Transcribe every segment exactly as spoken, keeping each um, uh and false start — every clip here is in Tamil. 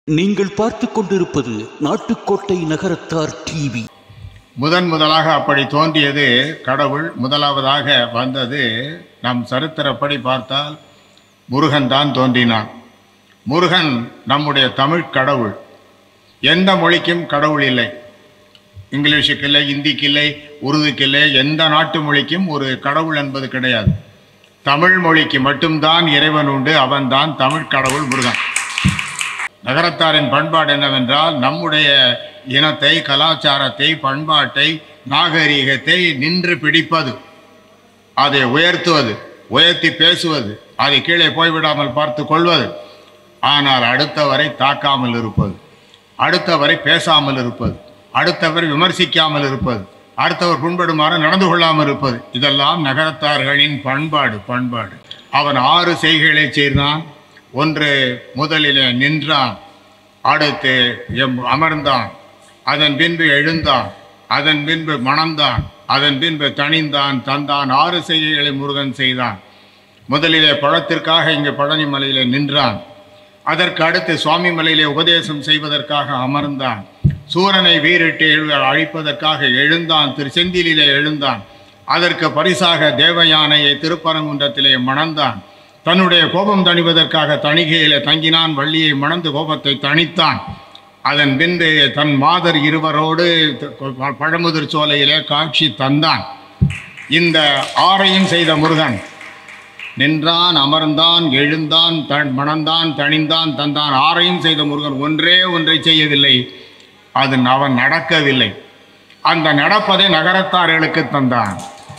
நீங்கள் பார்த்துக் கொண்டிருப்பது நாட்டுக்கோட்டை நகரத்தார் டிவி. முதன் முதலாக அப்படி தோன்றியது கடவுள். முதலாவதாக வந்தது நம் சரித்திரப்படி பார்த்தால் முருகன் தான் தோன்றினான். முருகன் நம்முடைய தமிழ் கடவுள். எந்த மொழிக்கும் கடவுள் இல்லை. இங்கிலீஷுக்கு இல்லை, இந்திக்கு இல்லை, உருதுக்கு இல்லை, எந்த நாட்டு மொழிக்கும் ஒரு கடவுள் என்பது கிடையாது. தமிழ் மொழிக்கு மட்டும்தான் இறைவன் உண்டு. அவன்தான் தமிழ் கடவுள் முருகன். நகரத்தாரின் பண்பாடு என்னவென்றால் நம்முடைய இனத்தை, கலாச்சாரத்தை, பண்பாட்டை, நாகரீகத்தை நின்று பிடிப்பது, அதை உயர்த்துவது, உயர்த்தி பேசுவது, அதை கீழே போய்விடாமல் பார்த்து கொள்வது. ஆனால் அடுத்தவரை தாக்காமல் இருப்பது, அடுத்தவரை பேசாமல் இருப்பது, அடுத்தவர் விமர்சிக்காமல் இருப்பது, அடுத்தவர் புண்படுமாறு நடந்து கொள்ளாமல் இருப்பது, இதெல்லாம் நகரத்தார்களின் பண்பாடு. பண்பாடு அவன் ஆறு செய்கைகளை செய்தான். ஒன்று, முதலிலே நின்றான், அடுத்து எம் அமர்ந்தான், அதன் பின்பு எழுந்தான், அதன் பின்பு மணந்தான், அதன் பின்பு தணிந்தான், தந்தான். ஆறு செய்கைகளை முருகன் செய்தான். முதலிலே பழத்திற்காக இங்கு பழனி மலையிலே நின்றான். அதற்கு அடுத்து சுவாமி மலையிலே உபதேசம் செய்வதற்காக அமர்ந்தான். சூரனை வீரிட்டு அழிப்பதற்காக எழுந்தான், திரு செந்திலே எழுந்தான். அதற்கு பரிசாக தேவயானையை திருப்பரங்குன்றத்திலே மணந்தான். தன்னுடைய கோபம் தணிவதற்காக தணிகையிலே தங்கினான். வள்ளியை மணந்து கோபத்தை தணித்தான். அதன் பின்பு தன் மாதர் இருவரோடு பழமுதிர் சோலையிலே காட்சி தந்தான். இந்த ஆறையும் செய்த முருகன் நின்றான், அமர்ந்தான், எழுந்தான், தன் மணந்தான், தணிந்தான், தந்தான். ஆறையும் செய்த முருகன் ஒன்றே ஒன்றை செய்யவில்லை. அது அவன் நடக்கவில்லை. அந்த நடப்பதை நகரத்தார்களுக்கு தந்தான்.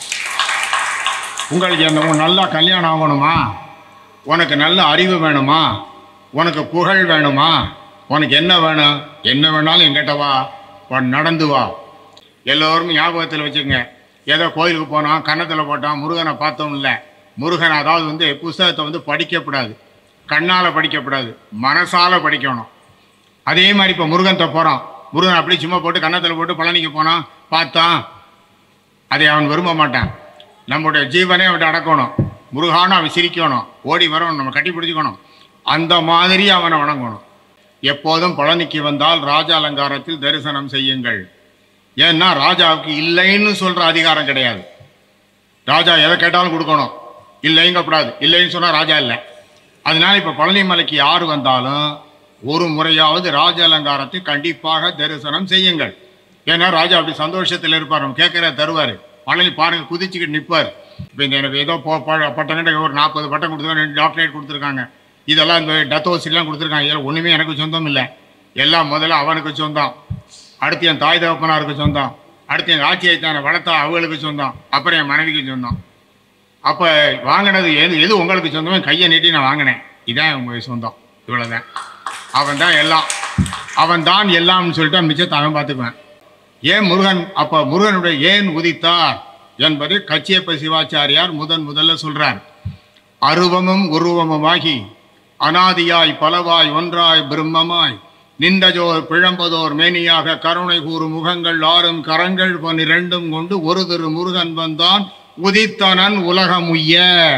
உங்களுக்கு என்ன நல்லா கல்யாணம் ஆகணுமா, உனக்கு நல்ல அறிவு வேணுமா, உனக்கு புகழ் வேணுமா, உனக்கு என்ன வேணும், என்ன வேணாலும் என்கிட்ட வா, நடந்து வா. எல்லோரும் ஞாபகத்தில் வச்சுக்கோங்க. ஏதோ கோயிலுக்கு போனோம், கன்னத்தில் போட்டோம், முருகனை பார்த்தோம் இல்லை. முருகன் அதாவது வந்து புஸ்தகத்தை வந்து படிக்கப்படாது, கண்ணால் படிக்கப்படாது, மனசால் படிக்கணும். அதே மாதிரி இப்போ முருகன்கிட்ட போகிறான். முருகன் அப்படி சும்மா போட்டு கன்னத்தில் போட்டு பழனிக்கு போனான், பார்த்தான், அதை அவன் விரும்ப மாட்டான். நம்முடைய ஜீவனே அவன் அடக்கணும். முருகான அவன் சிரிக்கணும், ஓடி வரணும், நம்ம கட்டி பிடிச்சிக்கணும். அந்த மாதிரி அவனை வணங்கணும். எப்போதும் பழனிக்கு வந்தால் ராஜ அலங்காரத்தில் தரிசனம் செய்யுங்கள். ஏன்னா ராஜாவுக்கு இல்லைன்னு சொல்கிற அதிகாரம் கிடையாது. ராஜா எதை கேட்டாலும் கொடுக்கணும், இல்லைங்கக்கூடாது. இல்லைன்னு சொன்னால் ராஜா இல்லை. அதனால இப்போ பழனி மலைக்கு யார் வந்தாலும் ஒரு முறையாவது ராஜ அலங்காரத்தை கண்டிப்பாக தரிசனம் செய்யுங்கள். ஏன்னா ராஜா அப்படி சந்தோஷத்தில் இருப்பார், நம்ம கேட்குற தருவார். பழனி பாருங்கள், குதிச்சுக்கிட்டு நிற்பார். இப்போ இந்த எனக்கு ஏதோ போ பட்டங்கிட்ட ஒரு நாற்பது பட்டம் கொடுத்துருக்காங்க, ரெண்டு டாக்டரேட் கொடுத்துருக்காங்க, இதெல்லாம் இந்த டத்தோசிலாம் கொடுத்துருக்காங்க. இதெல்லாம் ஒன்றுமே எனக்கு சொந்தம் இல்லை. எல்லாம் முதல்ல அவனுக்கு சொந்தம், அடுத்து என் தாய் தகப்பனாருக்கு சொந்தம், அடுத்து என் ஆட்சியை தானே வளர்த்தா அவங்களுக்கு சொந்தம், அப்புறம் என் மனைவிக்கு சொந்தம். அப்போ வாங்கினது எது எது உங்களுக்கு சொந்தமோ கையை நீட்டி நான் வாங்கினேன், இதான் உங்களுக்கு சொந்தம், இவ்வளோதான். அவன் தான் எல்லாம், அவன் தான் எல்லாம்னு சொல்லிட்டு மிச்சத்தை அவன் பார்த்துக்குவேன். ஏன் முருகன் அப்போ முருகனுடைய ஏன் உதித்தார் என்பது கச்சியப்ப சிவாச்சாரியார் முதன் முதல்ல சொல்றார். அருவமும் உருவமுமாகி அனாதியாய் பலவாய் ஒன்றாய் பிரம்மமாய் நின்றஜோர் பிழம்பதோர் மேனியாக கருணை கூறும் முகங்கள் ஆறும் கரங்கள் பன்னிரண்டும் கொண்டு ஒரு திரு முருகன் வந்தான் உதித்தனன் உலகம் உய்ய.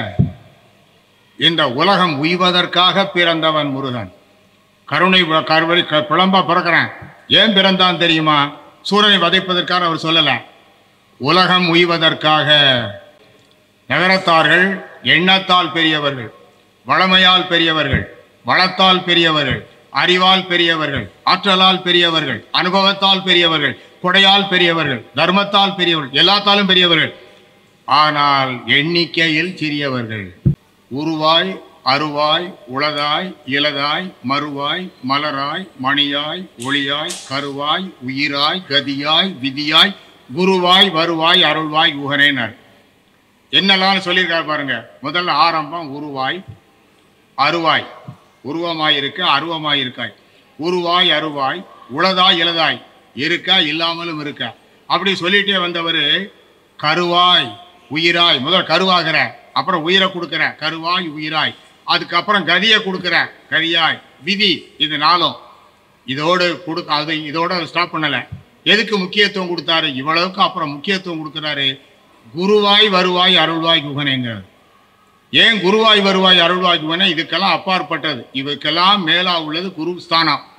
இந்த உலகம் உய்வதற்காக பிறந்தவன் முருகன். கருணை கருவறை பிளம்பா பிறக்கிறேன். ஏன் பிறந்தான் தெரியுமா? சூரனை வதைப்பதற்காக அவர் சொல்லல, உலகம் உய்வதற்காக. நகரத்தார்கள் எண்ணத்தால் பெரியவர்கள், வளமையால் பெரியவர்கள், வளத்தால் பெரியவர்கள், அறிவால் பெரியவர்கள், ஆற்றலால் பெரியவர்கள், அனுபவத்தால் பெரியவர்கள், கொடையால் பெரியவர்கள், தர்மத்தால் பெரியவர்கள், எல்லாத்தாலும் பெரியவர்கள். ஆனால் எண்ணிக்கையில் சிறியவர்கள். உருவாய், அருவாய், உளதாய், இளதாய், மறுவாய், மலராய், மணியாய், ஒளியாய், கருவாய், உயிராய், கதியாய், விதியாய், குருவாய், வருவாய், அருள்வாய், குகனேனர். என்னெல்லாம் சொல்லியிருக்காரு பாருங்க. முதல்ல ஆரம்பம் உருவாய், அருவாய், உருவமாயிருக்க, அருவமாயிருக்காய், உருவாய், அருவாய், உளதாய், இளதாய், இருக்கா இல்லாமலும் இருக்கா. அப்படி சொல்லிட்டே வந்தவர் கருவாய், உயிராய், முதல் கருவாகிற, அப்புறம் உயிரை கொடுக்குற, கருவாய், உயிராய், அதுக்கப்புறம் கதியை கொடுக்குற, கதியாய், விதி. இது நாளும் இதோடு கொடுக்க, அது இதோட ஸ்டாப் பண்ணலை. எதுக்கு முக்கியத்துவம் கொடுத்தாரு? இவ்வளவுக்கு அப்புறம் முக்கியத்துவம் கொடுக்குறாரு. குருவாய், வருவாய், அருள்வாய், குகனேங்கிறார். ஏன் குருவாய் வருவாய் அருள்வாய் குகனே? இதுக்கெல்லாம் அப்பாற்பட்டது, இதுக்கெல்லாம் மேலா உள்ளது குரு ஸ்தானம்.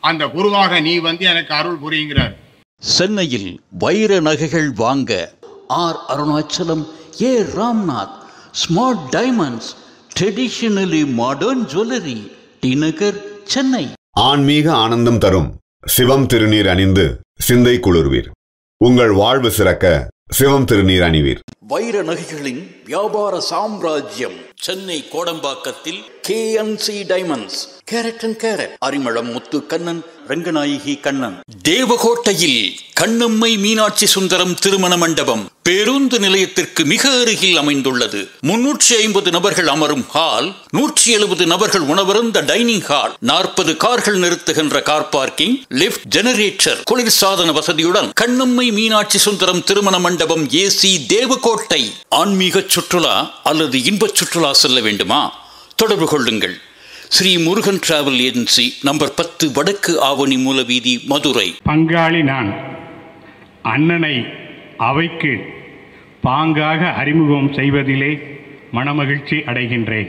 அந்த குருவாக நீ வந்து எனக்கு அருள் புரியுங்கிறார். சென்னையில் வைர நகைகள் வாங்க R Arunachalam, A Ramnath, smart diamonds, traditionally modern jewellery, T Nagar, Chennai. ஆன்மீக ஆனந்தம் தரும் சிவம் திருநீர் அணிந்து சிந்தை குளிர்வீர். உங்கள் வாழ்வு சிறக்க சிவம் திருநீர் அணிவீர். வைர நகைகளின் வியாபார சாம்ராஜ்யம் சென்னை கோடம்பாக்கத்தில் K N C diamonds, carat and carat, Arimalam Muthu Kannan, Ranganayaki Kannan. தேவகோட்டையில் கண்ணம்மை மீனாட்சி சுந்தரம் திருமண மண்டபம் பேருந்து நிலையத்திற்கு மிக அருகில் அமைந்துள்ளது. முன்னூற்றி ஐம்பது நபர்கள் அமரும் ஹால், நூற்றி எழுபது நபர்கள் உணவருந்த டைனிங் ஹால், நாற்பது கார்கள் நிறுத்துகின்ற கார் பார்க்கிங், லிப்ட், ஜெனரேட்டர், குளிர்சாதன வசதியுடன் கண்ணம்மை மீனாட்சி சுந்தரம் திருமண மண்டபம், ஏசி, தேவகோட்டை. ஆன்மீக சுற்றுலா அல்லது இன்பச் சுற்றுலா செல்ல வேண்டுமா? தொடர்பு கொள்ளுங்கள். Sri Murugan travel agency, number பத்து, வடக்கு ஆவணி மூலவீதி, மதுரை. பங்காளி நான் அண்ணனை அவைக்கு பாங்காக அறிமுகம் செய்வதிலே மனமகிழ்ச்சி அடைகின்றேன்.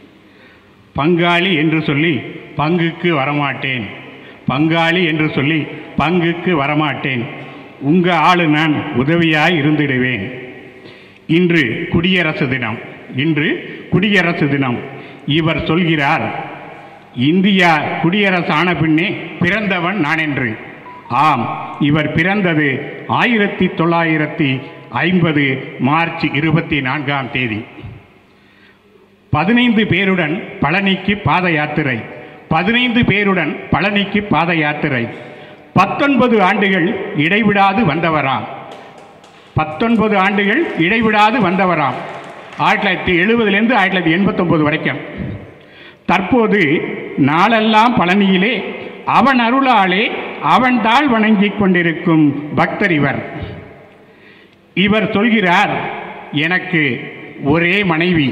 பங்காளி என்று சொல்லி பங்குக்கு வரமாட்டேன், பங்காளி என்று சொல்லி பங்குக்கு வரமாட்டேன், உங்கள் ஆளு நான் உதவியாய் இருந்திடுவேன். இன்று குடியரசு தினம், இன்று குடியரசு தினம். இவர் சொல்கிறார், இந்தியா குடியரசு ஆன பின்னே பிறந்தவன் நான் என்று. ஆம், இவர் பிறந்தது ஆயிரத்தி தொள்ளாயிரத்தி ஐம்பது மார்ச் இருபத்தி நான்காம் தேதி. பதினைந்து பேருடன் பழனிக்கு பாத யாத்திரை, பதினைந்து பேருடன் பழனிக்கு பாத யாத்திரை. பத்தொன்பது ஆண்டுகள் இடைவிடாது வந்தவராம், பத்தொன்பது ஆண்டுகள் இடைவிடாது வந்தவராம் ஆயிரத்தி தொள்ளாயிரத்தி எழுபதுலேருந்து ஆயிரத்தி தொள்ளாயிரத்தி எண்பத்தொம்போது வரைக்கும். தற்போது நாளெல்லாம் பழனியிலே அவன் அருளாலே அவன் தாள் வணங்கி கொண்டிருக்கும் பக்தர் இவர். இவர் சொல்கிறார், எனக்கு ஒரே மனைவி,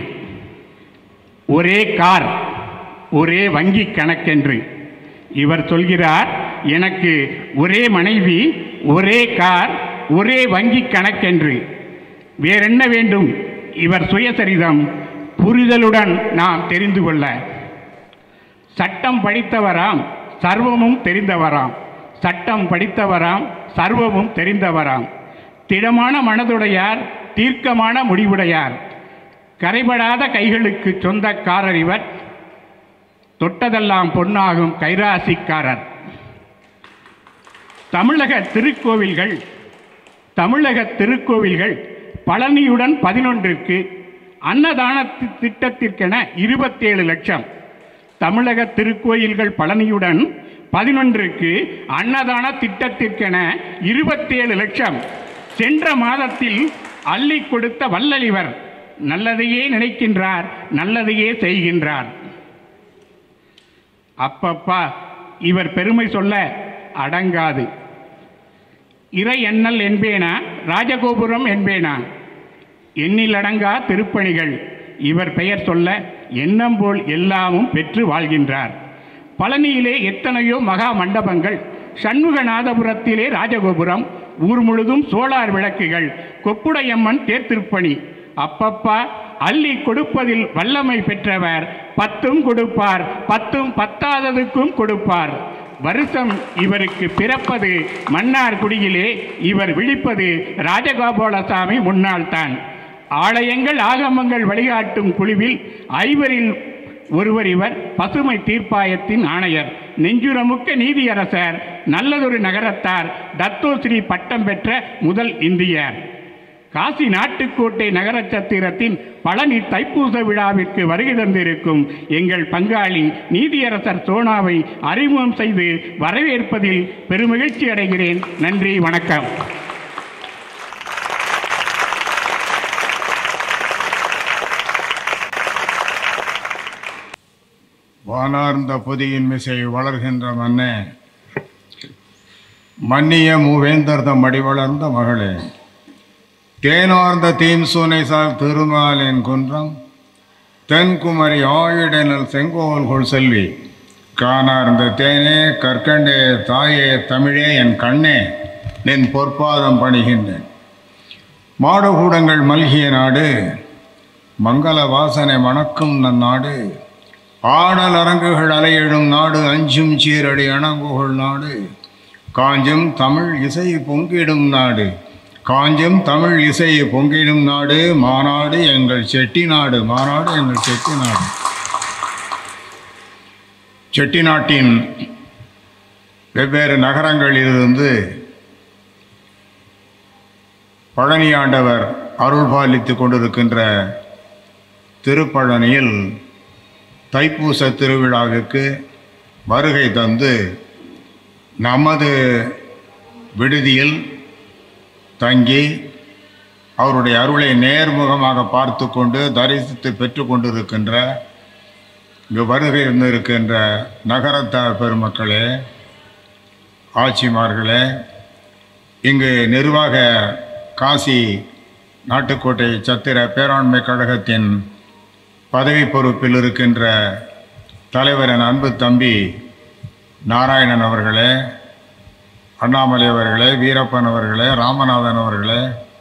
ஒரே கார், ஒரே வங்கி கணக்கென்று. இவர் சொல்கிறார், எனக்கு ஒரே மனைவி, ஒரே கார், ஒரே வங்கி கணக்கென்று. வேறென்ன வேண்டும்? இவர் சுயசரிதம் புரிதலுடன் நாம் தெரிந்து கொள்ள. சட்டம் படித்தவராம், சர்வமும் தெரிந்தவராம், சட்டம் படித்தவராம், சர்வமும் தெரிந்தவராம். திடமான மனதுடையார், தீர்க்கமான முடிவுடையார், கரைபடாத கைகளுக்கு சொந்தக்காரர் இவர். தொட்டதெல்லாம் பொன்னாகும் கைராசிக்காரர். தமிழக திருக்கோவில்கள் தமிழக திருக்கோவில்கள் பழனியுடன் பதினொன்றிற்கு, அன்னதான திட்டத்திற்கென இருபத்தேழு லட்சம். தமிழக திருக்கோயில்கள் பழனியுடன் பதினொன்றுக்கு, அன்னதான திட்டத்திற்கென இருபத்தேழு லட்சம். சென்ற மாதத்தில் அள்ளி கொடுத்த வள்ளலிவர் நல்லதையே நினைக்கின்றார், நல்லதையே செய்கின்றார். அப்பப்பா, இவர் பெருமை சொல்ல அடங்காது. இறை எண்ணல் என்பேனா, ராஜகோபுரம் என்பேனா, எண்ணில் அடங்கா திருப்பணிகள். இவர் பெயர் சொல்ல எண்ணம் போல் எல்லாமும் பெற்று வாழ்கின்றார். பழனியிலே எத்தனையோ மகா மண்டபங்கள், சண்முகநாதபுரத்திலே ராஜகோபுரம், ஊர் முழுதும் சோலார் விளக்குகள், கொப்புடையம்மன் தேர்திருப்பணி. அப்பப்பா, அள்ளி கொடுப்பதில் வல்லமை பெற்றவர். பத்தும் கொடுப்பார், பத்தும் பத்தாததுக்கும் கொடுப்பார். வருஷம் இவருக்கு பிறப்பது மன்னார்குடியிலே, இவர் விழிப்பது ராஜகோபாலசாமி முன்னால் தான். ஆலயங்கள் ஆகமங்கள் வழிகாட்டும் குழுவில் ஐவரில் ஒருவர் இவர். பசுமை தீர்ப்பாயத்தின் ஆணையர், நெஞ்சுரமுக்க நீதியரசர், நல்லதொரு நகரத்தார், தத்தோஸ்ரீ பட்டம் பெற்ற முதல் இந்தியர். காசி நாட்டுக்கோட்டை நகர சத்திரத்தின் பழனி தைப்பூச விழாவிற்கு வருகை தந்திருக்கும் எங்கள் பங்காளி நீதியரசர் சோனாவை அறிமுகம் செய்து வரவேற்பதில் பெருமகிழ்ச்சி அடைகிறேன். நன்றி, வணக்கம். வானார்ந்த பொதியின் மிசை வளர்கின்ற மன்னே, மன்னிய மூவேந்தர்த மடி வளர்ந்த மகளே, தேனார்ந்த தீம் சூனை சார் திருமாலின் குன்றம், தென்குமரி ஆயிடனல் செங்கோல் கொள் செல்வி, காணார்ந்த தேனே கற்கண்டே தாயே தமிழே என் கண்ணே நின் பொற்பாதம் பணிகின்றேன். மாடகூடங்கள் மல்கிய நாடு, மங்கள வாசனை மணக்கும் நன்னாடு, ஆடல் அரங்குகள் அலையெழும் நாடு, அஞ்சும் சீரடி அணங்குகள் நாடு, காஞ்சும் தமிழ் இசை பொங்கிடும் நாடு, காஞ்சும் தமிழ் இசை பொங்கிடும் நாடு, மாநாடு எங்கள் செட்டி நாடு, மாநாடு எங்கள் செட்டி நாடு. செட்டி நாட்டின் வெவ்வேறு நகரங்களிலிருந்து பழனி ஆண்டவர் அருள் பாலித்து கொண்டிருக்கின்ற திருப்பழனியில் தைப்பூச திருவிழாவிற்கு வருகை தந்து நமது விடுதியில் தங்கி அவருடைய அருளை நேர்முகமாக பார்த்து கொண்டு தரிசித்து பெற்று கொண்டிருக்கின்ற இங்கு வருகை இருந்திருக்கின்ற நகரத்தார் பெருமக்களே, ஆட்சிமார்களே, இங்கு நிர்வாக காசி நாட்டுக்கோட்டை சத்திர பேராண்மை கழகத்தின் பதவி பொறுப்பில் இருக்கின்ற தலைவர் என் அன்பு தம்பி நாராயணன் அவர்களே, அண்ணாமலை அவர்களே, வீரப்பன் அவர்களே, ராமநாதன் அவர்களே,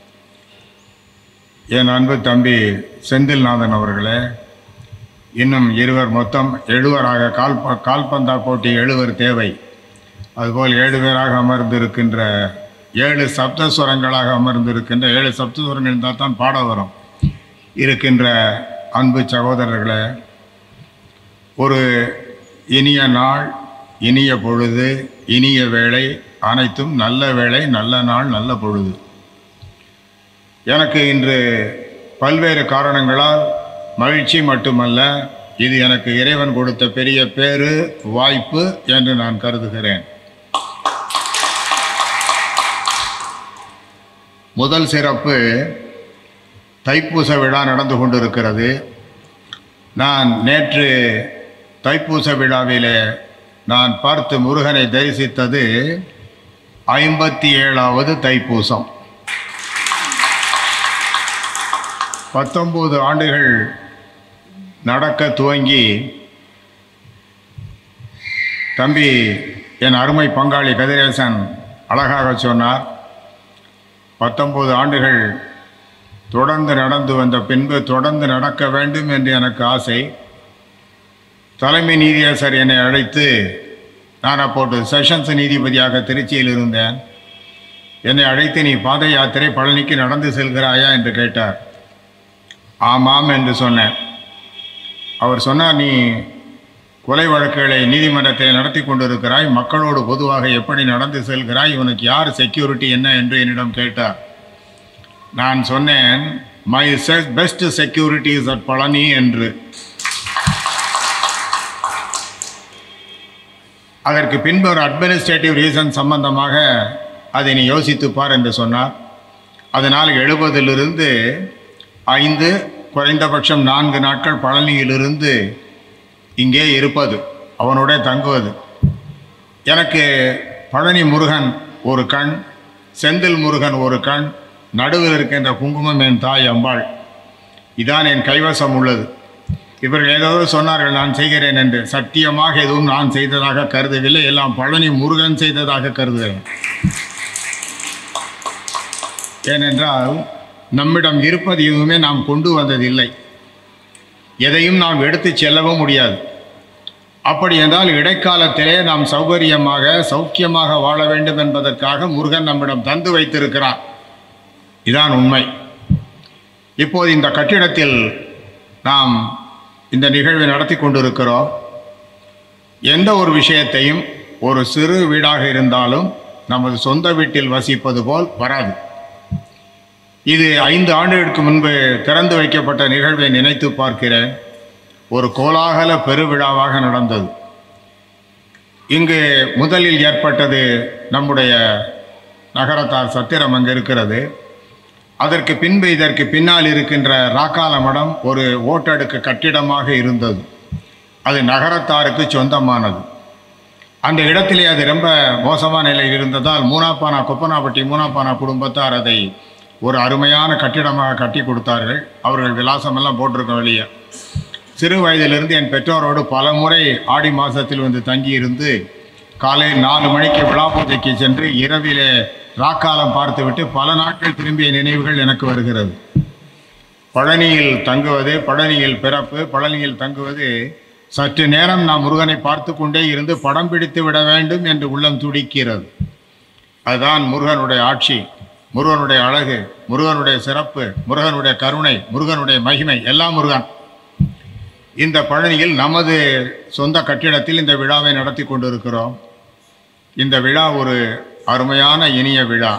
என் அன்பு தம்பி செந்தில்நாதன் அவர்களே, இன்னும் இருவர், மொத்தம் எழுவராக கால் கால்பந்தா போட்டி எழுவர் தேவை. அதுபோல் ஏழு பேராக அமர்ந்திருக்கின்ற ஏழு சப்தஸ்வரங்களாக அமர்ந்திருக்கின்ற ஏழு சப்தஸ்வரங்கள் இருந்தால் தான் பாட வரும் இருக்கின்ற அன்பு சகோதரர்களே, ஒரு இனிய நாள், இனிய பொழுது, இனிய வேளை, அனைத்தும் நல்ல வேளை, நல்ல நாள், நல்ல பொழுது. எனக்கு இன்று பல்வேறு காரணங்களால் மகிழ்ச்சி மட்டுமல்ல, இது எனக்கு இறைவன் கொடுத்த பெரிய பேரு, வாய்ப்பு என்று நான் கருதுகிறேன். முதல் சிறப்பு, தைப்பூச விழா நடந்து கொண்டிருக்கிறது. நான் நேற்று தைப்பூச விழாவிலே நான் பார்த்து முருகனை தரிசித்தது ஐம்பத்தி ஏழாவது தைப்பூசம். பத்தொன்பது ஆண்டுகள் நடக்க துவங்கி தம்பி என் அருமை பங்காளி கதிரேசன் அழகாக சொன்னார். பத்தொன்பது ஆண்டுகள் தொடர்ந்து நடந்து வந்த பின்பு தொடர்ந்து நடக்க வேண்டும் என்று எனக்கு ஆசை. தலைமை நீதியரசர் என்னை அழைத்து, நான் அப்போது செஷன்ஸ் நீதிபதியாக திருச்சியில் இருந்தேன், என்னை அழைத்து நீ பாத யாத்திரை பழனிக்கு நடந்து செல்கிறாயா என்று கேட்டார். ஆமாம் என்று சொன்னேன். அவர் சொன்னார், நீ கொலை வழக்குகளை நீதிமன்றத்தில் நடத்தி கொண்டிருக்கிறாய், மக்களோடு பொதுவாக எப்படி நடந்து செல்கிறாய், உனக்கு யார் செக்யூரிட்டி என்ன என்று என்னிடம் கேட்டார். நான் சொன்னேன், my best security is at Palani என்று. அதற்கு பின்பு ஒரு அட்மினிஸ்ட்ரேட்டிவ் ரீசன் சம்பந்தமாக அதை நீ யோசித்துப்பார் என்று சொன்னார். அதனால் எழுபதிலிருந்து ஐந்து, குறைந்தபட்சம் நான்கு நாட்கள் பழனியிலிருந்து இங்கே இருப்பது, அவனோட தங்குவது. எனக்கு பழனி முருகன் ஒரு கண், செந்தில் முருகன் ஒரு கண், நடுவில் இருக்கின்ற குங்குமம் என் தாய் அம்பாள். இதான் என் கைவசம் உள்ளது. இவர்கள் ஏதாவது சொன்னார்கள் நான் செய்கிறேன் என்று. சத்தியமாக எதுவும் நான் செய்ததாக கருதவில்லை, எல்லாம் பழனி முருகன் செய்ததாக கருதுகிறேன். ஏனென்றால் நம்மிடம் இருப்பது எதுவுமே நாம் கொண்டு வந்ததில்லை, எதையும் நாம் எடுத்து செல்லவும் முடியாது. அப்படி என்றால் இடைக்காலத்திலே நாம் சௌகரியமாக சௌக்கியமாக வாழ வேண்டும் என்பதற்காக முருகன் நம்மிடம் தந்து வைத்திருக்கிறான். இதான் உண்மை. இப்போது இந்த கட்டிடத்தில் நாம் இந்த நிகழ்வை நடத்தி கொண்டிருக்கிறோம். எந்த ஒரு விஷயத்தையும் ஒரு சிறு வீடாக இருந்தாலும் நமது சொந்த வீட்டில் வசிப்பது போல் வராது. இது ஐந்து ஆண்டுகளுக்கு முன்பு திறந்து வைக்கப்பட்ட நிகழ்வை நினைத்து பார்க்கிறேன். ஒரு கோலாகல பெருவிழாவாக நடந்தது. இங்கு முதலில் ஏற்பட்டது நம்முடைய நகரத்தார் சத்திரம் அங்கு இருக்கிறது. அதற்கு பின்பு இதற்கு பின்னால் இருக்கின்ற ராக்கால மடம் ஒரு ஓட்டடுக்கு கட்டிடமாக இருந்தது. அது நகரத்தாருக்கு சொந்தமானது. அந்த இடத்திலே அது ரொம்ப மோசமான நிலையில் இருந்ததால் மூனாப்பானா கொப்பனாப்பட்டி மூனாப்பானா குடும்பத்தார் அதை ஒரு அருமையான கட்டிடமாக கட்டி கொடுத்தார்கள். அவர்கள் விலாசமெல்லாம் போட்டிருக்க வெளியே. சிறு வயதிலிருந்து என் பெற்றோரோடு பல முறை ஆடி மாதத்தில் வந்து தங்கியிருந்து காலை நாலு மணிக்கு விழா பூஜைக்கு சென்று இரவிலே ராக்காலம் பார்த்துவிட்டு பல நாட்கள் திரும்பிய நினைவுகள் எனக்கு வருகிறது. பழனியில் தங்குவது, பழனியில் பிறப்பு, பழனியில் தங்குவது சற்று நேரம் நாம் முருகனை பார்த்து கொண்டே இருந்து படம் பிடித்து விட வேண்டும் என்று உள்ளம் துடிக்கிறது. அதுதான் முருகனுடைய ஆட்சி, முருகனுடைய அழகு, முருகனுடைய சிறப்பு, முருகனுடைய கருணை, முருகனுடைய மகிமை, எல்லாம் முருகன். இந்த பழனியில் நமது சொந்த கட்டிடத்தில் இந்த விழாவை நடத்தி கொண்டிருக்கிறோம். இந்த விழா ஒரு அருமையான இனிய விழா.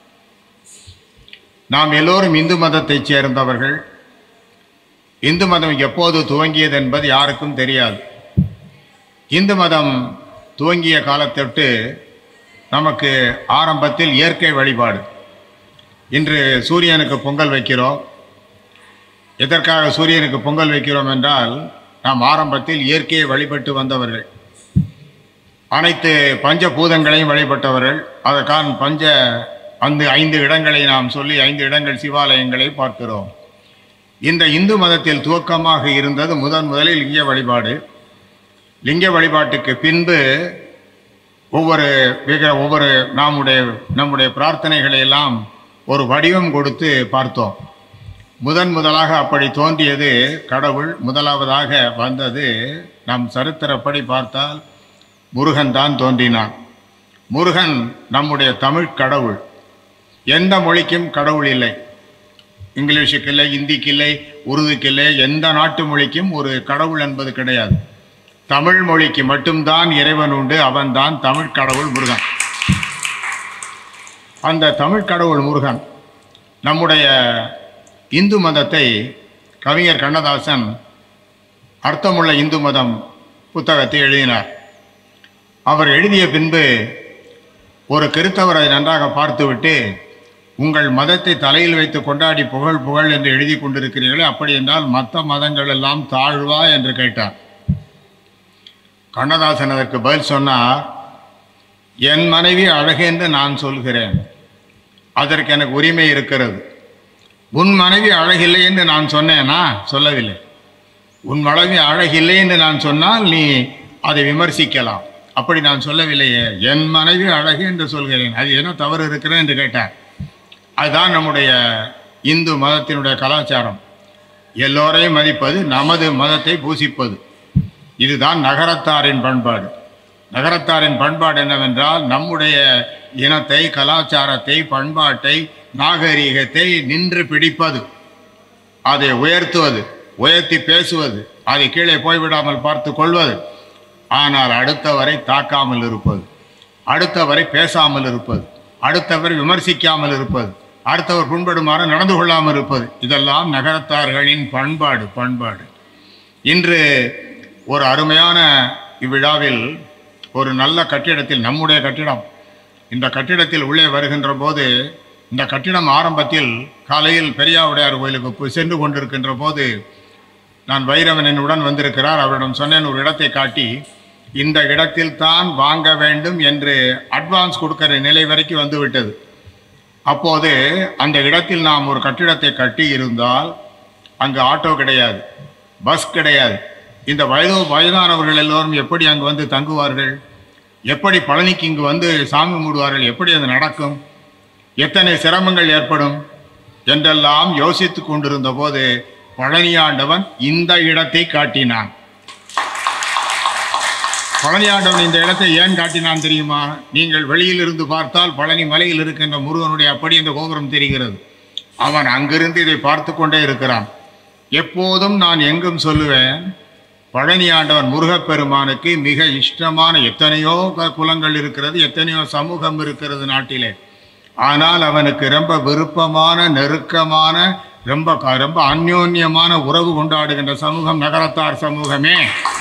நாம் எல்லோரும் இந்து மதத்தைச் சேர்ந்தவர்கள். இந்து மதம் எப்போது துவங்கியது என்பது யாருக்கும் தெரியாது. இந்து மதம் துவங்கிய காலத்தொட்டு நமக்கு ஆரம்பத்தில் இயற்கை வழிபாடு. இன்று சூரியனுக்கு பொங்கல் வைக்கிறோம். எதற்காக சூரியனுக்கு பொங்கல் வைக்கிறோம் என்றால், நாம் ஆரம்பத்தில் இயற்கையை வழிபட்டு வந்தவர்கள், அனைத்து பஞ்ச பூதங்களையும் வழிபட்டவர்கள். அதற்கான பஞ்ச அந்த ஐந்து இடங்களை நாம் சொல்லி ஐந்து இடங்கள் சிவாலயங்களை பார்க்கிறோம். இந்த இந்து மதத்தில் துவக்கமாக இருந்தது முதன் முதலில் லிங்க வழிபாடு. லிங்க வழிபாட்டுக்கு பின்பு ஒவ்வொரு ஒவ்வொரு நம்முடைய நம்முடைய பிரார்த்தனைகளை எல்லாம் ஒரு வடிவம் கொடுத்து பார்த்தோம். முதன் முதலாக அப்படி தோன்றியது கடவுள். முதலாவதாக வந்தது நம் சரித்திரப்படி பார்த்தால் முருகன் தான் தோன்றினான். முருகன் நம்முடைய தமிழ் கடவுள். எந்த மொழிக்கும் கடவுள் இல்லை. இங்கிலீஷுக்கு இல்லை, இந்திக்கு இல்லை, உருதுக்கு இல்லை, எந்த நாட்டு மொழிக்கும் ஒரு கடவுள் என்பது கிடையாது. தமிழ் மொழிக்கு மட்டும்தான் இறைவன் உண்டு. அவன்தான் தமிழ் கடவுள் முருகன். அந்த தமிழ் கடவுள் முருகன் நம்முடைய இந்து மதத்தை கவிஞர் கண்ணதாசன் அர்த்தமுள்ள இந்து மதம் புத்தகத்தை எழுதினார். அவர் எழுதிய பின்பு ஒரு கிறித்தவர் அதை நன்றாக பார்த்துவிட்டு, உங்கள் மதத்தை தலையில் வைத்து கொண்டாடி புகழ் புகழ் என்று எழுதி கொண்டிருக்கிறீர்களே, அப்படி என்றால் மற்ற மதங்கள் எல்லாம் தாழ்வா என்று கேட்டார். கண்ணதாசன் அதற்கு பதில் சொன்னார், என் மனைவி அழகு என்று நான் சொல்கிறேன், அதற்கு எனக்கு உரிமை இருக்கிறது. உன் மனைவி அழகில்லை என்று நான் சொன்னேனா? சொல்லவில்லை. உன் மனைவி அழகில்லை என்று நான் சொன்னால் நீ அதை விமர்சிக்கலாம். அப்படி நான் சொல்லவில்லையே. என் மனைவி அழகு என்று சொல்கிறேன், அது என்ன தவறு இருக்கிறேன் என்று கேட்டார். அதுதான் நம்முடைய இந்து மதத்தினுடைய கலாச்சாரம். எல்லோரையும் மதிப்பது, நமது மதத்தை பூசிப்பது. இதுதான் நகரத்தாரின் பண்பாடு. நகரத்தாரின் பண்பாடு என்னவென்றால், நம்முடைய இனத்தை, கலாச்சாரத்தை, பண்பாட்டை, நாகரீகத்தை நின்று பிடிப்பது, அதை உயர்த்துவது, உயர்த்தி பேசுவது, அதை கீழே போய்விடாமல் பார்த்து கொள்வது. ஆனால் அடுத்தவரை தாக்காமல் இருப்பது, அடுத்தவரை பேசாமல் இருப்பது, அடுத்தவர் விமர்சிக்காமல் இருப்பது, அடுத்தவர் புண்படுமாறு நடந்து கொள்ளாமல் இருப்பது, இதெல்லாம் நகரத்தார்களின் பண்பாடு பண்பாடு இன்று ஒரு அருமையான இவ்விழாவில் ஒரு நல்ல கட்டிடத்தில், நம்முடைய கட்டிடம், இந்த கட்டிடத்தில் உள்ளே வருகின்ற போது, இந்த கட்டிடம் ஆரம்பத்தில் காலையில் பெரியாவுடையார் கோயிலுக்கு சென்று கொண்டிருக்கின்ற போது நான் வைரவன் என்னுடன் வந்திருக்கிறார். அவரிடம் சொன்னேன், ஒரு இடத்தை காட்டி இந்த இடத்தில் தான் வாங்க வேண்டும் என்று அட்வான்ஸ் கொடுக்கிற நிலை வரைக்கும் வந்துவிட்டது. அப்போது அந்த இடத்தில் நாம் ஒரு கட்டிடத்தை கட்டி இருந்தால் அங்கு ஆட்டோ கிடையாது, பஸ் கிடையாது. இந்த வயது வயதானவர்கள் எல்லோரும் எப்படி அங்கு வந்து தங்குவார்கள்? எப்படி பழனிக்கு இங்கு வந்து சாமி மூடுவார்கள்? எப்படி அது நடக்கும்? எத்தனை சிரமங்கள் ஏற்படும் என்றெல்லாம் யோசித்து கொண்டிருந்த போது பழனியாண்டவன் இந்த இடத்தை காட்டினான். பழனியாண்டவன் இந்த இடத்தை ஏன் காட்டினான் தெரியுமா? நீங்கள் வெளியில் இருந்து பார்த்தால் பழனி மலையில் இருக்கின்ற முருகனுடைய அப்படி இந்த கோபுரம் தெரிகிறது. அவன் அங்கிருந்து இதை பார்த்து கொண்டே இருக்கிறான். எப்போதும் நான் எங்கும் சொல்லுவேன், பழனியாண்டவன் முருகப்பெருமானுக்கு மிக இஷ்டமான எத்தனையோ குலங்கள் இருக்கிறது, எத்தனையோ சமூகம் இருக்கிறது நாட்டிலே. ஆனால் அவனுக்கு ரொம்ப விருப்பமான, நெருக்கமான, ரொம்ப ரொம்ப அந்யோன்யமான உறவு கொண்டாடுகின்ற சமூகம் நகரத்தார் சமூகமே.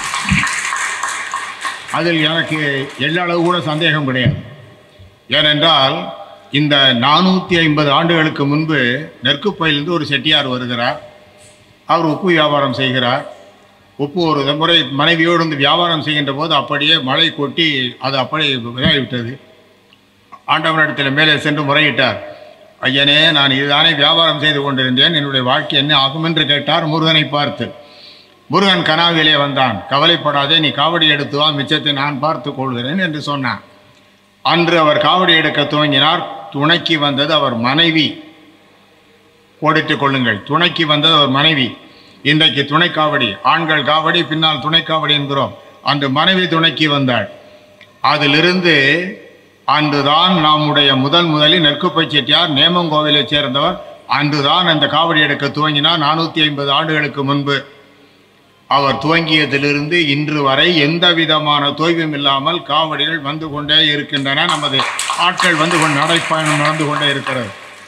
அதில் எனக்கு எல்லளவு கூட சந்தேகம் கிடையாது. ஏனென்றால் இந்த நானூற்றி ஐம்பது ஆண்டுகளுக்கு முன்பு நெற்குப்பையிலிருந்து ஒரு செட்டியார் வருகிறார். அவர் உப்பு வியாபாரம் செய்கிறார். உப்பு ஒரு முறை மனைவியோடு வந்து வியாபாரம் செய்கின்ற போது அப்படியே மழை கொட்டி அது அப்படியே இதாகிவிட்டது. ஆண்டவனிடத்தில் மேலே சென்று முறையிட்டார், ஐயனே, நான் இதுதானே வியாபாரம் செய்து கொண்டிருந்தேன், என்னுடைய வாழ்க்கை என்ன ஆகும் என்று கேட்டார் முருகனை பார்த்து. முருகன் கனாவிலே வந்தான். கவலைப்படாதே, நீ காவடி எடுத்து வா, மிச்சத்தை நான் பார்த்து கொள்கிறேன் என்று சொன்னான். அன்று அவர் காவடி எடுக்க துவங்கினார். துணைக்கு வந்தது அவர் மனைவி. கோடிட்டுக் கொள்ளுங்கள், துணைக்கு வந்தது அவர் மனைவி. இன்றைக்கு துணை காவடி, ஆண்கள் காவடி, பின்னால் துணை காவடி என்கிறோம். அன்று மனைவி துணைக்கு வந்தாள். அதிலிருந்து அன்றுதான் நம்முடைய முதல் முதலில் நெற்குப்பை செட்டியார் நேமங்கோவிலை சேர்ந்தவர். அன்றுதான் அந்த காவடி எடுக்க துவங்கினார். நானூற்றி ஐம்பது ஆண்டுகளுக்கு முன்பு அவர் துவங்கியதிலிருந்து இன்று வரை எந்த விதமான தொய்வும் இல்லாமல் காவடிகள் வந்து கொண்டே இருக்கின்றன. நமது ஆட்கள் வந்து கொண்டு நடைப்பயணம் நடந்து கொண்டே இருக்கிறது.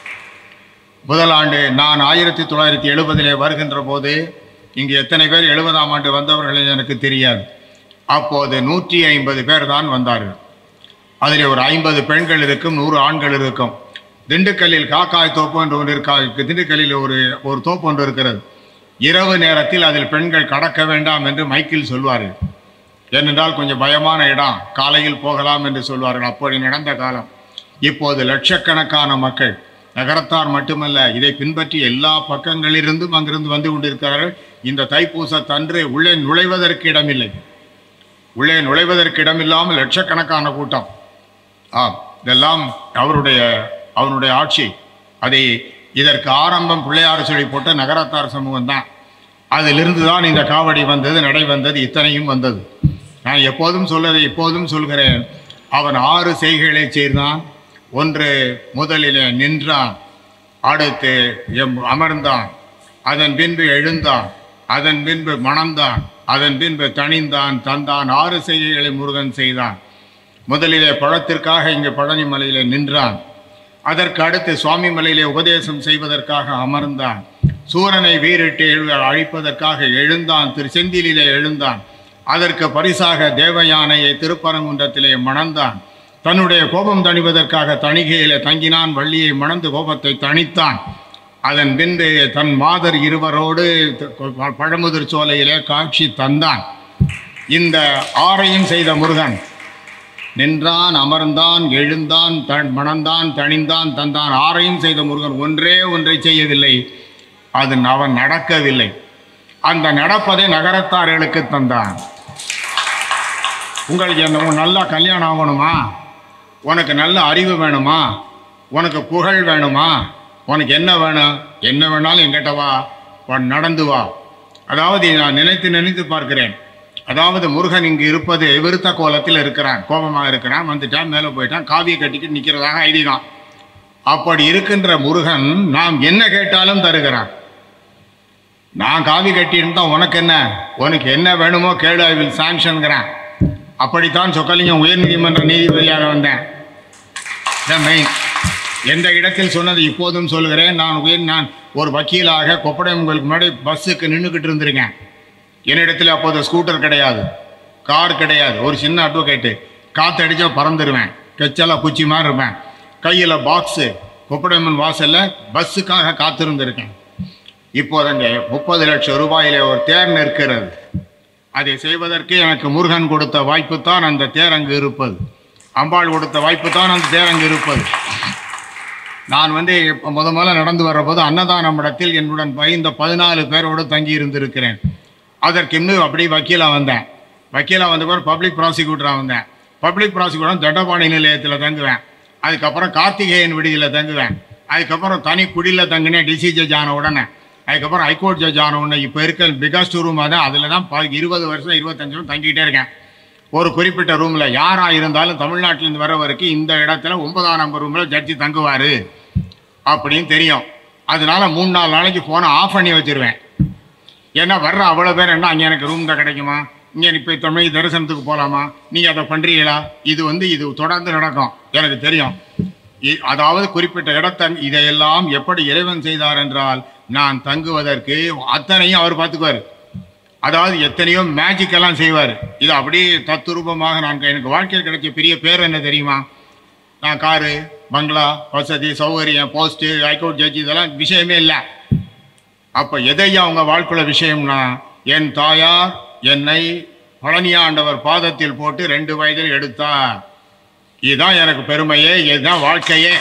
முதல் ஆண்டு நான் ஆயிரத்தி தொள்ளாயிரத்தி எழுபதிலே வருகின்ற போது இங்கு எத்தனை பேர் எழுபதாம் ஆண்டு வந்தவர்கள் எனக்கு தெரியாது. அப்போது நூற்றி ஐம்பது பேர் தான் வந்தார்கள். அதில் ஒரு ஐம்பது பெண்கள் இருக்கும், நூறு ஆண்கள் இருக்கும். திண்டுக்கல்லில் காக்காய் தோப்பு என்று ஒன்று இருக்கா, திண்டுக்கல்லில் ஒரு ஒரு தோப்பு ஒன்று இருக்கிறது. இரவு நேரத்தில் அதில் பெண்கள் கடக்க வேண்டாம் என்று மைக்கில் சொல்வார்கள். ஏனென்றால் கொஞ்சம் பயமான இடம், காலையில் போகலாம் என்று சொல்வார்கள். அப்படி நடந்த காலம். இப்போது லட்சக்கணக்கான மக்கள், நகரத்தார் மட்டுமல்ல, இதை பின்பற்றி எல்லா பக்கங்களிலிருந்தும் அங்கிருந்து வந்து கொண்டிருக்கிறார்கள். இந்த தைப்பூசத்தன்று உள்ளே நுழைவதற்கு இடமில்லை. உள்ளே நுழைவதற்கு இடமில்லாமல் லட்சக்கணக்கான கூட்டம். ஆம், இதெல்லாம் அவருடைய அவனுடைய ஆட்சி. அதை இதற்கு ஆரம்பம் பிள்ளையார் சொல்லி போட்ட நகரத்தார் சமூகம் தான். அதிலிருந்து தான் இந்த காவடி வந்தது, நடை வந்தது, இத்தனையும் வந்தது. நான் எப்போதும் சொல்லதை இப்போதும் சொல்கிறேன். அவன் ஆறு செய்கைகளை செய்தான். ஒன்று, முதலிலே நின்றான், அடுத்து எம் அமர்ந்தான், அதன் பின்பு எழுந்தான், அதன் பின்பு மணந்தான், அதன் பின்பு தணிந்தான், தந்தான். ஆறு செய்கைகளை முருகன் செய்தான். முதலிலே பழத்திற்காக இங்கே பழனி மலையிலே நின்றான். அதற்கு அடுத்து சுவாமி மலையிலே உபதேசம் செய்வதற்காக அமர்ந்தான். சூரனை வீரிட்டு எழு அழிப்பதற்காக எழுந்தான், திரு செந்திலே எழுந்தான். அதற்கு பரிசாக தேவயானையை திருப்பரங்குன்றத்திலே மணந்தான். தன்னுடைய கோபம் தணிவதற்காக தணிகையிலே தங்கினான். வள்ளியை மணந்து கோபத்தை தணித்தான். அதன் பின்பு தன் மாதர் இருவரோடு பழமுதிர் சோலையிலே காட்சி தந்தான். இந்த ஆறையும் செய்த முருகன் நின்றான், அமர்ந்தான், எழுந்தான், தன் மணந்தான், தணிந்தான், தந்தான். ஆறையும் செய்த முருகன் ஒன்றே ஒன்றை செய்யவில்லை, அது அவன் நடக்கவில்லை. அந்த நடப்பதை நகரத்தார்களுக்கு தந்தான். உங்களுக்கு என்ன நல்லா கல்யாணம் ஆகணுமா, உனக்கு நல்ல அறிவு வேணுமா, உனக்கு புகழ் வேணுமா, உனக்கு என்ன வேணும், என்ன வேணாலும் என்கிட்ட வா, நடந்து வா. அதாவது நான் நினைத்து நினைத்து பார்க்கிறேன். அதாவது முருகன் இங்கு இருப்பது விருத்த கோலத்தில் இருக்கிறான், கோபமாக இருக்கிறான், வந்துட்டான், மேலே போயிட்டான், காவியை கட்டிக்கிட்டு நிற்கிறதாக ஐதீகம். அப்படி இருக்கின்ற முருகன் நாம் என்ன கேட்டாலும் தருகிறான். நான் காவி கட்டியிருந்தா உனக்கு என்ன, உனக்கு என்ன வேணுமோ கேடு, ஐ வில் சாங்ஷன்கிறான். அப்படித்தான் சொக்கலிங்கம் உயர்நீதிமன்ற நீதிபதியாக வந்தேன். மெயின் எந்த இடத்தில் சொன்னது இப்போதும் சொல்கிறேன். நான் உயர் நான் ஒரு வக்கீலாக கொப்படம் உங்களுக்கு முன்னாடி பஸ்ஸுக்கு நின்றுக்கிட்டு இருந்திருக்கேன். என்னிடத்தில் அப்போது ஸ்கூட்டர் கிடையாது, கார் கிடையாது, ஒரு சின்ன அட்வொகேட்டு. காற்றடிச்சா பறந்துடுவேன், கெச்சலாக குச்சி மாதிரி இருப்பேன், கையில் பாக்ஸு. கொப்படம்மன் வாசலில் பஸ்ஸுக்காக காத்திருந்திருக்கேன். இப்போது அங்கே முப்பது லட்சம் ரூபாயிலே ஒரு தேர் நிற்கிறது. அதை செய்வதற்கு எனக்கு முருகன் கொடுத்த வாய்ப்பு தான் அந்த தேர் அங்கு இருப்பது. அம்பாள் கொடுத்த வாய்ப்பு தான் அந்த தேர் அங்கு இருப்பது. நான் வந்து இப்போ முத முதல்ல நடந்து வர்றபோது அன்னதானம் இடத்தில் என்னுடன் இந்த பதினாலு பேரோடு தங்கி இருந்திருக்கிறேன். அதற்கு இன்னும் அப்படி வக்கீலாக வந்தேன். வக்கீலாக வந்த பிறகு பப்ளிக் ப்ராசிக்யூட்டராக வந்தேன். பப்ளிக் ப்ராசிக்யூட்டர் தண்டபாணி நிலையத்தில் தங்குவேன். அதுக்கப்புறம் கார்த்திகேயன் விடுதியில் தங்குவேன். அதுக்கப்புறம் தனி குடியில் தங்கினேன் டிசி ஜட்ஜ் ஆன உடனே. அதுக்கப்புறம் ஹைகோர்ட் ஜட்ஜ் ஆன உடனே இப்போ இருக்க பிகஸ்ட் ரூமாக தான், அதில் தான் இருபது வருஷம் இருபத்தஞ்சு வருஷம் தங்கிக்கிட்டே இருக்கேன். ஒரு குறிப்பிட்ட ரூமில் யாராக இருந்தாலும் தமிழ்நாட்டிலேருந்து வரவருக்கு இந்த இடத்துல ஒன்பதாம் நம்பர் ரூமில் ஜட்ஜி தங்குவார் அப்படின்னு தெரியும். அதனால மூணு நாலு நாளைக்கு ஃபோனை ஆஃப் பண்ணி வச்சுருவேன். ஏன்னா வர்ற அவ்வளோ பேர் என்ன அங்கே எனக்கு ரூம் தான் கிடைக்குமா, இங்கே இப்போ தமிழ் தரிசனத்துக்கு போகலாமா, நீங்கள் அதை பண்ணுறீங்களா, இது வந்து இது தொடர்ந்து நடக்கும் எனக்கு தெரியும். அதாவது குறிப்பிட்ட இடத்த இதையெல்லாம் எப்படி இறைவன் செய்தார் என்றால், நான் தங்குவதற்கு அத்தனையும் அவர் பார்த்துக்குவார். அதாவது எத்தனையோ மேஜிக்கெல்லாம் செய்வார். இது அப்படியே தத்துரூபமாக நான் எனக்கு வாழ்க்கையில் கிடைச்ச பெரிய பேர் என்ன தெரியுமா, நான் காரு, பங்களா, வசதி, சௌகரியம், போஸ்ட்டு, ஹைகோர்ட் ஜட்ஜி, இதெல்லாம் விஷயமே இல்லை. அப்போ எதையா அவங்க வாழ்க்கையில் விஷயம்னா, என் தாயார் என்னை பழனியாண்டவர் பாதத்தில் போட்டு ரெண்டு வயதில் எடுத்தார். இதுதான் எனக்கு பெருமையே, இதுதான் வாழ்க்கையே.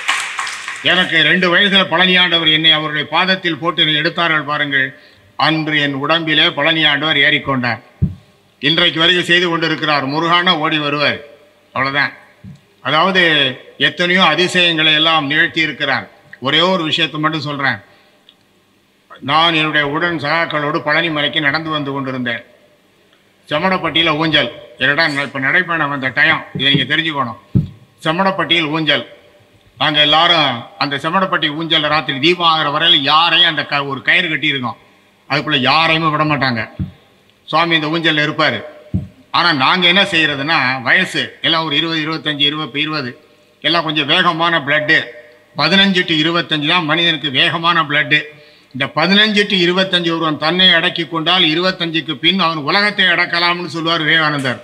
எனக்கு ரெண்டு வயதில் பழனியாண்டவர் என்னை அவருடைய பாதத்தில் போட்டு என்னை எடுத்தார்கள் பாருங்கள். அன்று என் உடம்பிலே பழனியாண்டவர் ஏறிக்கொண்டார். இன்றைக்கு வரைக்கும் செய்து கொண்டிருக்கிறார். முருகான ஓடி வருவார், அவ்வளோதான். அதாவது எத்தனையோ அதிசயங்களை எல்லாம் நிகழ்த்தி இருக்கிறார். ஒரே ஒரு விஷயத்தை மட்டும் சொல்கிறேன். நான் என்னுடைய உடன் சகாக்களோடு பழனி மலைக்கு நடந்து வந்து கொண்டிருந்தேன். செம்மடப்பட்டியில் ஊஞ்சல். என்னடா இப்போ நடைப்பயணம் வந்த டைம், இதை நீங்கள் தெரிஞ்சுக்கணும். செம்மடப்பட்டியில் ஊஞ்சல். நாங்கள் எல்லாரும் அந்த செம்மடப்பட்டி ஊஞ்சல் ராத்திரி தீபம் ஆகிற வரையில் யாரையும் அந்த க ஒரு கயிறு கட்டியிருக்கோம், அதுக்குள்ளே யாரையுமே விட மாட்டாங்க. சுவாமி இந்த ஊஞ்சலில் இருப்பார். ஆனால் நாங்கள் என்ன செய்கிறதுனா, வயசு எல்லாம் ஒரு இருபது இருபத்தஞ்சி இருபது இருபது எல்லாம் கொஞ்சம் வேகமான பிளட்டு. பதினஞ்சு டு இருபத்தஞ்சு தான் மனிதனுக்கு வேகமான பிளட்டு. இந்த பதினஞ்சு டு இருபத்தஞ்சு ஒருவன் தன்னை அடக்கி கொண்டால் இருபத்தஞ்சுக்கு பின் அவன் உலகத்தை அடக்கலாம்னு சொல்லுவார் விவேகானந்தர்.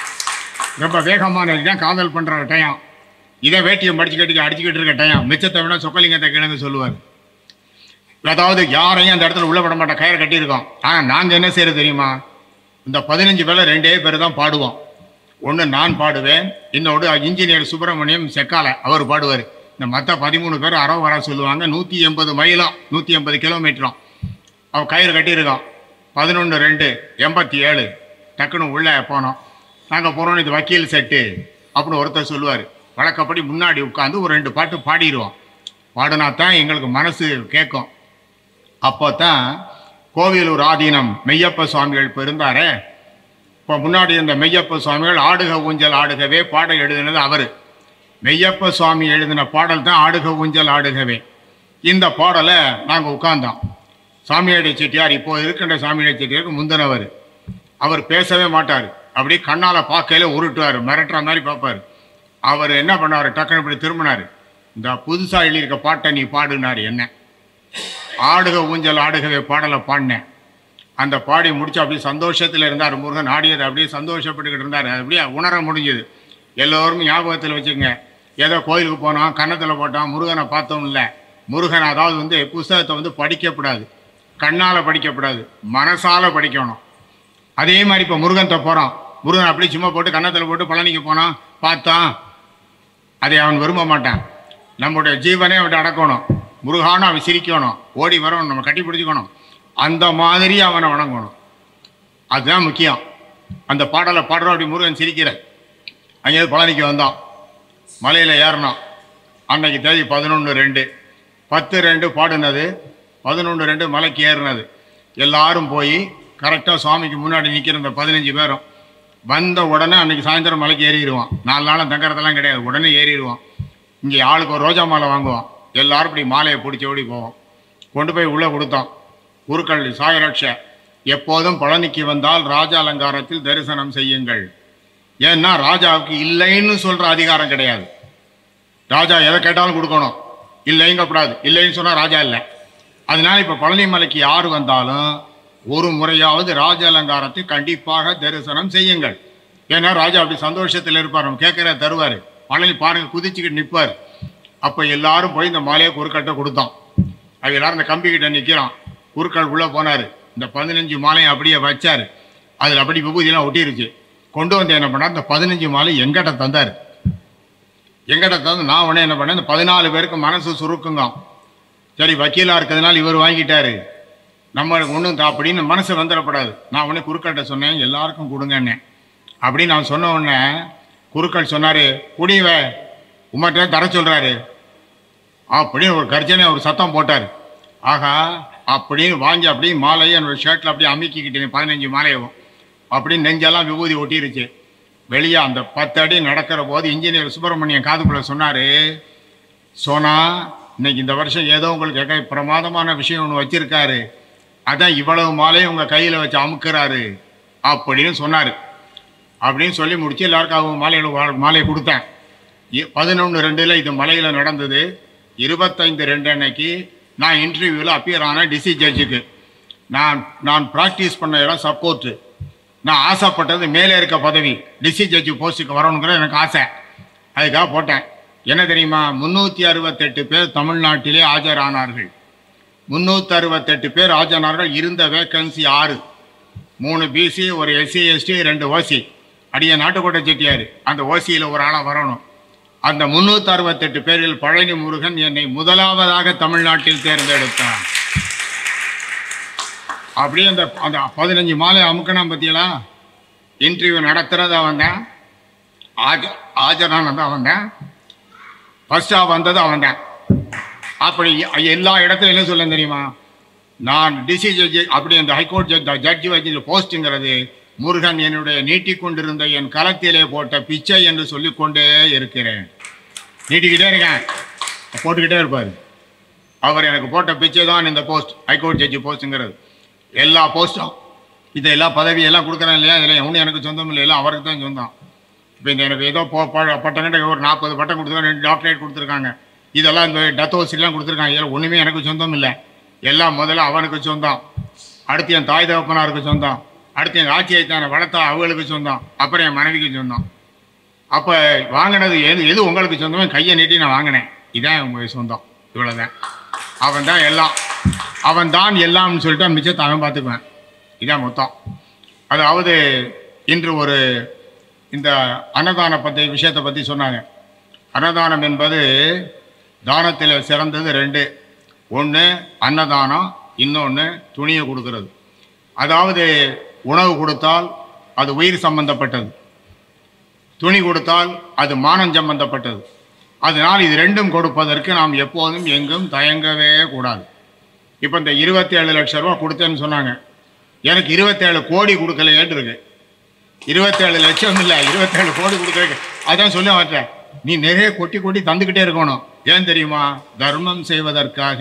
ரொம்ப வேகமான தான் காதல் பண்ணுற டைம். இதை வேட்டியை மடிச்சு கட்டி அடிச்சுக்கிட்டு இருக்க டைம். மிச்சத்தை விட சொக்கலிங்கத்தை கிழங்கு சொல்லுவார். அதாவது யாரையும் அந்த இடத்துல உள்ள விட மாட்டோம், கயிறை கட்டியிருக்கோம். ஆனால் நாங்கள் என்ன செய்யறது தெரியுமா, இந்த பதினஞ்சு பேரில் ரெண்டே பேர் தான் பாடுவோம். ஒன்று நான் பாடுவேன், இன்னொன்று இன்ஜினியர் சுப்பிரமணியம் செக்காலை அவர் பாடுவார். இந்த மற்ற பதிமூணு பேர் அறவு வர சொல்லுவாங்க. நூற்றி எண்பது மைலும் நூற்றி எண்பது கிலோமீட்டரும் அவன் கயிறு கட்டியிருக்கான். பதினொன்று ரெண்டு எண்பத்தி ஏழு டக்குன்னு உள்ளே போனோம். நாங்கள் போகிறோம், இது வக்கீல் செட்டு அப்படின்னு ஒருத்தர் சொல்லுவார். வழக்கப்படி முன்னாடி உட்காந்து ஒரு ரெண்டு பாட்டு பாடிடுவோம். பாடினா தான் எங்களுக்கு மனசு கேட்கும். அப்போ தான் கோவிலூர் ஆதீனம் மெய்யப்ப சுவாமிகள் இப்போ இருந்தாரே, இப்போ முன்னாடி இருந்த மெய்யப்ப சுவாமிகள் ஆடுக ஊஞ்சல் ஆடுகவே பாடல் எழுதினது அவர். மெய்யப்ப சுவாமி எழுதின பாடல் தான் ஆடுக ஊஞ்சல் ஆடுகவே. இந்த பாடலை நாங்கள் உட்கார்ந்தோம். சாமியாடி செட்டியார், இப்போ இருக்கின்ற சாமியாடி செட்டியாருக்கு முந்தினவர், அவர் பேசவே மாட்டார். அப்படியே கண்ணால் பார்க்கையில உருட்டுவார், மிரட்டுற மாதிரி பார்ப்பார். அவர் என்ன பண்ணார், டக்குன்னு இப்படி திரும்பினார். இந்த புதுசாக எழுதியிருக்க பாட்டை நீ பாடுனார். என்ன ஆடுக ஊஞ்சல் ஆடுகவே பாடலை பாடினேன். அந்த பாடி முடிச்சு அப்படியே சந்தோஷத்தில் இருந்தார். முருகன் ஆடியது அப்படியே சந்தோஷப்பட்டுக்கிட்டு இருந்தார். அது அப்படியே உணர முடிஞ்சது. எல்லோரும் ஞாபகத்தில் வச்சுக்கோங்க. ஏதோ கோயிலுக்கு போனோம், கன்னத்தில் போட்டோம், முருகனை பார்த்தோம் இல்லை. முருகன் அதாவது வந்து புஸ்தகத்தை வந்து படிக்கப்படாது, கண்ணால் படிக்கப்படாது, மனசால் படிக்கணும். அதே மாதிரி இப்போ முருகன்கிட்ட போகிறோம், முருகன் அப்படி சும்மா போட்டு கன்னத்தில் போட்டு பழனிக்கு போனோம் பார்த்தான், அதை அவன் விரும்ப மாட்டான். நம்முடைய ஜீவனே அவன் அடக்கணும். முருகானும் அவன் சிரிக்கணும், ஓடி வரணும், நம்ம கட்டி பிடிச்சிக்கணும். அந்த மாதிரி அவனை வணங்கணும். அதுதான் முக்கியம். அந்த பாடலை பாடுறோம், அப்படி முருகன் சிரிக்கிற. அங்கேயிருந்து பழனிக்கு வந்தோம், மலையில் ஏறினோம். அன்னைக்கு தேதி பதினொன்று ரெண்டு பத்து ரெண்டு பாடுனது, பதினொன்று ரெண்டு மலைக்கு ஏறினது. எல்லாரும் போய் கரெக்டாக சுவாமிக்கு முன்னாடி நிற்கிற இந்த பதினஞ்சு பேரும் வந்த உடனே அன்றைக்கி சாயந்தரம் மலைக்கு ஏறிடுவான். நாலு நாளும் தங்கறதெல்லாம் கிடையாது, உடனே ஏறிடுவான். இங்கே ஆளுக்கு ஒரு ரோஜா மாலை வாங்குவான். எல்லாரும் இப்படி மாலையை பிடிச்சி ஓடி போவோம். கொண்டு போய் உள்ளே கொடுத்தோம். குருக்கள் சாயரட்ச, எப்போதும் பழனிக்கு வந்தால் ராஜ அலங்காரத்தில் தரிசனம் செய்யுங்கள். ஏன்னா ராஜாவுக்கு இல்லைன்னு சொல்கிற அதிகாரம் கிடையாது. ராஜா எதை கேட்டாலும் கொடுக்கணும், இல்லைங்கப்படாது. இல்லைன்னு சொன்னால் ராஜா இல்லை. அதனால இப்போ பழனி மலைக்கு யார் வந்தாலும் ஒரு முறையாவது ராஜ அலங்காரத்தை கண்டிப்பாக தரிசனம் செய்யுங்கள். ஏன்னா ராஜா அப்படி சந்தோஷத்தில் இருப்பார், நம்ம கேட்குற தருவார். பழனி பாருங்க குதிச்சுக்கிட்டு நிற்பார். அப்போ எல்லாரும் போய் இந்த மாலையை குறுக்கட்டை கொடுத்தோம். அது எல்லாரும் இந்த கம்பிக்கிட்ட நிற்கிறான். குறுக்கள் உள்ளே போனார். இந்த பதினஞ்சு மாலையை அப்படியே வச்சார். அதில் அப்படி விபூதியெல்லாம் ஒட்டிருச்சு. கொண்டு வந்து என்ன பண்ணார், இந்த பதினஞ்சு மாலை எங்கிட்ட தந்தார். எங்கிட்ட தந்து நான் உடனே என்ன பண்ணேன், இந்த பதினாலு பேருக்கு மனசு சுருக்குங்க. சரி வக்கீலாக இருக்கிறதுனால இவர் வாங்கிட்டாரு, நம்மளுக்கு ஒன்றும் அப்படின்னு மனசு வந்துடப்படாது. நான் உடனே குறுக்கள்கிட்ட சொன்னேன், எல்லாருக்கும் கொடுங்கன்னே. அப்படின்னு நான் சொன்ன உடனே குறுக்கள் சொன்னார், குடிவ உமர்கிட்ட தர சொல்கிறாரு அப்படின்னு ஒரு கர்ஜனை ஒரு சத்தம் போட்டார். ஆகா அப்படின்னு வாங்கி அப்படியே மாலையை என்னோடய ஷர்ட்டில் அப்படியே அமுக்கிக்கிட்டேன். பதினஞ்சு மாலையும் அப்படின்னு நெஞ்செல்லாம் விபூதி ஒட்டிருச்சு. வெளியே அந்த பத்து அடி நடக்கிற போது இன்ஜினியர் சுப்பிரமணியம் காதுக்குள்ள சொன்னார், சோனா இன்னைக்கு இந்த வருஷம் ஏதோ உங்களுக்கு பிரமாதமான விஷயம் ஒன்று வச்சிருக்காரு, அதான் இவ்வளவு மாலையை உங்கள் கையில் வச்சு அமுக்கிறாரு அப்படின்னு சொன்னார். அப்படின்னு சொல்லி முடிச்சு எல்லாருக்கும் அவங்க மாலையில் மாலையை கொடுத்தேன். பதினொன்று ரெண்டில் இது மலையில் நடந்தது. இருபத்தைந்து ரெண்டு அன்னைக்கு நான் இன்டர்வியூவில் அப்பியர் ஆனேன் டிசி ஜட்ஜுக்கு. நான் நான் ப்ராக்டிஸ் பண்ண இடம் சப்போர்ட்டு. நான் ஆசைப்பட்டது மேலே இருக்க பதவி, டிசி ஜட்ஜு போஸ்ட்டுக்கு வரணுங்கிற எனக்கு ஆசை. அதுக்காக போட்டேன். என்ன தெரியுமா, முந்நூற்றி அறுபத்தெட்டு பேர் தமிழ்நாட்டிலே ஆஜரானார்கள். முந்நூற்றி அறுபத்தெட்டு பேர் ஆஜரானார்கள். இருந்த வேக்கன்சி ஆறு, மூணு பிசி, ஒரு எஸ்சி எஸ்டி, ரெண்டு ஓசி. அடிய நாட்டுக்கோட்டை செட்டியார் அந்த ஓசியில் ஒரு ஆளாக வரணும். அந்த முந்நூற்றி அறுபத்தெட்டு பேரில் பழனி முருகன் என்னை முதலாவதாக தமிழ்நாட்டில் தேர்ந்தெடுத்தான். அப்படியே அந்த அந்த பதினஞ்சு மாலை அமுக்கணா பற்றியெல்லாம் இன்டர்வியூ நடத்துறது அவன் தான், ஆஜ ஆஜரானது அவன் தான், ஃபர்ஸ்டாக வந்தது அவன் தான். அப்படி எல்லா இடத்துலையும் என்ன சொல்ல தெரியுமா, நான் டிசி ஜட்ஜி அப்படி அந்த ஹைகோர்ட் ஜட்ஜ் ஜட்ஜி வச்சு போஸ்ட்டுங்கிறது முருகன் என்னுடைய நீட்டிக்கொண்டிருந்த என் களத்திலே போட்ட பிச்சை என்று சொல்லிக்கொண்டே இருக்கிறேன். நீட்டிக்கிட்டே இருக்கேன், போட்டுக்கிட்டே இருப்பார். அவர் எனக்கு போட்ட பிச்சை தான் இந்த போஸ்ட், ஹைகோர்ட் ஜட்ஜி போஸ்ட்டுங்கிறது. எல்லா போஸ்ட்டும் இதை எல்லா பதவியெல்லாம் கொடுக்குறேன் இல்லையா, இதில் ஒன்றும் எனக்கு சொந்தம் இல்லை, எல்லாம் அவருக்கு தான் சொந்தம். இப்போ இந்த எனக்கு ஏதோ போ பட்டங்கிட்ட ஒரு நாற்பது பட்டம் கொடுத்துருக்காங்க, ரெண்டு டாக்டரேட் கொடுத்துருக்காங்க, இதெல்லாம் இந்த டத்தோசிலாம் கொடுத்துருக்காங்க. இதெல்லாம் ஒன்றுமே எனக்கு சொந்தம் இல்லை, எல்லாம் முதல்ல அவனுக்கு சொந்தம், அடுத்து என் தாய் தகப்பனாருக்கு சொந்தம், அடுத்து என் ஆட்சியை தானே வளர்த்தா அவங்களுக்கு சொந்தம், அப்புறம் என் மனைவிக்கு சொந்தம். அப்போ வாங்கினது எது எது உங்களுக்கு சொந்தமோ கையை நீட்டி நான் வாங்கினேன், இதான் உங்களுக்கு சொந்தம், இவ்வளோதான். அவன் தான் எல்லாம், அவன் தான் எல்லாம்னு சொல்லிட்டு மிச்சத்தை அவன் பார்த்துக்குவேன், இதான் மொத்தம். அதாவது இன்று ஒரு இந்த அன்னதான பற்றி விஷயத்தை பற்றி சொன்னாங்க. அன்னதானம் என்பது தானத்தில் சிறந்தது ரெண்டு, ஒன்று அன்னதானம், இன்னொன்று துணியை கொடுக்கறது. அதாவது உணவு கொடுத்தால் அது உயிர் சம்பந்தப்பட்டது, துணி கொடுத்தால் அது மானம் சம்பந்தப்பட்டது. அதனால் இது ரெண்டும் கொடுப்பதற்கு நாம் எப்போதும் எங்கும் தயங்கவே கூடாது. இப்போ இந்த இருபத்தி ஏழு லட்சம் ரூபா கொடுத்தேன்னு சொன்னாங்க, எனக்கு இருபத்தேழு கோடி கொடுக்கலையேன்னு இருக்கு. இருபத்தேழு லட்சம் இல்லை, இருபத்தேழு கோடி கொடுக்கல. அதான் சொல்ல மாட்டேன், நீ நிறைய கொட்டி கொட்டி தந்துக்கிட்டே இருக்கணும். ஏன் தெரியுமா? தர்மம் செய்வதற்காக.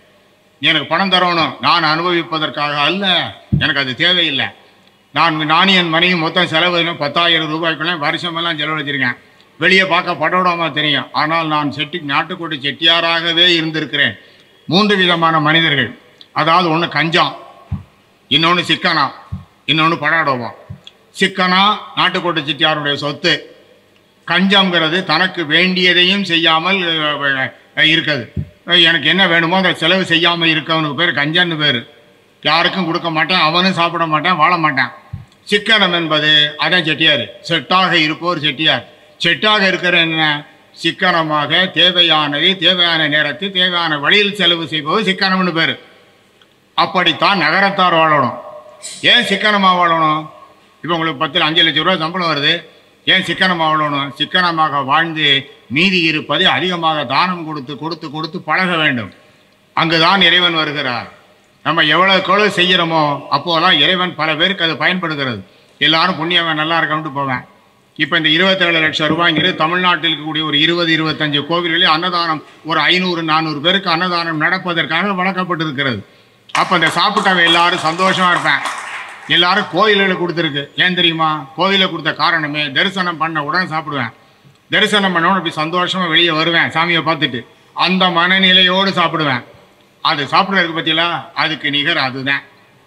எனக்கு பணம் தரணும், நான் அனுபவிப்பதற்காக அல்ல, எனக்கு அது தேவையில்லை. நான் நானும் என் மனைவி மொத்தம் செலவு பத்தாயிரம் ரூபாய்க்குள்ள வருஷமெல்லாம் செலவழிச்சிருக்கேன். வெளியே பார்க்க படோடாம தெரியும், ஆனால் நான் செட்டி நாட்டுக்கோட்டை செட்டியாராகவே இருந்திருக்கிறேன். மூன்று விதமான மனிதர்கள், அதாவது ஒன்று கஞ்சம், இன்னொன்று சிக்கனா, இன்னொன்று படாடோவம். சிக்கனா நாட்டுக்கோட்டை செட்டியாருடைய சொத்து, கஞ்சம்ங்கிறது தனக்கு வேண்டியதையும் செய்யாமல் இருக்குது. எனக்கு என்ன வேணுமோ அதை செலவு செய்யாமல் இருக்கவனுக்கு பேர் கஞ்சன்னு பேர். யாருக்கும் கொடுக்க மாட்டேன், அவனும் சாப்பிட மாட்டேன், வாழ மாட்டேன். சிக்கனம் என்பது அதான் செட்டியார். செட்டாக இருப்போர் செட்டியார். செட்டாக இருக்கிற என்ன? சிக்கனமாக தேவையானதை தேவையான நேரத்தில் தேவையான வழியில் செலவு செய்பவர் சிக்கனம்னு பேர். அப்படித்தான் நகரத்தார் வாழணும். ஏன் சிக்கனமாக வாழணும்? இப்போ உங்களுக்கு பத்தில் அஞ்சு லட்சம் ரூபா சம்பளம் வருது, ஏன் சிக்கனமாக வாழணும்? சிக்கனமாக வாழ்ந்து மீதி இருப்பதை அதிகமாக தானம் கொடுத்து கொடுத்து கொடுத்து பழக வேண்டும். அங்குதான் இறைவன் வருகிறார். நம்ம எவ்வளவு கொலை செய்கிறோமோ அப்போலாம் இறைவன் பல பேருக்கு அது பயன்படுகிறது. எல்லாரும் புண்ணியவன் நல்லா இருக்கணும்ட்டு போவேன். இப்போ இந்த இருபத்தேழு லட்சம் ரூபாய்ங்கிறது தமிழ்நாட்டில் இருக்கக்கூடிய ஒரு இருபது இருபத்தஞ்சு கோவில்களில் அன்னதானம் ஒரு ஐநூறு நானூறு பேருக்கு அன்னதானம் நடப்பதற்காக வழங்கப்பட்டிருக்கிறது. அப்போ இந்த சாப்பிட்டவன் எல்லாரும் சந்தோஷமா இருப்பேன். எல்லாரும் கோயிலில் கொடுத்துருக்கு. ஏன் தெரியுமா? கோயிலில் கொடுத்த காரணமே தரிசனம் பண்ண உடனே சாப்பிடுவேன். தரிசனம் பண்ண இப்படி சந்தோஷமா வெளியே வருவேன், சாமியை பார்த்துட்டு அந்த மனநிலையோடு சாப்பிடுவேன். அது சாப்பிட்றதுக்கு பற்றியில அதுக்கு நிகர் அதுதான்.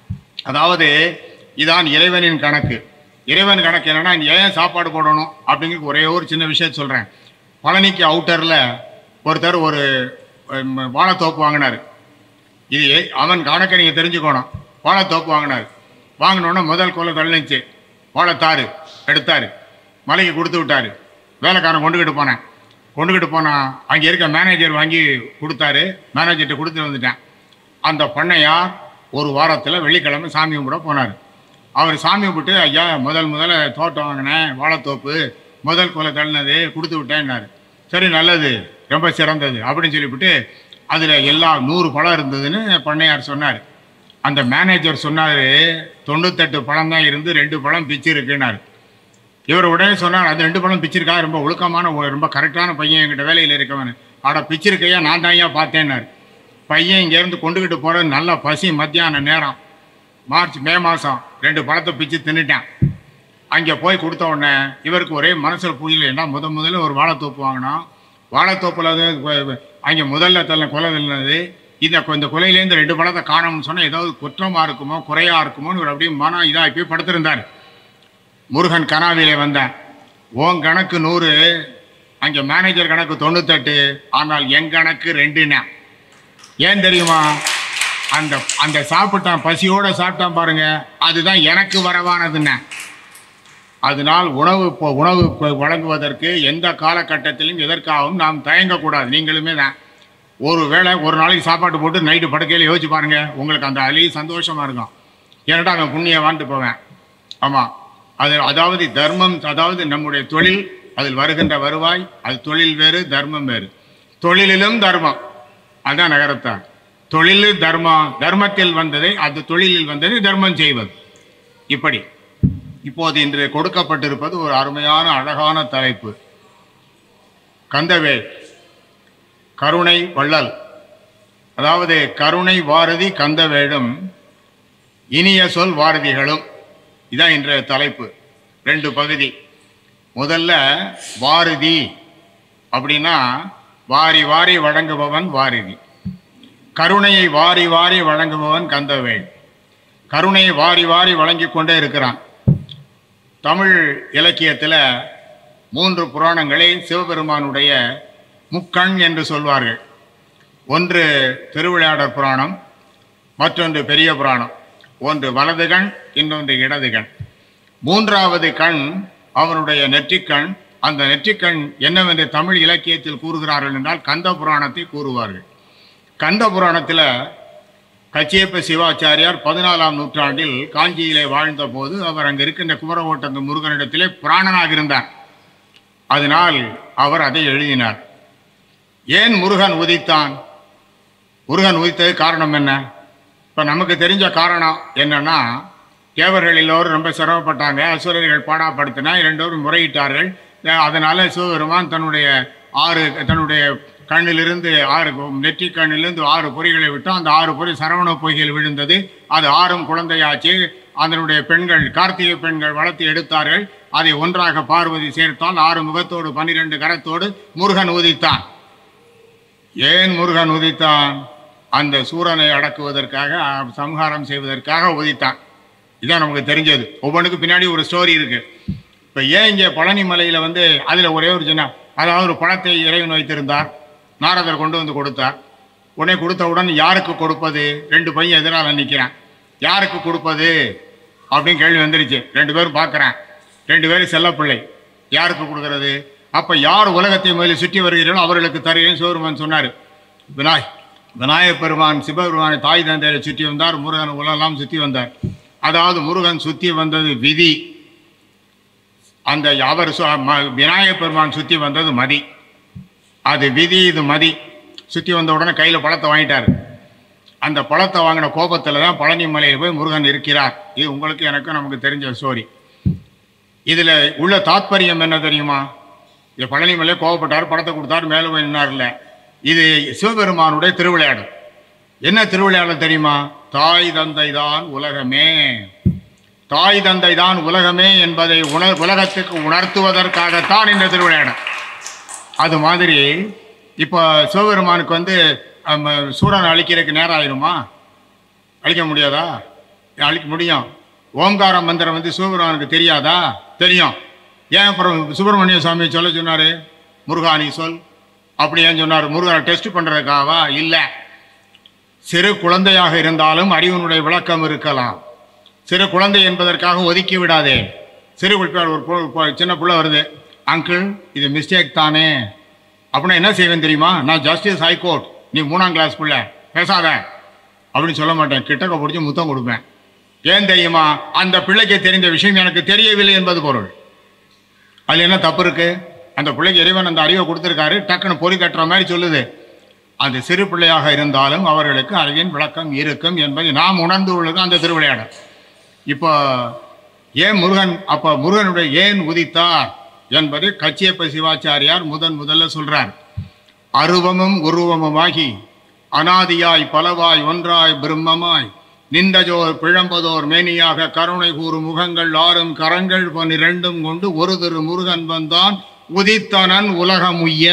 அதாவது இதான் இறைவனின் கணக்கு. இறைவன் கணக்கு என்னன்னா, ஏன் சாப்பாடு போடணும் அப்படிங்கிற ஒரே ஒரு சின்ன விஷயத்த சொல்கிறேன். பழனிக்கு அவுட்டரில் ஒருத்தர் ஒரு வாழைத்தோப்பு வாங்கினார். இது அவன் கணக்கை நீங்கள் தெரிஞ்சுக்கணும். வாழைத்தோப்பு வாங்கினார். வாங்கினோன்னா முதல் கொலை தள்ளிச்சு, வாழைத்தாறு எடுத்தார், மலைக்கு கொடுத்து விட்டார். வேலைக்காரன் கொண்டுக்கிட்டு போனேன். கொண்டுக்கிட்டு போனால் அங்கே இருக்க மேனேஜர் வாங்கி கொடுத்தாரு. மேனேஜர்கிட்ட கொடுத்துட்டு வந்துட்டேன். அந்த பண்ணையார் ஒரு வாரத்தில் வெள்ளிக்கிழமை சாமி கும்பிட போனார். அவர் சாமி கும்பிட்டு, ஐயா முதல் முதல்ல தோட்டம் வாங்கினேன், வாழைத்தோப்பு முதல் கொலை தள்ளினது கொடுத்து விட்டேன்னாரு. சரி, நல்லது, ரொம்ப சிறந்தது அப்படின்னு சொல்லிவிட்டு அதில் எல்லா நூறு பழம் இருந்ததுன்னு பண்ணையார் சொன்னார். அந்த மேனேஜர் சொன்னார், தொண்ணூத்தெட்டு பழம் தான் இருந்து ரெண்டு பழம் பிச்சு இருக்குன்னாரு. இவர் உடனே சொன்னார், அது ரெண்டு பழம் பிச்சிருக்கா, ரொம்ப ஒழுக்கமான ரொம்ப கரெக்டான பையன், என்கிட்ட வேலையில் இருக்கவன். ஆட பிச்சிருக்கையா, நான் தான் ஐயா பார்த்தேன்னாரு. பையன் இங்கேருந்து கொண்டுக்கிட்டு போகிறது நல்ல பசி, மத்தியான நேரம், மார்ச் மே மாதம். ரெண்டு பழத்தை பிச்சு தின்னுட்டேன். அங்கே போய் கொடுத்த உடனே இவருக்கு ஒரே மனசில் பூஜையில், ஏன்னா முத முதல்ல ஒரு வாழைத்தோப்பு வாங்கினோம். வாழைத்தோப்பில் அது அங்கே முதல்ல தள்ள கொலை தள்ளினது. இந்த இந்த கொலையிலேருந்து ரெண்டு பழத்தை காணணும்னு சொன்னால் ஏதாவது குற்றமாக இருக்குமோ குறையாக இருக்குமோன்னு இவர் அப்படியே மனம் இதாக போய் படுத்திருந்தார். முருகன் கனாவிலே வந்தேன். உன் கணக்கு நூறு, அங்கே மேனேஜர் கணக்கு தொண்ணூத்தெட்டு, ஆனால் என் கணக்கு ரெண்டுண்ணா. ஏன் தெரியுமா? அந்த அந்த சாப்பிட்டான், பசியோடு சாப்பிட்டான் பாருங்க, அதுதான் எனக்கு வரவானதுண்ணே. அதனால் உணவு உணவு வழங்குவதற்கு எந்த காலகட்டத்திலும் எதற்காகவும் நாம் தயங்கக்கூடாது. நீங்களுமே தான் ஒரு வேளை ஒரு நாளைக்கு சாப்பாட்டு போட்டு நைட்டு படுக்கையில் யோசிச்சு பாருங்க, உங்களுக்கு அந்த அழி சந்தோஷமா இருக்கும். ஏன்னாடா அவன் புண்ணிய வான்ட்டு போவேன். ஆமாம், அது அதாவது தர்மம், அதாவது நம்முடைய தொழில், அதில் வருகின்ற வருவாய், அது தொழில் வேறு தர்மம் வேறு. தொழிலிலும் தர்மம், அதான் நகரத்தார். தொழில் தர்மம், தர்மத்தில் வந்ததை அது தொழிலில் வந்ததை தர்மம் செய்வது. இப்படி இப்போது இன்று கொடுக்கப்பட்டிருப்பது ஒரு அருமையான அழகான தலைப்பு. கந்தவேல் கருணை வள்ளல், அதாவது கருணை வாரதி கந்தவேலும் இனிய சொல் வாரதிகளும். இதான் இன்றைய தலைப்பு. ரெண்டு பகுதி. முதல்ல வாரதி அப்படின்னா வாரி வாரி வழங்குபவன் வாரதி. கருணையை வாரி வாரி வழங்குபவன் கந்தவேல். கருணையை வாரி வாரி வழங்கி கொண்டே இருக்கிறான். தமிழ் இலக்கியத்தில் மூன்று புராணங்களை சிவபெருமானுடைய முக்கண் என்று சொல்வார்கள். ஒன்று திருவிளையாடற் புராணம், மற்றொன்று பெரிய புராணம். ஒன்று வலது கண், இன்னொன்று இடது கண். மூன்றாவது கண் அவனுடைய நெற்றிக்கண். அந்த நெற்றிக்கண் என்னவென்று தமிழ் இலக்கியத்தில் கூறுகிறார்கள் என்றால் கந்த புராணத்தை கூறுவார்கள். கந்த புராணத்தில் கச்சியப்ப சிவாச்சாரியார் பதினாலாம் நூற்றாண்டில் காஞ்சியிலே வாழ்ந்த போது அவர் அங்கே இருக்கின்ற குமரகோட்டங்க முருகனிடத்திலே புராணனாக இருந்தார். அதனால் அவர் அதை எழுதினார். ஏன் முருகன் உதித்தான்? முருகன் உதித்தது காரணம் என்ன? இப்போ நமக்கு தெரிஞ்ச காரணம் என்னன்னா, தேவர்கள் எல்லோரும் ரொம்ப சிரமப்பட்டாங்க, அசுரர்கள் பாடாப்படுத்தினா, இரண்டோரும் முறையிட்டார்கள். அதனால சிவபெருமான் தன்னுடைய ஆறு தன்னுடைய கண்ணிலிருந்து ஆறு நெற்றி கண்ணிலிருந்து ஆறு பொறிகளை விட்டு அந்த ஆறு பொறி சரவண பொய்கள் விழுந்தது. அது ஆறும் குழந்தையாச்சு. அதனுடைய பெண்கள் கார்த்திகை பெண்கள் வளர்த்து எடுத்தார்கள். அதை ஒன்றாக பார்வதி சேர்த்தால் ஆறு முகத்தோடு பன்னிரண்டு கரத்தோடு முருகன் உதித்தான். ஏன் முருகன் உதித்தான்? அந்த சூரனை அடக்குவதற்காக, சம்ஹாரம் செய்வதற்காக உதித்தான். இதான் நமக்கு தெரிஞ்சது. ஒவ்வொன்றுக்கு பின்னாடி ஒரு ஸ்டோரி இருக்கு. இப்போ ஏன் இங்கே பழனி மலையில் வந்து அதில் ஒரே ஒரு சின்ன, அதாவது ஒரு பழத்தை இறைவன் வைத்திருந்தார். நாரதர் கொண்டு வந்து கொடுத்தார். உடனே கொடுத்தவுடன் யாருக்கு கொடுப்பது? ரெண்டு பையன் எதிரால் நிற்கிறான். யாருக்கு கொடுப்பது அப்படின்னு கேள்வி வந்துருச்சு. ரெண்டு பேரும் பார்க்குறேன். ரெண்டு பேரும் செல்லப்பிள்ளை. யாருக்கு கொடுக்கறது? அப்போ யார் உலகத்தை முதலில் சுற்றி வருகிறீர்களோ அவர்களுக்கு தருகிறேன் சிவபெருமான் சொன்னார். விநாய் விநாயகப் பெருமான் சிவபெருமானை தாய் தந்தையை சுற்றி வந்தார். முருகன் உலகெல்லாம் சுற்றி வந்தார். அதாவது முருகன் சுற்றி வந்தது விதி. அந்த அவர் விநாயகப் பெருமான் சுற்றி வந்தது மதி. அது விதி, இது மதி. சுற்றி வந்த உடனே கையில் பழத்தை வாங்கிட்டார். அந்த பழத்தை வாங்கின கோபத்தில் தான் பழனி மலையில் போய் முருகன் இருக்கிறார். இது உங்களுக்கு எனக்கும் நமக்கு தெரிஞ்ச ஸ்டோரி. இதில் உள்ள தாத்பரியம் என்ன தெரியுமா? இது பழனி மலையை கோபப்பட்டார், பழத்தை கொடுத்தார், மேலே போய் நின்னார்ல. இது சிவபெருமானுடைய திருவிளையாடல். என்ன திருவிளையாடல் தெரியுமா? தாய் தந்தை தான் உலகமே. தாய் தந்தை தான் உலகமே என்பதை உணர் உலகத்துக்கு உணர்த்துவதற்காகத்தான் இந்த திருவிளையாடல். அது மாதிரி இப்போ சிவபெருமானுக்கு வந்து சூரனை அழிக்கிறதுக்கு நேரம் ஆயிடுமா? அழிக்க முடியாதா? அழிக்க முடியும். ஓம்கார மந்திரம் வந்து சிவபெருமானுக்கு தெரியாதா? தெரியும். ஏன் அப்புறம் சுப்பிரமணிய சுவாமி சொல்ல சொன்னார்? முருகானி சொல் அப்படி ஏன் சொன்னார்? முருகனை டெஸ்ட் பண்ணுறதுக்காகவா? இல்லை. சிறு குழந்தையாக இருந்தாலும் அறிவனுடைய விளக்கம் இருக்கலாம். சிறு குழந்தை என்பதற்காக ஒதுக்கி விடாதே. சிறு ஒரு சின்ன பிள்ளை வருது, அங்கிள் இது மிஸ்டேக் தானே அப்படின்னா என்ன செய்வேன் தெரியுமா? நான் ஜஸ்டிஸ் ஹைகோர்ட், நீ மூணாம் கிளாஸ் பிள்ளை பேசாத அப்படின்னு சொல்ல மாட்டேன். கிட்டக்க பிடிச்சி முத்தம் கொடுப்பேன். ஏன் தெரியுமா? அந்த பிள்ளைக்கு தெரிந்த விஷயம் எனக்கு தெரியவில்லை என்பது பொருள். அதில் என்ன தப்பு இருக்கு? அந்த பிள்ளைக்கு இறைவன் அந்த அறிவை கொடுத்துருக்காரு, டக்குன்னு பொறி கட்டுற மாதிரி சொல்லுது. அந்த சிறு பிள்ளையாக இருந்தாலும் அவர்களுக்கு அறிவின் விளக்கம் இருக்கும் என்பதை நாம் உணர்ந்து உள்ளது அந்த திருவிளையாடல். இப்போ ஏன் முருகன், அப்போ முருகனுடைய ஏன் உதித்தார் என்பதை கச்சியப்ப சிவாச்சாரியார் முதன் முதல்ல சொல்றார். அருவமும் உருவமுமாகி அனாதியாய் பலவாய் ஒன்றாய் பிரம்மமாய் நின்றஜோர் பிழம்பதோர் மேனியாக கருணை கூறும் முகங்கள் ஆறும் கரங்கள் பன்னிரண்டும் கொண்டு ஒரு திரு முருகன் வந்தான் உதித்தனன் உலகம் உய்ய.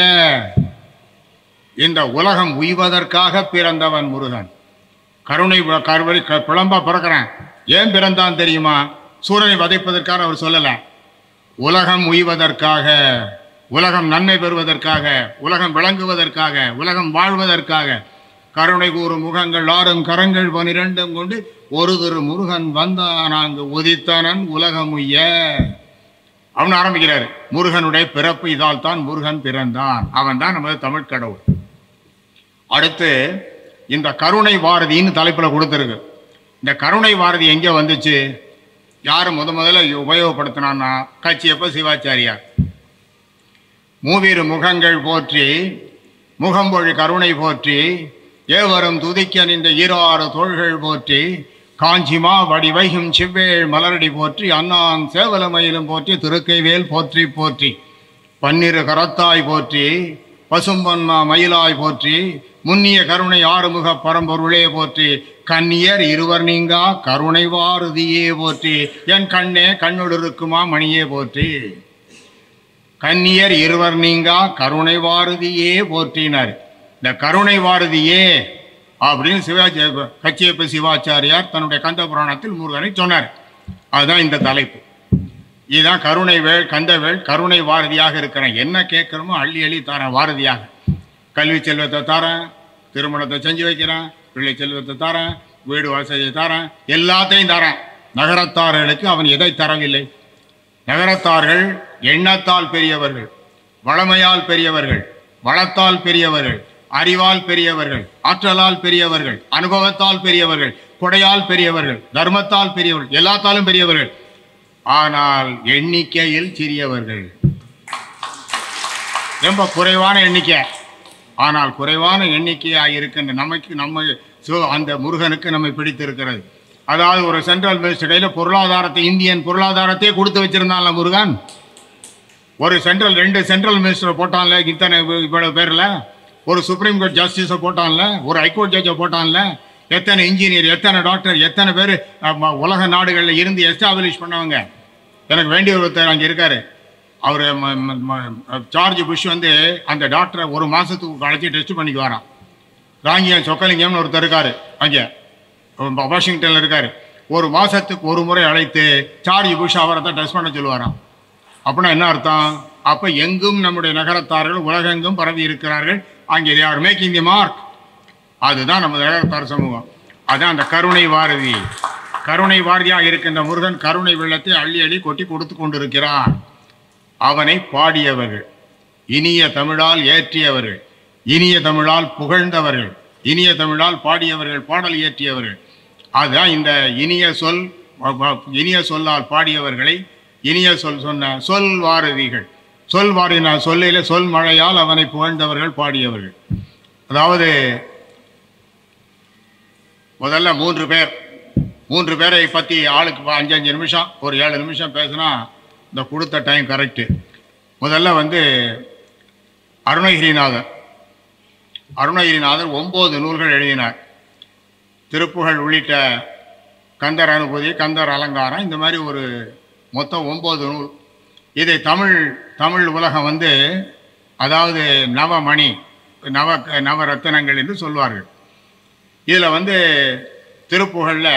இந்த உலகம் உய்வதற்காக பிறந்தவன் முருகன். கருணை கருவறை பிளம்பா பிறக்கிறேன். ஏன் பிறந்தான் தெரியுமா? சூரனை வதைப்பதற்காக அவர் சொல்லல. உலகம் உய்வதற்காக, உலகம் நன்மை பெறுவதற்காக, உலகம் விளங்குவதற்காக, உலகம் வாழ்வதற்காக கருணை கூறும் முகங்கள் ஆறும் கரங்கள் பனிரெண்டும் கொண்டு ஒரு திரு முருகன் வந்தான் அங்கு உதித்தனன் உலகம் உய்ய. அவன் ஆரம்பிக்கிறாரு. முருகனுடைய பிறப்பு இதால் தான் முருகன் பிறந்தான். அவன் தான் நமது தமிழ் கடவுள். அடுத்து இந்த கருணை வாரதின்னு தலைப்பில் கொடுத்துருக்கு. இந்த கருணை வாரதி எங்கே வந்துச்சு? யார் முத முதல்ல உபயோகப்படுத்தினான்னா கச்சியப்ப சிவாச்சாரியார். மூவிரு முகங்கள் போற்றி முகம்பொழி கருணை போற்றி ஏவரும் துதிக்க நின்ற ஈராறு தோள்கள் போற்றி காஞ்சிமா வடிவையும் செவ்வேள் மலரடி போற்றி அண்ணான் சேவலமயிலும் போற்றி திருக்கைவேல் போற்றி போற்றி பன்னிரு கரத்தாய் போற்றி பசும்பொன்மா மயிலாய் போற்றி முன்னிய கருணை ஆறுமுக பரம்பொருளே போற்றி கன்னியர் இருவர் நீங்கா கருணை வாரதியே போற்றி என் கண்ணே கண்ணோடு இருக்குமா மணியே போற்றி கன்னியர் இருவர் நீங்கா கருணை வாரதியே போற்றினார். இந்த கருணை வாரதியே அப்படின்னு சிவாச்சி கச்சியப்ப சிவாச்சாரியார் தன்னுடைய கந்த புராணத்தில் முருகனை சொன்னார். அதுதான் இந்த தலைப்பு. இதுதான் கருணை வேள் கந்தவேள் கருணை வாரதியாக இருக்கிறேன். என்ன கேட்குறோமோ அள்ளி அள்ளி தரேன் வாரதியாக. கல்வி செல்வத்தை தரேன், திருமணத்தை செஞ்சு வைக்கிறேன், பிள்ளை செல்வத்தை தரேன், வீடு வசதியை தரேன், எல்லாத்தையும் தரேன். நகரத்தார்களுக்கு அவன் எதை தரவில்லை? நகரத்தார்கள் எண்ணத்தால் பெரியவர்கள், வளமையால் பெரியவர்கள், வளத்தால் பெரியவர்கள், அறிவால் பெரியவர்கள், ஆற்றலால் பெரியவர்கள், அனுபவத்தால் பெரியவர்கள், கொடையால் பெரியவர்கள், தர்மத்தால் பெரியவர்கள், எல்லாத்தாலும் பெரியவர்கள். ஆனால் எண்ணிக்கையில் சிறியவர்கள், ரொம்ப குறைவான எண்ணிக்கை. ஆனால் குறைவான எண்ணிக்கையாக இருக்கின்ற நமக்கு நம்ம அந்த முருகனுக்கு நம்மை பிடித்திருக்கிறது. அதாவது ஒரு சென்ட்ரல் மினிஸ்டர் கையில் பொருளாதாரத்தை இந்தியன் பொருளாதாரத்தையே கொடுத்து வச்சிருந்தான்ல முருகன். ஒரு சென்ட்ரல் ரெண்டு சென்ட்ரல் மினிஸ்டரை போட்டான்ல இத்தனை இவ்வளவு பேரில், ஒரு சுப்ரீம் கோர்ட் ஜஸ்டிஸை போட்டான்ல, ஒரு ஹைகோர்ட் ஜட்ஜை போட்டான்ல, எத்தனை இன்ஜினியர், எத்தனை டாக்டர், எத்தனை பேர் உலக நாடுகளில் இருந்து எஸ்டாப்ளிஷ் பண்ணவங்க. எனக்கு வேண்டிய ஒருத்தர் அங்கே இருக்காரு. அவர் ஜார்ஜ் புஷ் வந்து அந்த டாக்டரை ஒரு மாதத்துக்கு அழைச்சி டெஸ்ட் பண்ணிக்கு வரான். ராங்கியம் சொக்கலிங்கம்னு ஒருத்தர் இருக்காரு, அங்கே வாஷிங்டனில் இருக்காரு. ஒரு மாதத்துக்கு ஒரு முறை அழைத்து ஜார்ஜ் புஷ் அவரை தான் டெஸ்ட் பண்ண சொல்லுவாராம். அப்படின்னா என்ன அர்த்தம்? அப்போ எங்கும் நம்முடைய நகரத்தார்கள் உலகெங்கும் பரவி இருக்கிறார்கள். அங்கே they are making the mark. அதுதான் நம்ம நகரத்தார் சமூகம். அதுதான் அந்த கருணை வாரதி. கருணை வாரதியாக இருக்கின்ற முருகன் கருணை வெள்ளத்தை அள்ளி அள்ளி கொட்டி கொடுத்து கொண்டிருக்கிறான். அவனை பாடியவர்கள், இனிய தமிழால் ஏற்றியவர்கள், இனிய தமிழால் புகழ்ந்தவர்கள், இனிய தமிழால் பாடியவர்கள், பாடல் இயற்றியவர்கள். அதுதான் இந்த இனிய சொல், இனிய சொல்லால் பாடியவர்களை இனிய சொல் சொன்ன சொல் வாரதிகள். சொல் வாரின சொல்லில சொல் மழையால் அவனை புகழ்ந்தவர்கள், பாடியவர்கள். அதாவது முதல்ல மூன்று பேர் மூன்று பேரை பற்றி ஆளுக்கு அஞ்சு அஞ்சு நிமிஷம் ஒரு ஏழு நிமிஷம் பேசினா இந்த கொடுத்த டைம் கரெக்டு. முதல்ல வந்து அருணகிரிநாதர். அருணகிரிநாதர் ஒம்பது நூல்கள் எழுதினார். திருப்புகழ் உள்ளிட்ட கந்தர் அனுபூதி, கந்தர் அலங்காரம், இந்த மாதிரி ஒரு மொத்தம் ஒம்பது நூல். இதை தமிழ் தமிழ் உலகம் வந்து அதாவது நவமணி, நவ நவரத்தினங்கள் என்று சொல்வார்கள். இதில் வந்து திருப்புகழில்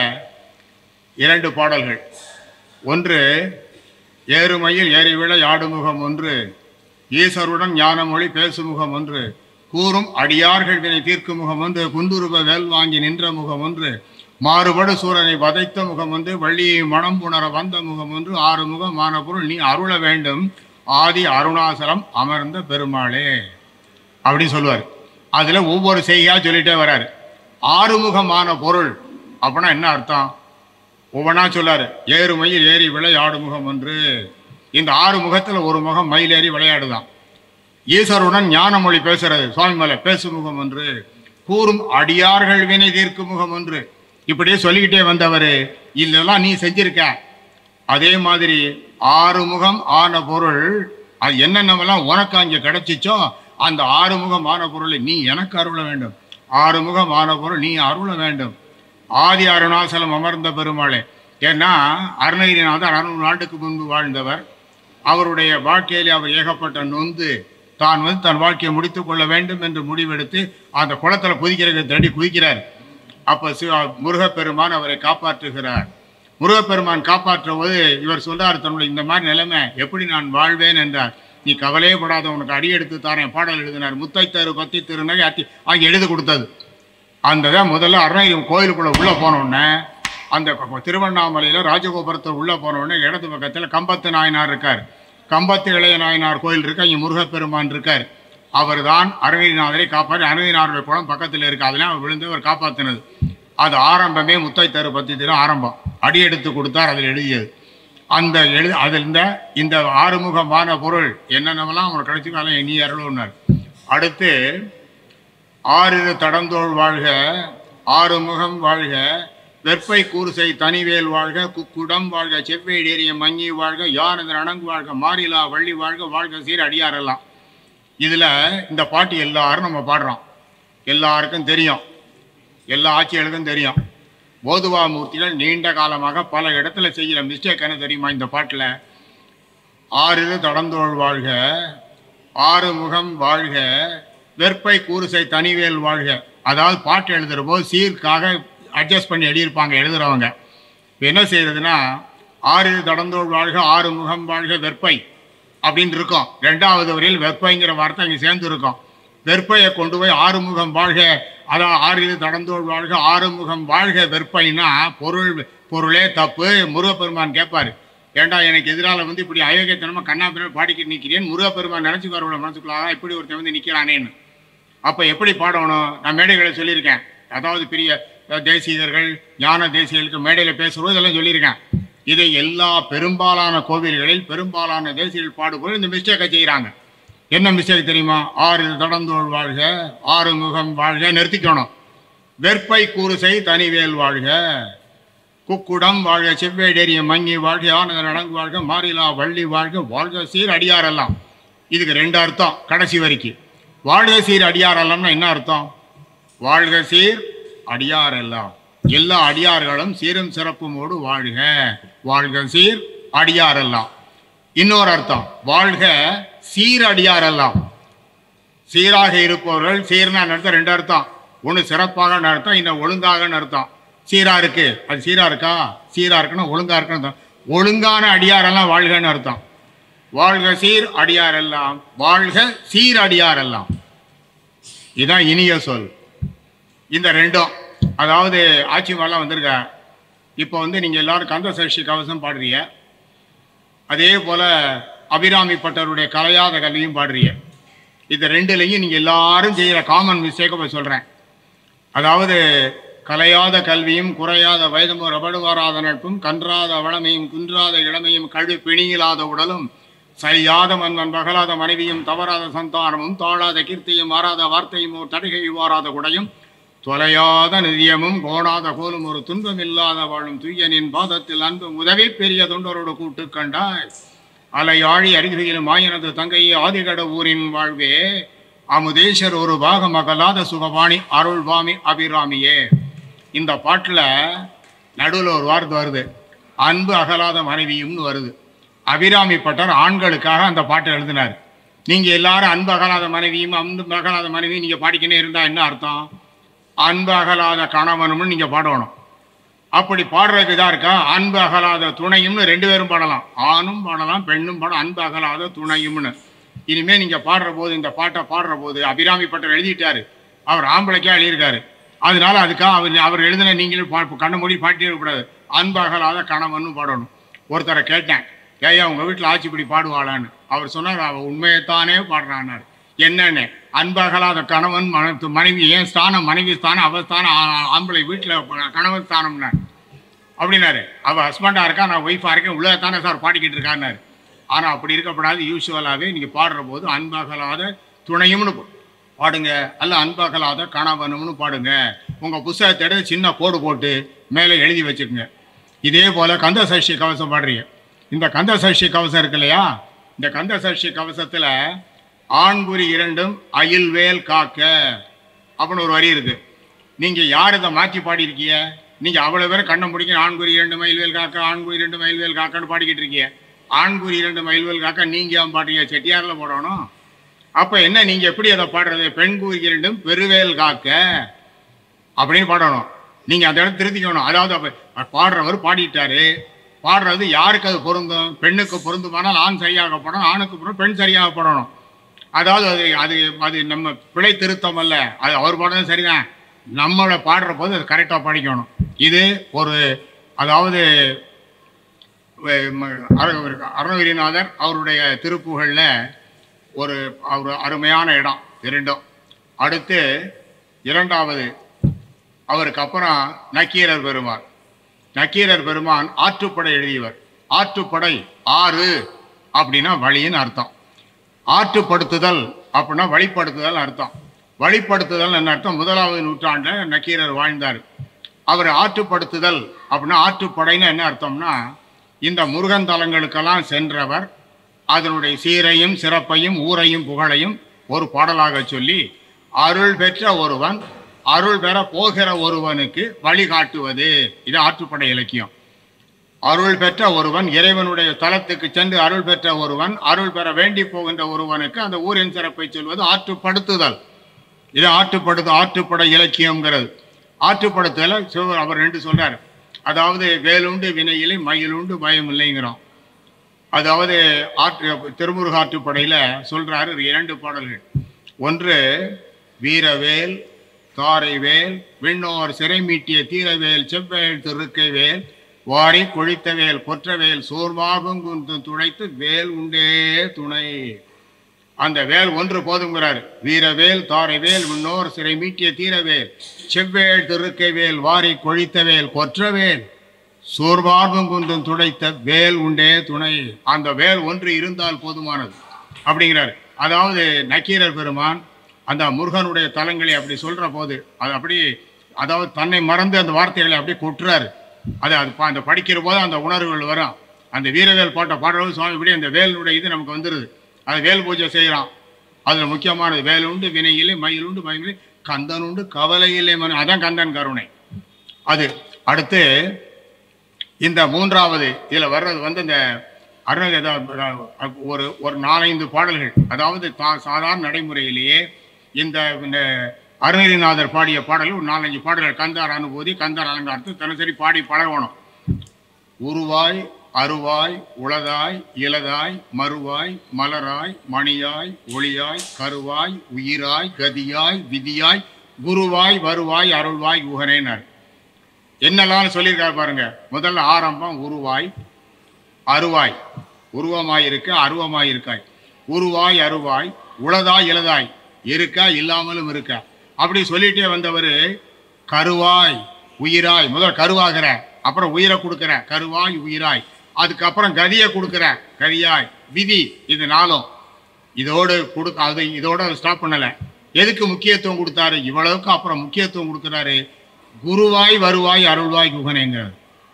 இரண்டு பாடல்கள். ஒன்று ஏறுமையில் ஏறிவிழ ஆடுமுகம் ஒன்று, ஈஸ்வருடன் ஞானமொழி பேசுமுகம் ஒன்று, கூறும் அடியார்கள் வினை தீர்க்கும் முகம் ஒன்று, குந்துருப வேல் வாங்கி நின்ற முகம் ஒன்று, மாறுபடு சூரனை வதைத்த முகம் ஒன்று, வள்ளியை மனம் புணர வந்த முகம் ஒன்று, ஆறு முகமான பொருள் நீ அருள வேண்டும் ஆதி அருணாசலம் அமர்ந்த பெருமாளே அப்படின்னு சொல்லுவார். அதில் ஒவ்வொரு செய்கையாக சொல்லிட்டே வர்றாரு. ஆறுமுகமான பொருள் அப்படின்னா என்ன அர்த்தம்? ஒவ்வொன்றா சொல்லாரு. ஏறு மயில் ஏறி விளையாடு முகம் ஒன்று. இந்த ஆறு முகத்தில் ஒரு முகம் மயில் ஏறி விளையாடுதான். ஈஸ்வருடன் ஞான மொழி பேசுறது சுவாமி மலை பேசு முகம் ஒன்று, கூறும் அடியார்கள் வினை தீர்க்கும் முகம் ஒன்று. இப்படியே சொல்லிக்கிட்டே வந்தவர் இதெல்லாம் நீ செஞ்சிருக்க. அதே மாதிரி ஆறுமுகம் ஆன பொருள் அது என்னென்னவெல்லாம் உனக்கு அங்கே கிடைச்சிச்சோ அந்த ஆறுமுகம் ஆன பொருளை நீ எனக்கு அருள வேண்டும். ஆறுமுகம் ஆன பொருள் நீ அருள வேண்டும். ஆதி அருணாசலம் அமர்ந்த பெருமாளே. ஏன்னா அருணகிரிநாதர் அறுநூறு ஆண்டுக்கு முன்பு வாழ்ந்தவர். அவருடைய வாழ்க்கையிலே அவர் ஏகப்பட்ட நொந்து தான் வந்து தன் வாழ்க்கையை முடித்து கொள்ள வேண்டும் என்று முடிவெடுத்து அந்த குளத்தில் குதிக்கிறது தடி குதிக்கிறார். அப்போ சிவ முருகப்பெருமான் அவரை காப்பாற்றுகிறார். முருகப்பெருமான் காப்பாற்றும் போது இவர் சொல்றார், தன்னுடைய இந்த மாதிரி நிலைமை எப்படி நான் வாழ்வேன் என்றார். நீ கவலையே படாத, உனக்கு அடி எடுத்து தாரேன் பாடல் எழுதினார். முத்தை தரு பத்தி திருநகை அத்தி ஆகிய எழுதி கொடுத்தது. அந்த தான் முதல்ல அருணகிரி கோயிலுக்குள்ளே உள்ளே போனோடனே அந்த திருவண்ணாமலையில் ராஜகோபுரத்தில் உள்ளே போனோடனே இடது பக்கத்தில் கம்பத்து நாயனார் இருக்கார். கம்பத்து இளைய நாயனார் கோயில் இருக்கு. அங்கே முருகப்பெருமான் இருக்கார். அவர் தான் அருணகிரிநாதரை காப்பாற்றி அருணகிரிநாதருடைய குளம் பக்கத்தில் இருக்கு. அதெல்லாம் அவர் விழுந்து அவர் காப்பாற்றினது. அது ஆரம்பமே முத்தை தரு பத்தி தினம் ஆரம்பம். அடி எடுத்து கொடுத்தார், அதில் எழுதியது. அந்த எழு அதில் இந்த இந்த ஆறுமுகமான பொருள் என்னென்னவெல்லாம் அவர் கிடைச்சிக்காலும் நீ அருள்னார். அடுத்து ஆறிரு தடந்தோள் வாழ்க, ஆறு முகம் வாழ்க, வெற்பை கூறுசை தனிவேல் வாழ்க, குக்குடம் வாழ்க, செவ்வேடேறிய மங்கி வாழ்க, யானது அணங்கு வாழ்க, மாறிலா வள்ளி வாழ்க, வாழ்க சீர் அடியாரெல்லாம். இதுல இந்த பாட்டு எல்லாரும் நம்ம பாடுறோம், எல்லாருக்கும் தெரியும், எல்லா ஆட்சிகளுக்கும் தெரியும். போதுவா மூர்த்திகள் நீண்ட காலமாக பல இடத்துல செய்கிற மிஸ்டேக் என்ன தெரியுமா? இந்த பாட்டுல ஆறிரு தடந்தோள் வாழ்க, ஆறு முகம் வாழ்க, வெற்பை கூறுசை தனிவேல் வாழ்க. அதாவது பாட்டு எழுதுற போது சீர்க்காக அட்ஜஸ்ட் பண்ணி எழுதியிருப்பாங்க எழுதுறவங்க. இப்போ என்ன செய்யறதுன்னா, ஆறிரு தடந்தோள் வாழ்க, ஆறு முகம் வாழ்க, வெற்பை அப்படின்னு இருக்கும். ரெண்டாவது வரையில் வெற்பைங்கிற வார்த்தை இங்கே சேர்ந்து இருக்கும். வெற்பையை கொண்டு போய் ஆறுமுகம் வாழ்க, அதான் ஆறிரு தடந்தோள் வாழ்க, ஆறுமுகம் வாழ்க வெற்பைன்னா பொருள் பொருளே தப்பு. முருகப்பெருமான் கேட்பாரு, ஏண்டா எனக்கு எதிரால வந்து இப்படி அயோக்கியத்தனமா கண்ணா பின்னால் பாடிக்கிட்டு நிற்கிறேன். முருகப்பெருமான் நினைச்சுக்காரோட மனசுக்குள்ளாக இப்படி ஒருத்தன் வந்து நிற்கிறானேன்னு. அப்போ எப்படி பாடணும்? நான் மேடைகளை சொல்லியிருக்கேன். அதாவது பெரிய தேசியர்கள் ஞான தேசியர்களுக்கு மேடையில் பேசுகிறோம், இதெல்லாம் சொல்லியிருக்கேன். இதை எல்லா பெரும்பாலான கோவில்களில் பெரும்பாலான தேசியர்கள் பாடும்போது இந்த மிஸ்டேக்கை செய்கிறாங்க. என்ன மிஸ்டேக் தெரியுமா? ஆறு தடந்தோள் வாழ்க, ஆறு முகம் வாழ்க நிறுத்திக்கணும். வெற்பை கூறுசை தனிவேல் வாழ்க, குக்குடம் வாழ்க, செவ்வேடேறிய மங்கி வாழ்க, ஆனந்த நடங்கு வாழ்க, மாறிலா வள்ளி வாழ்க, வாழ்க சீர் அடியாரெல்லாம். இதுக்கு ரெண்டு அர்த்தம் கடைசி வரைக்கும். வாழ்க சீர் அடியாரெல்லாம்னா என்ன அர்த்தம்? வாழ்க சீர் அடியாரெல்லாம், எல்லா அடியார்களும் சீரும் சிறப்புமோடு வாழ்க, வாழ்க சீர் அடியாரெல்லாம். இன்னொரு அர்த்தம், வாழ்க சீரடியாரெல்லாம். சீராக இருப்பவர்கள், சீர்னா அர்த்தம் ரெண்டு அர்த்தம். ஒன்று சிறப்பாக அர்த்தம், இன்னும் ஒழுங்காக அர்த்தம். சீரா இருக்கு, அது சீரா இருக்கா? சீரா இருக்குன்னா ஒழுங்கா இருக்குன்னு அர்த்தம். ஒழுங்கான அடியாரெல்லாம் வாழ்கன்னு அர்த்தம். வாழ்க சீர் அடியாரெல்லாம், வாழ்க சீர் அடியாரெல்லாம். இதுதான் இனிய சொல். இந்த ரெண்டும், அதாவது ஆட்சி மாதிரிலாம் வந்திருக்க. இப்போ வந்து நீங்கள் எல்லாரும் கந்த சஷ்டி கவசம் பாடுறீங்க, அதே போல் அபிராமி பட்டருடைய கலையாத கல்வியும் பாடுறீங்க. இது ரெண்டுலையும் நீங்கள் எல்லாரும் செய்கிற காமன் மிஸ்டேக்கை போய் சொல்கிறேன். அதாவது கலையாத கல்வியும் குறையாத வயதும் ரபடுவாராத நட்பும் கன்றாத வளமையும் குன்றாத இளமையும் கழு பிணியிலாத உடலும் சரியாத மன்மன் பகலாத மனைவியும் தவறாத சந்தானமும் தாழாத கீர்த்தியும் மாறாத வார்த்தையும் ஒரு தடுகை வாராத குடையும் தொலையாத நிதியமும் கோணாத கோலும் ஒரு துன்பம் இல்லாத வாழும் துய்யனின் பாதத்தில் அன்பு உதவி பெரிய தொண்டரோடு கூட்டு கண்டாய் அலையாழி அருகிலும் ஆயனது தங்கையே ஆதிகட ஊரின் வாழ்வே அமுதேஸ்வர் ஒரு பாகம் அகலாத சுகவாணி அருள்வாமி அபிராமியே. இந்த பாட்டில் நடுவில் ஒரு வார்த்தை வருது, அன்பு அகலாத மனைவியும்னு வருது. அபிராமி பட்டர் ஆண்களுக்காக அந்த பாட்டை எழுதினார். நீங்கள் எல்லாரும் அன்பு அகலாத மனைவியும் அன்பு அகலாத மனைவியும் நீங்கள் பாடிக்கினே இருந்தால் என்ன அர்த்தம்? அன்பு அகலாத கணவனும்னு நீங்கள் பாடணும். அப்படி பாடுறதுக்கு இதாக இருக்கா? அன்பு அகலாத துணையும்னு ரெண்டு பேரும் பாடலாம், ஆணும் பாடலாம் பெண்ணும் பாடலாம். அன்பு அகலாத துணையும்னு இனிமேல் நீங்கள் பாடுற போது, இந்த பாட்டை பாடுற போது அபிராமி பட்டர் எழுதிட்டாரு, அவர் ஆம்பளைக்கா எழுதியிருக்காரு. அதனால அதுக்காக அவர் அவர் எழுதின நீங்களும் பா கண்ணை மூடி பாட்டியே இருக்கக்கூடாது, அன்பு அகலாத கணவன் பாடணும். ஒருத்தரை கேட்டேன், ஏயா உங்கள் வீட்டில் ஆட்சி இப்படி பாடுவாளான்னு. அவர் சொன்னார், அவள் உண்மையைத்தானே பாடுறான்னாரு. என்னன்னு? அன்பகலாத கணவன் மனைவி, ஏன் ஸ்தானம் மனைவி ஸ்தானம், அவ ஸ்தானம் ஆம்பளை வீட்டில் கணவன் ஸ்தானம்னா அப்படின்னாரு. அவள் ஹஸ்பண்டாக இருக்கா, நான் ஒய்ஃபாக இருக்கேன், உள்ளதானே சார் பாடிக்கிட்டு இருக்கான்னாரு. ஆனால் அப்படி இருக்கப்படாது. யூஸ்வலாகவே நீங்கள் பாடுற போது அன்பகலாத துணையும்னு பாடுங்க, அல்ல அன்பகலாத கணவனும்னு பாடுங்க. உங்கள் புத்தகத்தை எடுத்து சின்ன கோடு போட்டு மேலே எழுதி வச்சுக்கோங்க. இதே போல் கந்த சஷ்டி கவசம் பாடுறீங்க. இந்த கந்த சஷ்டி கவசம் இருக்கு இல்லையா, இந்த கந்த சஷ்டி கவசத்தில் ஆண்குறி இரண்டும் அயில்வேல் காக்க அப்படின்னு ஒரு வரி இருக்கு. நீங்கள் யார் இதை மாற்றி பாடியிருக்கீங்க? நீங்கள் அவ்வளோ பேர் கண்ணை முடிக்க ஆண்குறி இரண்டு மயில்வேல் காக்க, ஆண்குறி இரண்டு மயில்வேல் காக்கன்னு பாடிக்கிட்டு இருக்கீங்க. ஆண்குறி இரண்டு மயில்வேல் காக்க நீங்கள் ஏன் பாடுறீங்க? செட்டியாரில் போடணும். அப்போ என்ன, நீங்கள் எப்படி அதை பாடுறது? பெண்குறி இரண்டும் பெருவேல் காக்க அப்படின்னு பாடணும். நீங்கள் அந்த இடத்துல திருத்திக்கணும். அதாவது அப்போ பாடுறவர் பாடிட்டாரு, பாடுறது யாருக்கு அது பொருந்தும்? பெண்ணுக்கு பொருந்துமானால் ஆண் சரியாக படணும், ஆணுக்கு பொருந்தும் பெண் சரியாக படணும். அதாவது அது அது அது நம்ம பிழை திருத்தம் அல்ல, அது அவர் பாடுறது சரிதான். நம்மளை பாடுற போது அது கரெக்டாக படிக்கணும். இது ஒரு, அதாவது அருணகிரிநாதர் அவருடைய திருப்புகழில் ஒரு அவர் அருமையான இடம் இரண்டும். அடுத்து இரண்டாவது அவருக்கு அப்புறம் நக்கீரர் பெருமான். நக்கீரர் பெருமான் ஆற்றுப்படை எழுதியவர். ஆற்றுப்படை ஆறு அப்படின்னா வழின்னு அர்த்தம். ஆற்றுப்படுத்துதல் அப்படின்னா வழிப்படுத்துதல் அர்த்தம். வழிப்படுத்துதல் என்ன அர்த்தம்? முதலாவது நூற்றாண்டில் நக்கீரர் வாழ்ந்தார். அவர் ஆற்றுப்படுத்துதல் அப்படின்னா ஆற்றுப்படைன்னு என்ன அர்த்தம்னா, இந்த முருகன் தலங்களுக்கெல்லாம் சென்றவர் அதனுடைய சீரையும் சிறப்பையும் ஊரையும் புகழையும் ஒரு பாடலாக சொல்லி, அருள் பெற்ற ஒருவன் அருள் பெற போகிற ஒருவனுக்கு வழிகாட்டுவது, இது ஆற்றுப்படை இலக்கியம். அருள் பெற்ற ஒருவன் இறைவனுடைய தலத்துக்கு சென்று அருள் பெற்ற ஒருவன் அருள் பெற வேண்டி போகின்ற ஒருவனுக்கு அந்த ஊரின் சிறப்பை சொல்வது ஆற்றுப்படுத்துதல். இது ஆற்றுப்படுத்து ஆற்றுப்படை இலக்கியம்ங்கிறது. ஆற்றுப்படுத்தல சிவர் அவர் ரெண்டு சொல்றாரு. அதாவது வேலுண்டு வினையிலே மயிலுண்டு பயம் இல்லைங்கிறோம். அதாவது ஆற்று திருமுருகாற்றுப்படையில சொல்றாரு இரண்டு பாடல்கள். ஒன்று வீரவேல் தாரைவேல் விண்ணோர் சிறை மீட்டிய தீரவேல் செவ்வேல் திருக்கைவேல் வாரி கொழித்தவேல் கொற்றவேல் சோர்வாகும் துடைத்து வேல் உண்டே துணை. அந்த வேல் ஒன்று போதுங்கிறார். வீரவேல் தாரைவேல் விண்ணோர் சிறை மீட்டிய தீரவேல் செவ்வேல் திருக்கைவேல் வாரி கொழித்தவேல் கொற்றவேல் சோர்வார்பம் குன்றும் துடைத்த வேல் உண்டே துணை. அந்த வேல் ஒன்று இருந்தால் போதுமானது அப்படிங்கிறார். அதாவது நக்கீரர் பெருமான் அந்த முருகனுடைய தலங்களை அப்படி சொல்ற போது அது அப்படி, அதாவது தன்னை மறந்து அந்த வார்த்தைகளை அப்படியே கொட்டுறாரு. அது அது அந்த படிக்கிற போது அந்த உணர்வுகள் வரும். அந்த வீரவேல் பாட்ட பாடுறது சுவாமி இப்படி அந்த வேலுடைய இது நமக்கு வந்துடுது. அது வேல் பூஜை செய்கிறான். அதில் முக்கியமானது வேல் உண்டு வினையிலே மயில் உண்டு மயிலே கந்தன் உண்டு கவலையிலே மன, அதான் கந்தன் கருணை. அது அடுத்து இந்த மூன்றாவது இதில் வர்றது வந்து இந்த அருணகிரி ஒரு ஒரு நாலஞ்சு பாடல்கள். அதாவது தா சாதாரண நடைமுறையிலேயே இந்த அருணகிரிநாதர் பாடிய பாடல்கள் ஒரு நாலஞ்சு பாடல்கள். கந்தார் அனுபூதி கந்தார் அலங்காரத்தை தினசரி பாடி பழகணும். உருவாய் அருவாய் உளதாய் இளதாய் மறுவாய் மலராய் மணியாய் ஒளியாய் கருவாய் உயிராய் கதியாய் விதியாய் குருவாய் வருவாய் அருள்வாய் குகனேனார். என்னெல்லாம் சொல்லியிருக்காரு பாருங்க. முதல்ல ஆரம்பம் உருவாய் அருவாய், உருவமாயிருக்க அருவமாயிருக்காய், உருவாய் அருவாய் உளதாய் இளதாய் இருக்கா இல்லாமலும் இருக்கா அப்படி சொல்லிட்டே வந்தவர் கருவாய் உயிராய், முதல் கருவாகிற அப்புறம் உயிரை கொடுக்குற கருவாய் உயிராய், அதுக்கப்புறம் கதியை கொடுக்குற கதியாய் விதி. இது நாளும் இதோடு கொடுக்க அது இதோட ஸ்டாப் பண்ணலை. எதுக்கு முக்கியத்துவம் கொடுத்தாரு? இவ்வளவுக்கு அப்புறம் முக்கியத்துவம் கொடுக்குறாரு. குருவாய் வருவாய் அருள்வாய் குகனேங்கிறார்.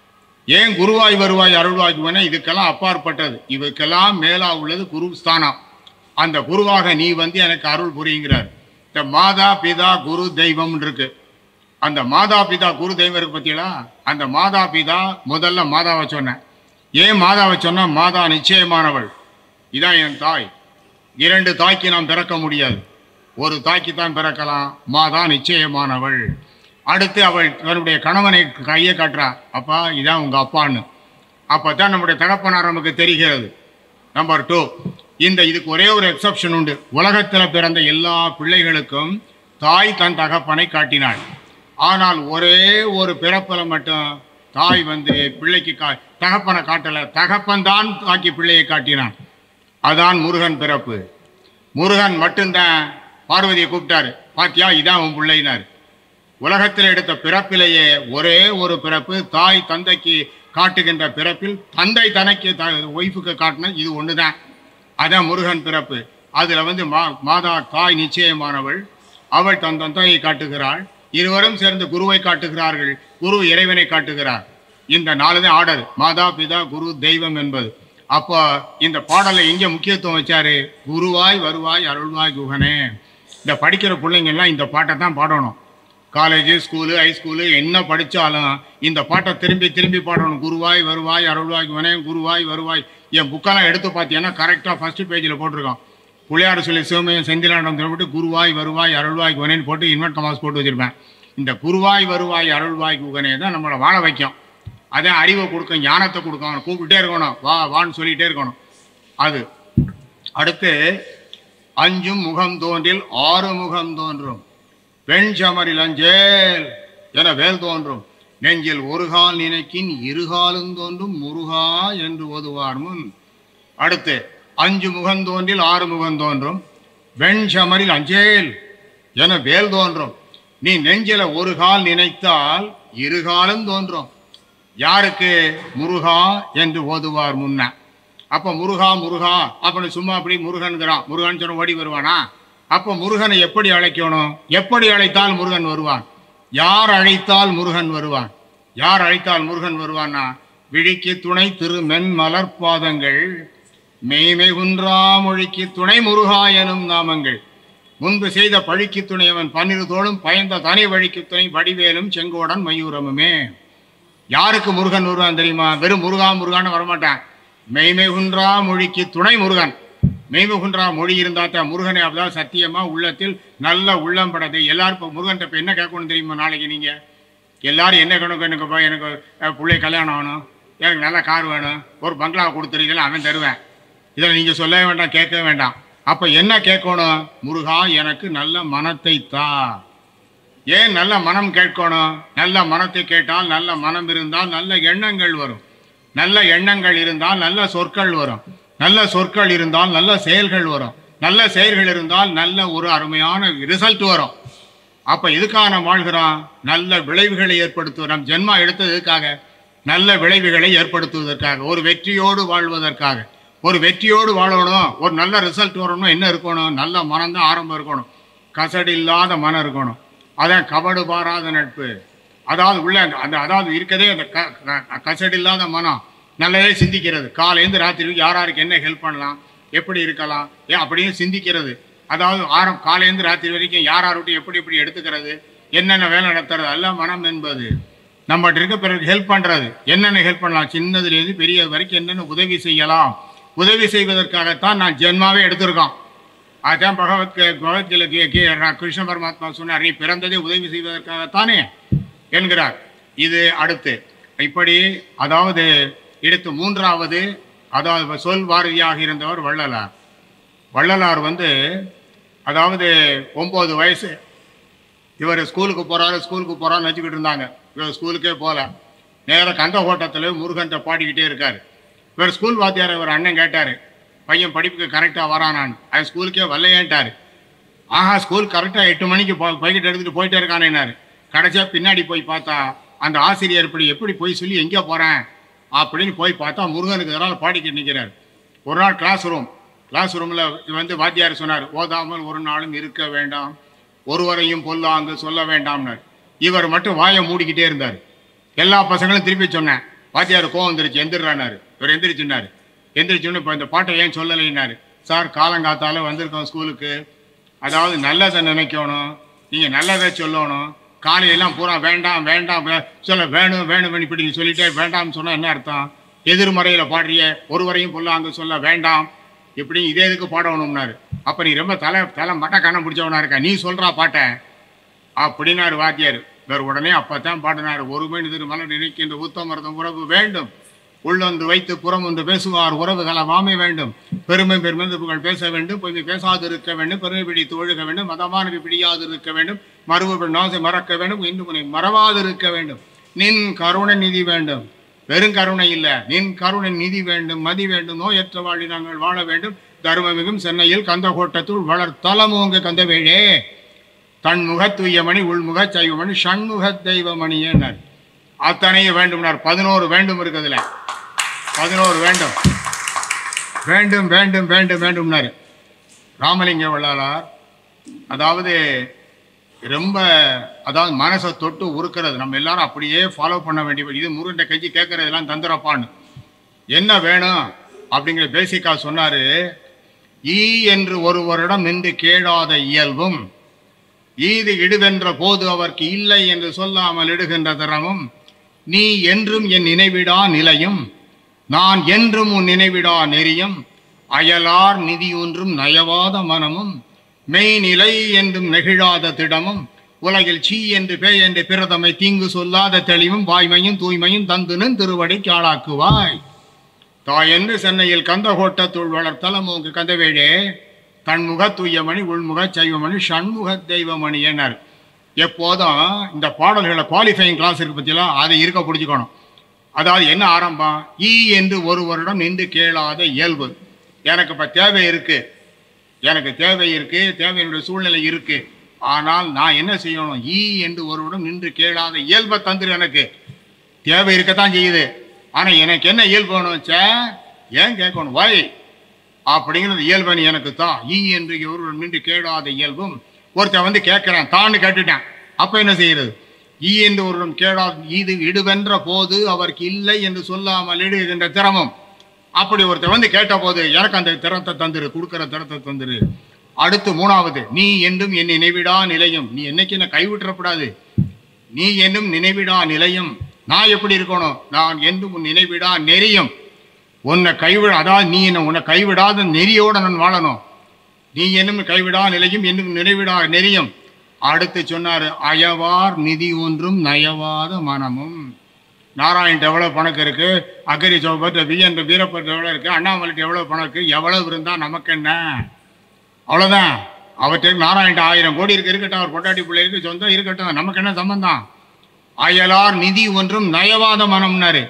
ஏன் குருவாய் வருவாய் அருள்வாய் குகனே? இதுக்கெல்லாம் அப்பாற்பட்டது, இவருக்கெல்லாம் மேலா உள்ளது குரு ஸ்தானம். அந்த குருவாக நீ வந்து எனக்கு அருள் புரியுங்கிறார். இந்த மாதா பிதா குரு தெய்வம் இருக்கு. அந்த மாதா பிதா குரு தெய்வம் இருக்கு பத்தியா? அந்த மாதா பிதா முதல்ல மாதாவை சொன்னேன். ஏன் மாதாவை சொன்னா? மாதா நிச்சயமானவள். இதான் என் தாய். இரண்டு தாய்க்கு நாம் பிறக்க முடியாது, ஒரு தாய்க்கு தான் பிறக்கலாம். மாதா நிச்சயமானவள். அடுத்து அவள் தன்னுடைய கணவனை கையை காட்டுறா. அப்பா இதான் உங்க அப்பான்னு. அப்பதான் நம்முடைய தகப்பனார் நமக்கு தெரிகிறது. நம்பர் டூ, இந்த இதுக்கு ஒரே ஒரு எக்ஸப்ஷன் உண்டு. உலகத்தில் பிறந்த எல்லா பிள்ளைகளுக்கும் தாய் தன் தகப்பனை காட்டினாள். ஆனால் ஒரே ஒரு பிறப்பில் மட்டும் தாய் வந்து பிள்ளைக்கு கா தகப்பனை காட்டலை. தகப்பன் தான் தாக்கி பிள்ளையை காட்டினான். அதான் முருகன் பிறப்பு. முருகன் மட்டும்தான் பார்வதியை கூப்பிட்டாரு. பாத்தியா இதான் உன் பிள்ளைனார். உலகத்தில் எடுத்த பிறப்பிலேயே ஒரே ஒரு பிறப்பு தாய் தந்தைக்கு காட்டுகின்ற பிறப்பில் தந்தை தனக்கு ஒய்ஃபுக்கு காட்டின இது ஒன்று தான். அதான் முருகன் பிறப்பு. அதில் வந்து மா மாதா தாய் நிச்சயமானவள். அவள் தன் தந்தையை காட்டுகிறாள். இருவரும் சேர்ந்து குருவை காட்டுகிறார்கள். குரு இறைவனை காட்டுகிறார். இந்த நாலு தான் ஆர்டர். மாதா பிதா குரு தெய்வம் என்பது. அப்போ இந்த பாடலை எங்கே முக்கியத்துவம் வச்சாரு? குருவாய் வருவாய் அருள்வாய் குகனே. இந்த படிக்கிற பிள்ளைங்கள்லாம் இந்த பாட்டை தான் பாடணும். காலேஜு ஸ்கூலு ஹைஸ்கூலு என்ன படித்தாலும் இந்த பாட்டை திரும்பி திரும்பி பாடணும். குருவாய் வருவாய் அருள்வாய் குகனே, குருவாய் வருவாய். என் புக்கெல்லாம் எடுத்து பார்த்தீங்கன்னா கரெக்டாக ஃபர்ஸ்ட் பேஜில் போட்டிருக்கோம். புளியார் சொல்லி சிவமயம் செந்திலாண்டம் திரும்பிட்டு குருவாய் வருவாய் அருள்வாய் குகனேன்னு போட்டு இன்வெர்ட் கமாஸ் போட்டு வச்சுருப்பேன். இந்த குருவாய் வருவாய் அருள்வாய் குகனே தான் நம்மளை வாழ வைக்கும். அதே அறிவை கொடுக்கும், ஞானத்தை கொடுக்கும். கூப்பிட்டே இருக்கணும், வா வான்னு சொல்லிகிட்டே இருக்கணும். அது அடுத்து அஞ்சும் முகம் தோன்றில் ஆறு முகம் தோன்றும், பெண் சமரில் அஞ்சேல் என வேல் தோன்றும், நெஞ்சில் ஒரு கால் நினைக்கின் இருகாலும் தோன்றும் முருகா என்று ஓதுவார் முன். அடுத்து அஞ்சு முகம் தோன்றில் ஆறு முகம் தோன்றும், வெண் சமரில் அஞ்சேல் என வேல் தோன்றும், நீ நெஞ்சில ஒரு கால் நினைத்தால் இருகாலும் தோன்றும். யாருக்கு? முருகா என்று ஓதுவார் முன்ன. அப்ப முருகா முருகா அப்படின்னு சும்மா அப்படி முருகன்கிறான். முருகன் சொன்ன ஓடி வருவானா? அப்போ முருகனை எப்படி அழைக்கணும்? எப்படி அழைத்தால் முருகன் வருவான்? யார் அழைத்தால் முருகன் வருவான்? யார் அழைத்தால் முருகன் வருவான்னா, விழிக்கு துணை திரு மென் மலர்பாதங்கள், மெய்மை குன்றா மொழிக்கு துணை முருகா எனும் நாமங்கள், முன்பு செய்த பழிக்கு துணை அவன் பன்னிரு தோளும் பயந்த தனி வழிக்கு துணை வடிவேலும் செங்கோடன் மயூரமுமே. யாருக்கு முருகன் வருவான் தெரியுமா? வெறும் முருகா முருகான்னு வரமாட்டான். மெய்மை குன்றா மொழிக்கு துணை முருகன். மெய்மை குன்றா மொழி இருந்தா தான் முருகனை அப்பதான் சத்தியமா உள்ளத்தில் நல்ல உள்ளம் படது. எல்லாரும் முருகன் இப்ப என்ன கேட்கணும் தெரியுமா? நாளைக்கு நீங்க எல்லாரும் என்ன கணக்கு, எனக்கு எனக்கு பிள்ளை கல்யாணம் ஆகணும், எனக்கு நல்ல கார் வேணும், ஒரு பங்களாவை கொடுத்துருக்கீங்களா, அவன் தருவேன். இதில் நீங்கள் சொல்லவே வேண்டாம், கேட்க வேண்டாம். அப்போ என்ன கேட்கணும்? முருகா எனக்கு நல்ல மனத்தை தா. ஏன் நல்ல மனம் கேட்கணும்? நல்ல மனத்தை கேட்டால், நல்ல மனம் இருந்தால் நல்ல எண்ணங்கள் வரும். நல்ல எண்ணங்கள் இருந்தால் நல்ல சொற்கள் வரும். நல்ல சொற்கள் இருந்தால் நல்ல செயல்கள் வரும். நல்ல செயல்கள் இருந்தால் நல்ல ஒரு அருமையான ரிசல்ட் வரும். அப்ப எதுக்காக நாம் வாழ்கிறோம்? நல்ல விளைவுகளை ஏற்படுத்துவோம். நம் ஜென்மா எடுத்தது எதுக்காக? நல்ல விளைவுகளை ஏற்படுத்துவதற்காக, ஒரு வெற்றியோடு வாழ்வதற்காக. ஒரு வெற்றியோடு வாழணும், ஒரு நல்ல ரிசல்ட் வரணும், என்ன இருக்கணும்? நல்ல மனம் தான் ஆரம்பம் இருக்கணும். கசடு இல்லாத மனம் இருக்கணும். அதான் கபடு பாராத நட்பு. அதாவது உள்ள அந்த அதாவது இருக்கதே அந்த கசடு இல்லாத மனம், நல்லதே சிந்திக்கிறது. காலையிலேருந்து ராத்திரி யாராருக்கு என்ன ஹெல்ப் பண்ணலாம், எப்படி இருக்கலாம், ஏன் அப்படின்னு சிந்திக்கிறது. அதாவது ஆரம் காலையிலேருந்து ராத்திரி வரைக்கும் யார் யார்கிட்ட எப்படி எப்படி எடுத்துக்கிறது, என்னென்ன வேலை நடத்துறது, எல்லாம் மனம் என்பது. நம்மகிட்ட இருக்க பிறகு ஹெல்ப் பண்ணுறது, என்னென்ன ஹெல்ப் பண்ணலாம், சின்னதுலேருந்து பெரிய வரைக்கும் என்னென்ன உதவி செய்யலாம். உதவி செய்வதற்காகத்தான் நான் ஜென்மாவே எடுத்திருக்கோம். அதுதான் பகவத் பகவத்கீதை கிருஷ்ண பரமாத்மா சொன்னார், நீ பிறந்ததே உதவி செய்வதற்காகத்தானே என்கிறார். இது அடுத்து இப்படி அதாவது எடுத்து மூன்றாவது, அதாவது சொல் வாரதியாக இருந்தவர் வள்ளலார். வள்ளலார் வந்து அதாவது ஒம்பது வயசு இவர் ஸ்கூலுக்கு போகிறாரு ஸ்கூலுக்கு போகிறான்னு வச்சுக்கிட்டு இருந்தாங்க. இவர் ஸ்கூலுக்கே போகல, நேராக கந்த கோட்டத்தில் முருகன்ட்ட பாடிக்கிட்டே இருக்கார். இவர் ஸ்கூல் வாத்தியார் இவர் அண்ணன் கேட்டார், பையன் படிப்புக்கு கரெக்டாக வரானான்னு. அது ஸ்கூலுக்கே வரலையேன்ட்டார். ஆஹா, ஸ்கூல் கரெக்டாக எட்டு மணிக்கு போ பைக்கிட்ட எடுத்துகிட்டு போயிட்டே இருக்கானேனாரு. கடைசியாக பின்னாடி போய் பார்த்தா அந்த ஆசிரியர் இப்படி எப்படி போய் சொல்லி எங்கே போகிறேன் அப்படின்னு போய் பார்த்தா முருகனுக்கு இதனால் பாடிக்கிட்டு நிற்கிறார். ஒரு நாள் கிளாஸ் ரூம் கிளாஸ் ரூமில் வந்து வாத்தியார் சொன்னார், ஓதாமல் ஒரு நாளும் இருக்க வேண்டாம், ஒருவரையும் பொல்லாங்கு சொல்ல வேண்டாம்னார். இவர் மட்டும் வாயை மூடிக்கிட்டே இருந்தார். எல்லா பசங்களும் திருப்பி சொன்னேன். வாத்தியார் கோவம் வந்துருச்சு, எந்திரானாரு. இவர் எந்திரிச்சுன்னாரு. எந்திரிச்சுன்னு இப்போ இந்த பாட்டை ஏன் சொல்லலைன்னாரு. சார், காலங்காத்தால வந்திருக்கோம் ஸ்கூலுக்கு, அதாவது நல்லதை நினைக்கணும், நீங்கள் நல்லதை சொல்லணும். காலையெல்லாம் பூரா வேண்டாம் வேண்டாம் சொல்ல வேணும் வேணும் இப்படி சொல்லிட்டே வேண்டாம்னு சொன்னால் என்ன அர்த்தம்? எதிர்மறையில் பாடுறிய, ஒருவரையும் பொல்லாங்கு சொல்ல வேண்டாம், இப்படி இதே இதுக்கு பாடணும்னாரு. அப்போ நீ ரொம்ப தலை தலை மட்டை கண்ணம் பிடிச்சவனா இருக்க, நீ சொல்கிறா பாட்டை அப்படின்னாரு வாத்தியார். வேறு உடனே அப்போ தான் பாடினார், ஒரு மணி திரு மலர் நினைக்கின்ற உத்தமர்தம் உறவு வேண்டும், உள்ளொன்று வைத்து புறம் ஒன்று பேசுவார் உறவுகளை வாமை வேண்டும், பெருமை பெருமைப்புகள் பேச வேண்டும், பொய்மை பேசாது இருக்க வேண்டும், பெருமை பிடித்து ஒழுக வேண்டும், மதமானவை பிடியாது இருக்க வேண்டும், மறுவு நாசை மறக்க வேண்டும், இன்று முனை மறவாது இருக்க வேண்டும், நின் கருணை நிதி வேண்டும், வெறும் கருணை இல்லை, நின் கருணை நிதி வேண்டும், மதி வேண்டும், நோயற்ற வாழி நாங்கள் வாழ வேண்டும், தர்மமிகும் சென்னையில் கந்த கோட்டத்துள் வளர் தலமோங்க கந்தவேழே, தன் முகத்துயமணி உள்முக சைவமணி ஷண்முக தெய்வமணியேனார். அத்தனையும் வேண்டும்னார். பதினோரு வேண்டும் இருக்குதுல, பதினோரு வேண்டும் வேண்டும் வேண்டும் வேண்டும் வேண்டும்னாரு ராமலிங்க வள்ளலார். அதாவது ரொம்ப அதாவது மனசை தொட்டு உருக்கிறது. நம்ம எல்லாரும் அப்படியே ஃபாலோ பண்ண வேண்டிய இது. முருகன் கட்சி கேட்கறதெல்லாம் தந்துரப்பான்னு என்ன வேணும் அப்படிங்கிற பேசிக்கா சொன்னாரு. ஈ என்று ஒருவரிடம் நின்று கேளாத இயல்பும், ஈது இடுவென்ற போது அவருக்கு இல்லை என்று சொல்லாமல் இடுகின்ற திறமும், நீ என்றும் என் நினைவிடா நிலையும், நான் என்றும் உன் நினைவிடா நெறியும், அயலார் நிதி ஒன்றும் நயவாத மனமும், மெய்நிலை என்றும் நெகிழாத திடமும், உலகில் சீ என்று பேய் என்று பிறதமை தீங்கு சொல்லாத தெளிவும், வாய்மையும் தூய்மையும் தந்துனும் திருவடிக்கு ஆளாக்குவாய். தாயென்று சென்னையில் கந்த கோட்டத்துள் வளர் தலமோங்கு கந்தவேழே, தன்முக தூயமணி உள்முக சைவமணி ஷண்முக தெய்வமணி என்னார். எப்போதும் இந்த பாடல்களை குவாலிஃபைங் கிளாஸ் இருக்கு பற்றியெல்லாம் அதை இருக்க பிடிச்சிக்கணும். அதாவது என்ன ஆரம்பம்? ஈ என்று ஒருவரிடம் நின்று கேளாத இயல்பு. எனக்கு இப்போ தேவை இருக்கு, எனக்கு தேவை இருக்கு, தேவையினுடைய சூழ்நிலை இருக்கு, ஆனால் நான் என்ன செய்யணும்? ஈ என்று ஒருவரிடம் நின்று கேளாத இயல்பை தந்துரு. எனக்கு தேவை இருக்கத்தான் செய்யுது, ஆனால் எனக்கு என்ன இயல்பு வேணும்? சே ஏன் கேட்கணும்? வை அப்படிங்கிறது இயல்பு நீ எனக்கு தான். ஈ என்று ஒருவன் நின்று கேடாத இயல்பும் ஒருத்தன் வந்து கேட்கிறேன், தான்னு கேட்டுட்டேன். அப்ப என்ன செய்யறது? ஈ என்று ஒருவன் கேடாத இது இடுவென்ற போது அவருக்கு இல்லை என்று சொல்லாமல் இடுகின்ற திறமும். அப்படி ஒருத்தர் வந்து கேட்ட போது எனக்கு அந்த திறத்தை தந்துரு, கொடுக்கிற திறத்தை தந்துரு. அடுத்து மூணாவது, நீ என்றும் என் நினைவிடா நிலையும். நீ என்னைக்கு என்ன கைவிட்டுறப்படாது. நீ என்னும் நினைவிடா நிலையும். நான் எப்படி இருக்கணும்? நான் என்றும் உன் நினைவிடா நெறியும். உன்னை கைவிட, அதாவது நீ என்ன உன்னை கைவிடாத நெறியோட நான் வாழணும். நீ என்னும் கைவிடா நிலையும், என்னும் நினைவிடா நெறியும். அடுத்து சொன்னாரு, அயவார் நிதி ஒன்றும் நயவாத மனமும். நாராயணன் எவ்வளவு பணக்கு இருக்கு, அக்கரி சௌபத் விஜயன் வீரப்பட் எவ்வளவு இருக்கு, அண்ணாமலைட்டு எவ்வளவு பணம் இருக்கு, எவ்வளவு இருந்தா நமக்கு என்ன? அவ்வளவுதான். அவற்றுக்கு நாராயணன் ஆயிரம் கோடி இருக்கு, இருக்கட்டும். அவர் பொட்டாட்டி பிள்ளை இருக்கு, சொந்தம் இருக்கட்டும், நமக்கு என்ன சம்பந்தம்? அயலார் நிதி ஒன்றும் நயவாத மனம்னாரு.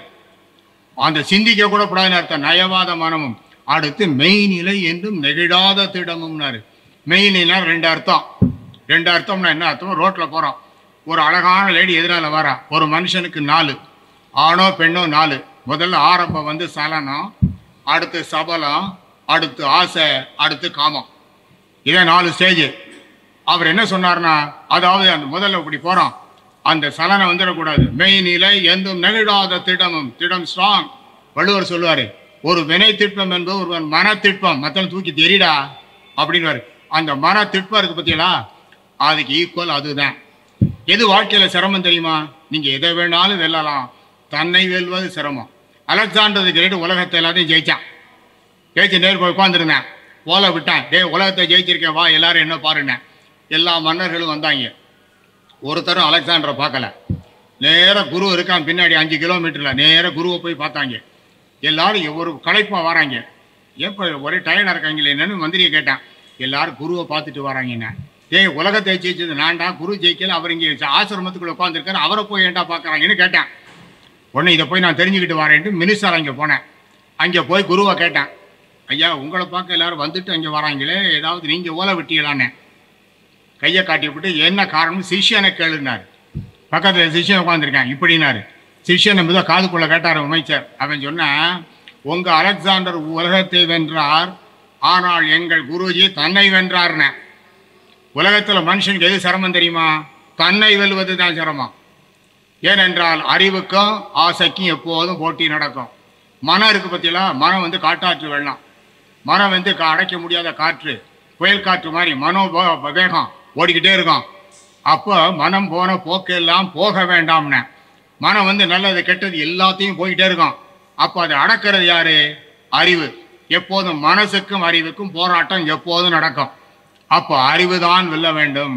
அந்த சிந்திக்க கூட கூடாதுன்னு அர்த்தம், நயவாத மனமும். அடுத்து மெய்நிலை என்றும் நெகிழாத திடமும்னாரு. மெய்நிலை ரெண்டு அர்த்தம். ரெண்டு அர்த்தம்னா என்ன அர்த்தம்? ரோட்ல போறோம், ஒரு அழகான லேடி எதிரால வரா. ஒரு மனுஷனுக்கு நாலு, ஆணோ பெண்ணோ நாலு. முதல்ல ஆரம்பம் வந்து சலனம், அடுத்து சபலம், அடுத்து ஆசை, அடுத்து காமம். இதே நாலு ஸ்டேஜ். அவர் என்ன சொன்னார்னா, அதாவது அந்த முதல்ல இப்படி போறோம், அந்த சலனம் வந்துடக்கூடாது. மெய்நிலை எந்தும் நெகிழாத திடமும். திடம் ஸ்ட்ராங். வள்ளுவர் சொல்லுவாரு, ஒரு வினை திட்பம் என்பது ஒருவன் மன திட்பம், மத்தவன் தூக்கி தெரிடா அப்படின்னு. அந்த மன திட்பம் இருக்கு பத்தியலா, அதுக்கு ஈக்குவல் அதுதான். எது வாழ்க்கையில சிரமம் தெரியுமா? நீங்க எதை வேணாலும் வெல்லலாம், தன்னை வெல்வது சிரமம். அலெக்சாண்டர் தி கிரேட் உலகத்தை எல்லாத்தையும் ஜெயிச்சான். ஜெயிச்சு நேர் போய் உட்காந்துருந்தேன், போல விட்டான். டே உலகத்தை ஜெயிச்சிருக்கேன் வா எல்லாரும் என்ன பாருங்க. எல்லா மன்னர்களும் வந்தாங்க. ஒருத்தரும் அலெக்சாண்டரை பார்க்கல. நேர குரு இருக்கான் பின்னாடி அஞ்சு கிலோமீட்டர்ல. நேர குருவை போய் பார்த்தாங்க. எல்லாரும் ஒரு களைப்பா வராங்க. எப்ப ஒரே டயர்டா இருக்காங்களே என்னன்னு மந்திரியை கேட்டான். எல்லாரும் குருவை பார்த்துட்டு வராங்கண்ணா. ஏய் உலகத்தை ஜெயிச்சது நான்டா, குரு ஜெயிக்கல. அவர் இங்கே ஆசிரமத்துக்குள்ள உட்காந்துருக்காரு, அவரை போய் ஏன்டா பார்க்கறாங்கன்னு கேட்டேன். உடனே இதை போய் நான் தெரிஞ்சுக்கிட்டு வரேன்ட்டு மினிஸ்டர் அங்கே போனேன். அங்கே போய் குருவை கேட்டேன், ஐயா உங்களை பார்க்க எல்லாரும் வந்துட்டு அங்கே வராங்களே, ஏதாவது நீங்க ஓலை விட்டீங்களான்னு. கையை காட்டி விட்டு என்ன காரணம் சிஷ்யனை கேளுனாரு. பக்கத்துல சிஷ்யன் உட்காந்துருக்கேன் இப்படின்னாரு. சிஷ்யனை முதல் காதுக்குள்ள கேட்டார் அமைச்சர். அவன் சொன்னா, உங்க அலெக்சாண்டர் உலகத்தை வென்றார், ஆனால் எங்கள் குருஜி தன்னை வென்றார்ன. உலகத்துல மனுஷனுக்கு எது சிரமம் தெரியுமா? தன்னை வெல்வது தான் சிரமம். ஏனென்றால் அறிவுக்கும் ஆசைக்கும் எப்போதும் போட்டி நடக்கும். மனம் இருக்கு பத்தியெல்லாம், மனம் வந்து காட்டாற்று வெள்ளம். மனம் வந்து அடைக்க முடியாத காற்று, புயல் காற்று மாதிரி மனோ வேகம் ஓடிக்கிட்டே இருக்கும். அப்போ மனம் போன போக்கெல்லாம் போக வேண்டாம்னு. மனம் வந்து நல்லது கெட்டது எல்லாத்தையும் போயிட்டே இருக்கும். அப்போ அதை அடக்கிறது யாரு? அறிவு. எப்போதும் மனசுக்கும் அறிவுக்கும் போராட்டம் எப்போதும் நடக்கும். அப்போ அறிவு தான் வெல்ல வேண்டும்.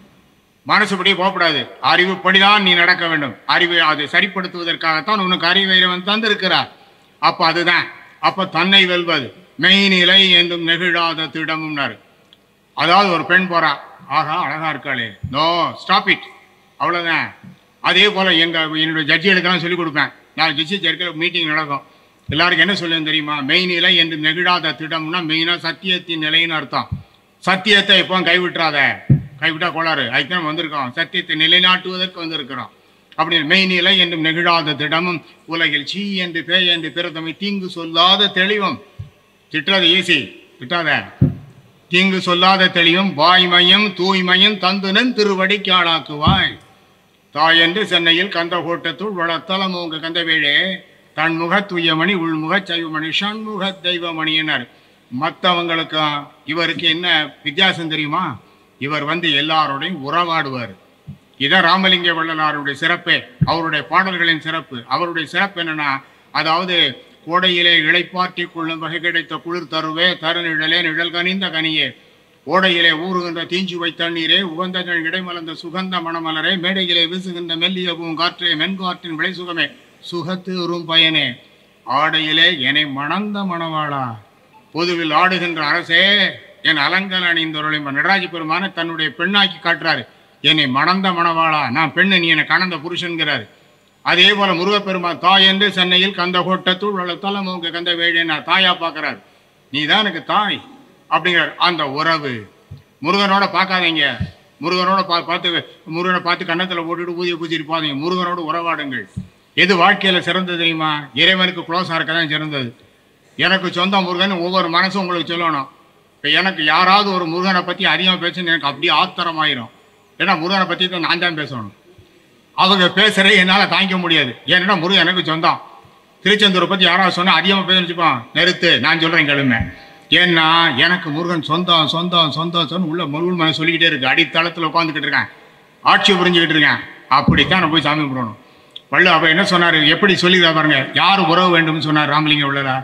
மனசுபடி போகக்கூடாது, அறிவுப்படிதான் நீ நடக்க வேண்டும். அறிவை அதை சரிப்படுத்துவதற்காகத்தான் உனக்கு அறிவை இறைவன் தந்திருக்கிறார். அப்ப அதுதான். அப்ப தன்னை வெல்வது மெய்நிலை என்றும் நெகிழாத திடமும்னாரு. அதாவது ஒரு பெண் போறா, ஆகா அழகா இருக்காளே, நோ ஸ்டாப் இட், அவ்வளவுதான். அதே போல எங்க என்னுடைய ஜட்ஜிகளுக்கெல்லாம் சொல்லிக் கொடுப்பேன். நான் ஜட்ஜி இருக்கிற மீட்டிங் நடக்கும். எல்லாருக்கும் என்ன சொல்லுன்னு தெரியுமா? மெய்நிலை என்று நெகிழாத திடம்னா மெயினா சத்தியத்தின் நிலைன்னு அர்த்தம். சத்தியத்தை இப்போ கைவிட்டுறாத, கைவிட்டா கோளாறு. அதுக்கு நம்ம வந்திருக்கோம், சத்தியத்தை நிலைநாட்டுவதற்கு வந்திருக்கிறோம். அப்படி மெய்நிலை என்றும் நெகிழாத திடமும் உலகில் சீ என்று பேய் என்று பிறத்தமை தீங்கு சொல்லாத தெளிவும். திட்டாத ஈசி, திட்டாத. தீங்கு சொல்லாத தெளிவும் வாய்மையும் தூய்மையும் தந்துனன் திருவடிக்கு ஆளாக்குவாய். தாய் என்று சென்னையில் கந்த கோட்டத்துள் வளத்தலம் உங்க கந்தவேழே தன்முக தூயமணி உள்முக சைவமணி ஷண்முக தெய்வமணியினர். மற்றவங்களுக்கும் இவருக்கு என்ன வித்தியாசம் தெரியுமா? இவர் வந்து எல்லாரோடையும் உறவாடுவார். இதான் ராமலிங்க வள்ளலாருடைய சிறப்பே, அவருடைய பாடல்களின் சிறப்பு. அவருடைய சிறப்பு என்னன்னா, அதாவது கோடையிலே இளைப்பாற்றி கொள்ளும் வகை கிடைத்த குளிர் தருவே தருநிழலே நிழல் கனிந்த கனியே, ஓடையிலே ஊறுகின்ற தீஞ்சுவை தண்ணீரே உகந்த இடைமலர்ந்த சுகந்த மணமலரே, மேடையிலே வீசுகின்ற மெல்லிய பூங்காற்றே மென்காற்றின் விளை சுகமே சுகத்து உறும் பயனே, ஆடையிலே என்னை மணந்த மணவாளா, பொதுவில் ஆடுகின்ற அரசே என் அலங்கல் அணிந்தொருளை. நடராஜ பெருமான தன்னுடைய பெண்ணாக்கி காட்டுறாரு. என்னை மணந்த மணவாளா, நான் பெண்ணு, நீ என்னை கணந்த புருஷன்கிறாரு. அதே போல முருகப்பெருமான் தாய் என்று சென்னையில் கந்த கோட்டத்துள் வளத்தலம் உங்க கந்த வேழை நான் தாயா பார்க்கிறார். நீ தான் எனக்கு தாய் அப்படிங்கிறார். அந்த உறவு முருகனோட பார்க்காதீங்க, முருகனோட பா பார்த்து முருகனை பார்த்து கன்னத்தில் போட்டுட்டு ஊதிய பூச்சிட்டு போதீங்க. முருகனோட உறவாடுங்கள். எது வாழ்க்கையில சிறந்தது தெரியுமா? இறைவனுக்கு க்ளோஸா இருக்க தான் சிறந்தது. எனக்கு சொந்த முருகன் ஒவ்வொரு மனசும் உங்களுக்கு சொல்லணும். இப்போ எனக்கு யாராவது ஒரு முருகனை பற்றி அதிகமாக பேசணும் எனக்கு அப்படியே ஆத்திரமாயிரும். ஏன்னா முருகனை பற்றி தான் நான் தான் பேசணும். அவங்க பேசுகிற என்னால் தாங்கிக்க முடியாது. ஏன்னா முருகன் எனக்கு சொந்தம். திருச்செந்தூரை பற்றி யாராவது சொன்னால் அதிகமாக பேச வச்சுப்பான். நிறுத்து, நான் சொல்கிறேன் கேளுங்க. ஏன்னா எனக்கு முருகன் சொந்தம் சொந்தம் சொந்தம் சொந்தம் உள்ள முருகன் மன சொல்லிக்கிட்டே இருக்கு. அடித்தளத்தில் உட்காந்துக்கிட்டு இருக்கேன், ஆட்சி புரிஞ்சுக்கிட்டு இருக்கேன். அப்படித்தான் நான் போய் சாமி கும்பிடணும். வள்ளு அப்போ என்ன சொன்னார், எப்படி சொல்லிடுறா பாருங்க. யார் உறவு வேண்டும்னு சொன்னார் ராமலிங்க உள்ளதா?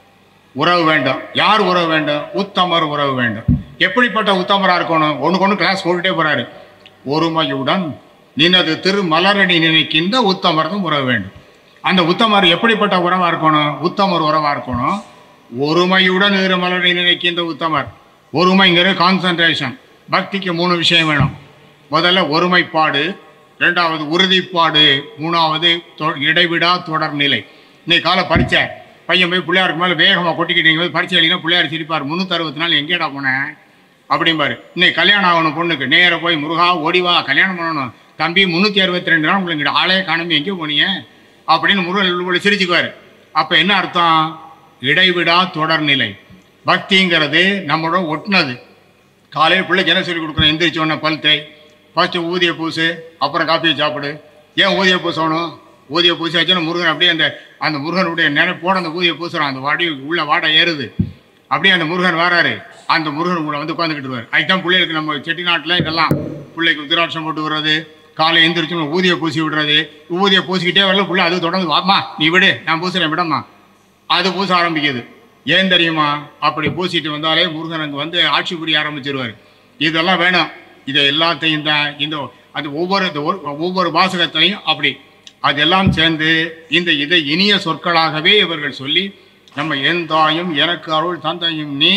உறவு வேண்டும். யார் உறவு வேண்டும்? உத்தமர் உறவு வேண்டும். எப்படிப்பட்ட உத்தமராக இருக்கணும்? ஒன்று கொண்டு கிளாஸ் போட்டுட்டே போறாரு. ஒருமையுடன் நினது திரு மலரடி நினைக்கின்ற உத்தமர்தான் உறவு வேண்டும். அந்த உத்தமர் எப்படிப்பட்ட உறவாக இருக்கணும்? உத்தமர் உறவாக இருக்கணும். ஒருமையுடன் இரு மலரடி நினைக்கின்ற உத்தமர். ஒருமைங்கிற கான்சன்ட்ரேஷன். பக்திக்கு மூணு விஷயம் வேணும். முதல்ல ஒருமைப்பாடு, ரெண்டாவது உறுதிப்பாடு, மூணாவது இடைவிடா தொடர்நிலை. இன்னைக்கு காலை பரீட்சை, பையன் போய் பிள்ளையாருக்கு மேலே வேகமாக கொட்டிக்கிட்டீங்க, பரீட்சை எழுதினா பிள்ளையார் சிரிப்பார். முந்நூற்றி அறுபத்தி நாள் எங்கேடா போனேன் அப்படிம்பாரு. இன்னைக்கு கல்யாணம் ஆகணும் பொண்ணுக்கு, நேராக போய் முருகா ஓடிவா கல்யாணம் பண்ணணும் தம்பி, முந்நூற்றி அறுபத்தி ரெண்டு நாள் உங்களுக்கு ஆளே காணாம எங்கே போனீங்க அப்படின்னு முருகன் சிரிச்சுக்குவார். அப்போ என்ன அர்த்தம்? இடைவிடா தொடர்நிலை. பக்திங்கிறது நம்மளோட ஒட்டினது. காலையில் பிள்ளைக்கு என்ன சொல்லி கொடுக்குறோம்? எந்திரிச்சு உடனே பல் தேய், ஃபஸ்ட்டு ஊதிய பூசு, அப்புறம் காப்பியை சாப்பிடு. ஏன் ஊதிய பூசணும்? ஊதிய பூசி ஆச்சுன்னா முருகன் அப்படியே அந்த அந்த முருகனுடைய நினைப்போட அந்த ஊதிய பூசுறான். அந்த வாடி உள்ள வாடை ஏறுது. அப்படியே அந்த முருகன் வராரு, அந்த முருகன் கூட வந்து உட்காந்துக்கிட்டு வருவார். அதுதான் பிள்ளைகளுக்கு நம்ம செட்டிநாட்டில் இதெல்லாம் பிள்ளைக்கு உத்திராட்சம் போட்டு விடுறது, காலை எந்திரிச்சு ஊதிய பூசி விடுறது. ஊதிய பூசிக்கிட்டே வரல பிள்ளை அது தொடர்ந்து வாமா நீ விடு நான் பூசுறேன் விடம்மா, அது பூச ஆரம்பிக்குது. ஏன் தெரியுமா? அப்படி பூசிட்டு வந்தாலே முருகன் அங்கே வந்து ஆட்சி புரிய ஆரம்பிச்சிருவார். இதெல்லாம் வேணும். இதை எல்லாத்தையும் தான் இந்த அது ஒவ்வொரு ஒவ்வொரு வாசகத்திலையும் அப்படி அதெல்லாம் சேர்ந்து இந்த இதை இனிய சொற்களாகவே இவர்கள் சொல்லி நம்ம என் தாயும் எனக்கு அருள் தந்தையும் நீ.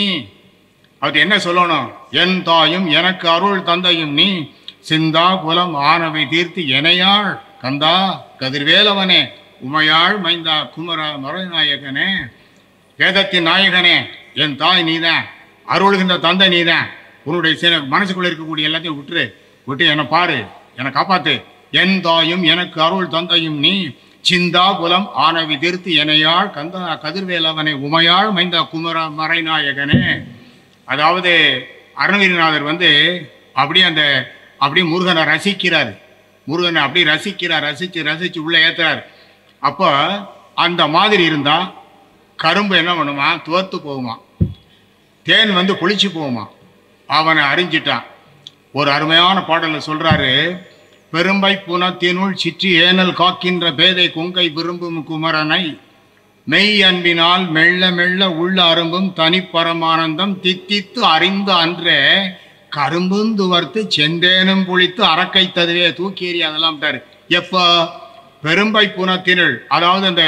அது என்ன சொல்லணும்? என் தாயும் எனக்கு அருள் தந்தையும் நீ, சிந்தா புலம் ஆனவை தீர்த்து எனையாள் கந்தா கதிர்வேலவனே, உமையாள் மைந்தா குமர மறைநாயகனே, வேதத்தின் நாயகனே, என் தாய் நீதான், அருள்கின்ற தந்தை நீதான். உன்னுடைய சில மனசுக்குள்ள இருக்கக்கூடிய எல்லாத்தையும் விட்டுரு, விட்டு என்னை பாரு, என்னை காப்பாத்து. என் தாயும் எனக்கு அருள் தந்தையும் நீ, சிந்தா குலம் ஆனவி தீர்த்து எனையாள் கந்தா கதிர்வேலவனே, உமையாள் மைந்தா குமர மறைநாயகனே. அதாவது அருணகிரிநாதர் வந்து அப்படியே அந்த அப்படியே முருகனை ரசிக்கிறார். முருகனை அப்படி ரசிக்கிறார், ரசிச்சு ரசிச்சு உள்ள ஏத்துறாரு. அப்போ அந்த மாதிரி இருந்தா கரும்பு என்ன பண்ணுமா? துவர்த்து போகுமா. தேன் வந்து குளிச்சு போகுமா. அவனை அறிஞ்சிட்டான். ஒரு அருமையான பாடலில் சொல்றாரு, பெரும்பை புனத்தினுள் சிற்றி ஏனல் காக்கின்ற பேதை கொங்கை விரும்பும் குமரனை, மெய் அன்பினால் மெல்ல மெல்ல உள்ள அரும்பும் தனிப்பரமானந்தம் தித்தித்து அறிந்து அன்றே கரும்புந்துவர்த்து செந்தேனும் புளித்து அரக்கை ததுவே தூக்கி எறி. அதெல்லாம் எப்போ? பெரும்பை புனத்தினுள், அதாவது அந்த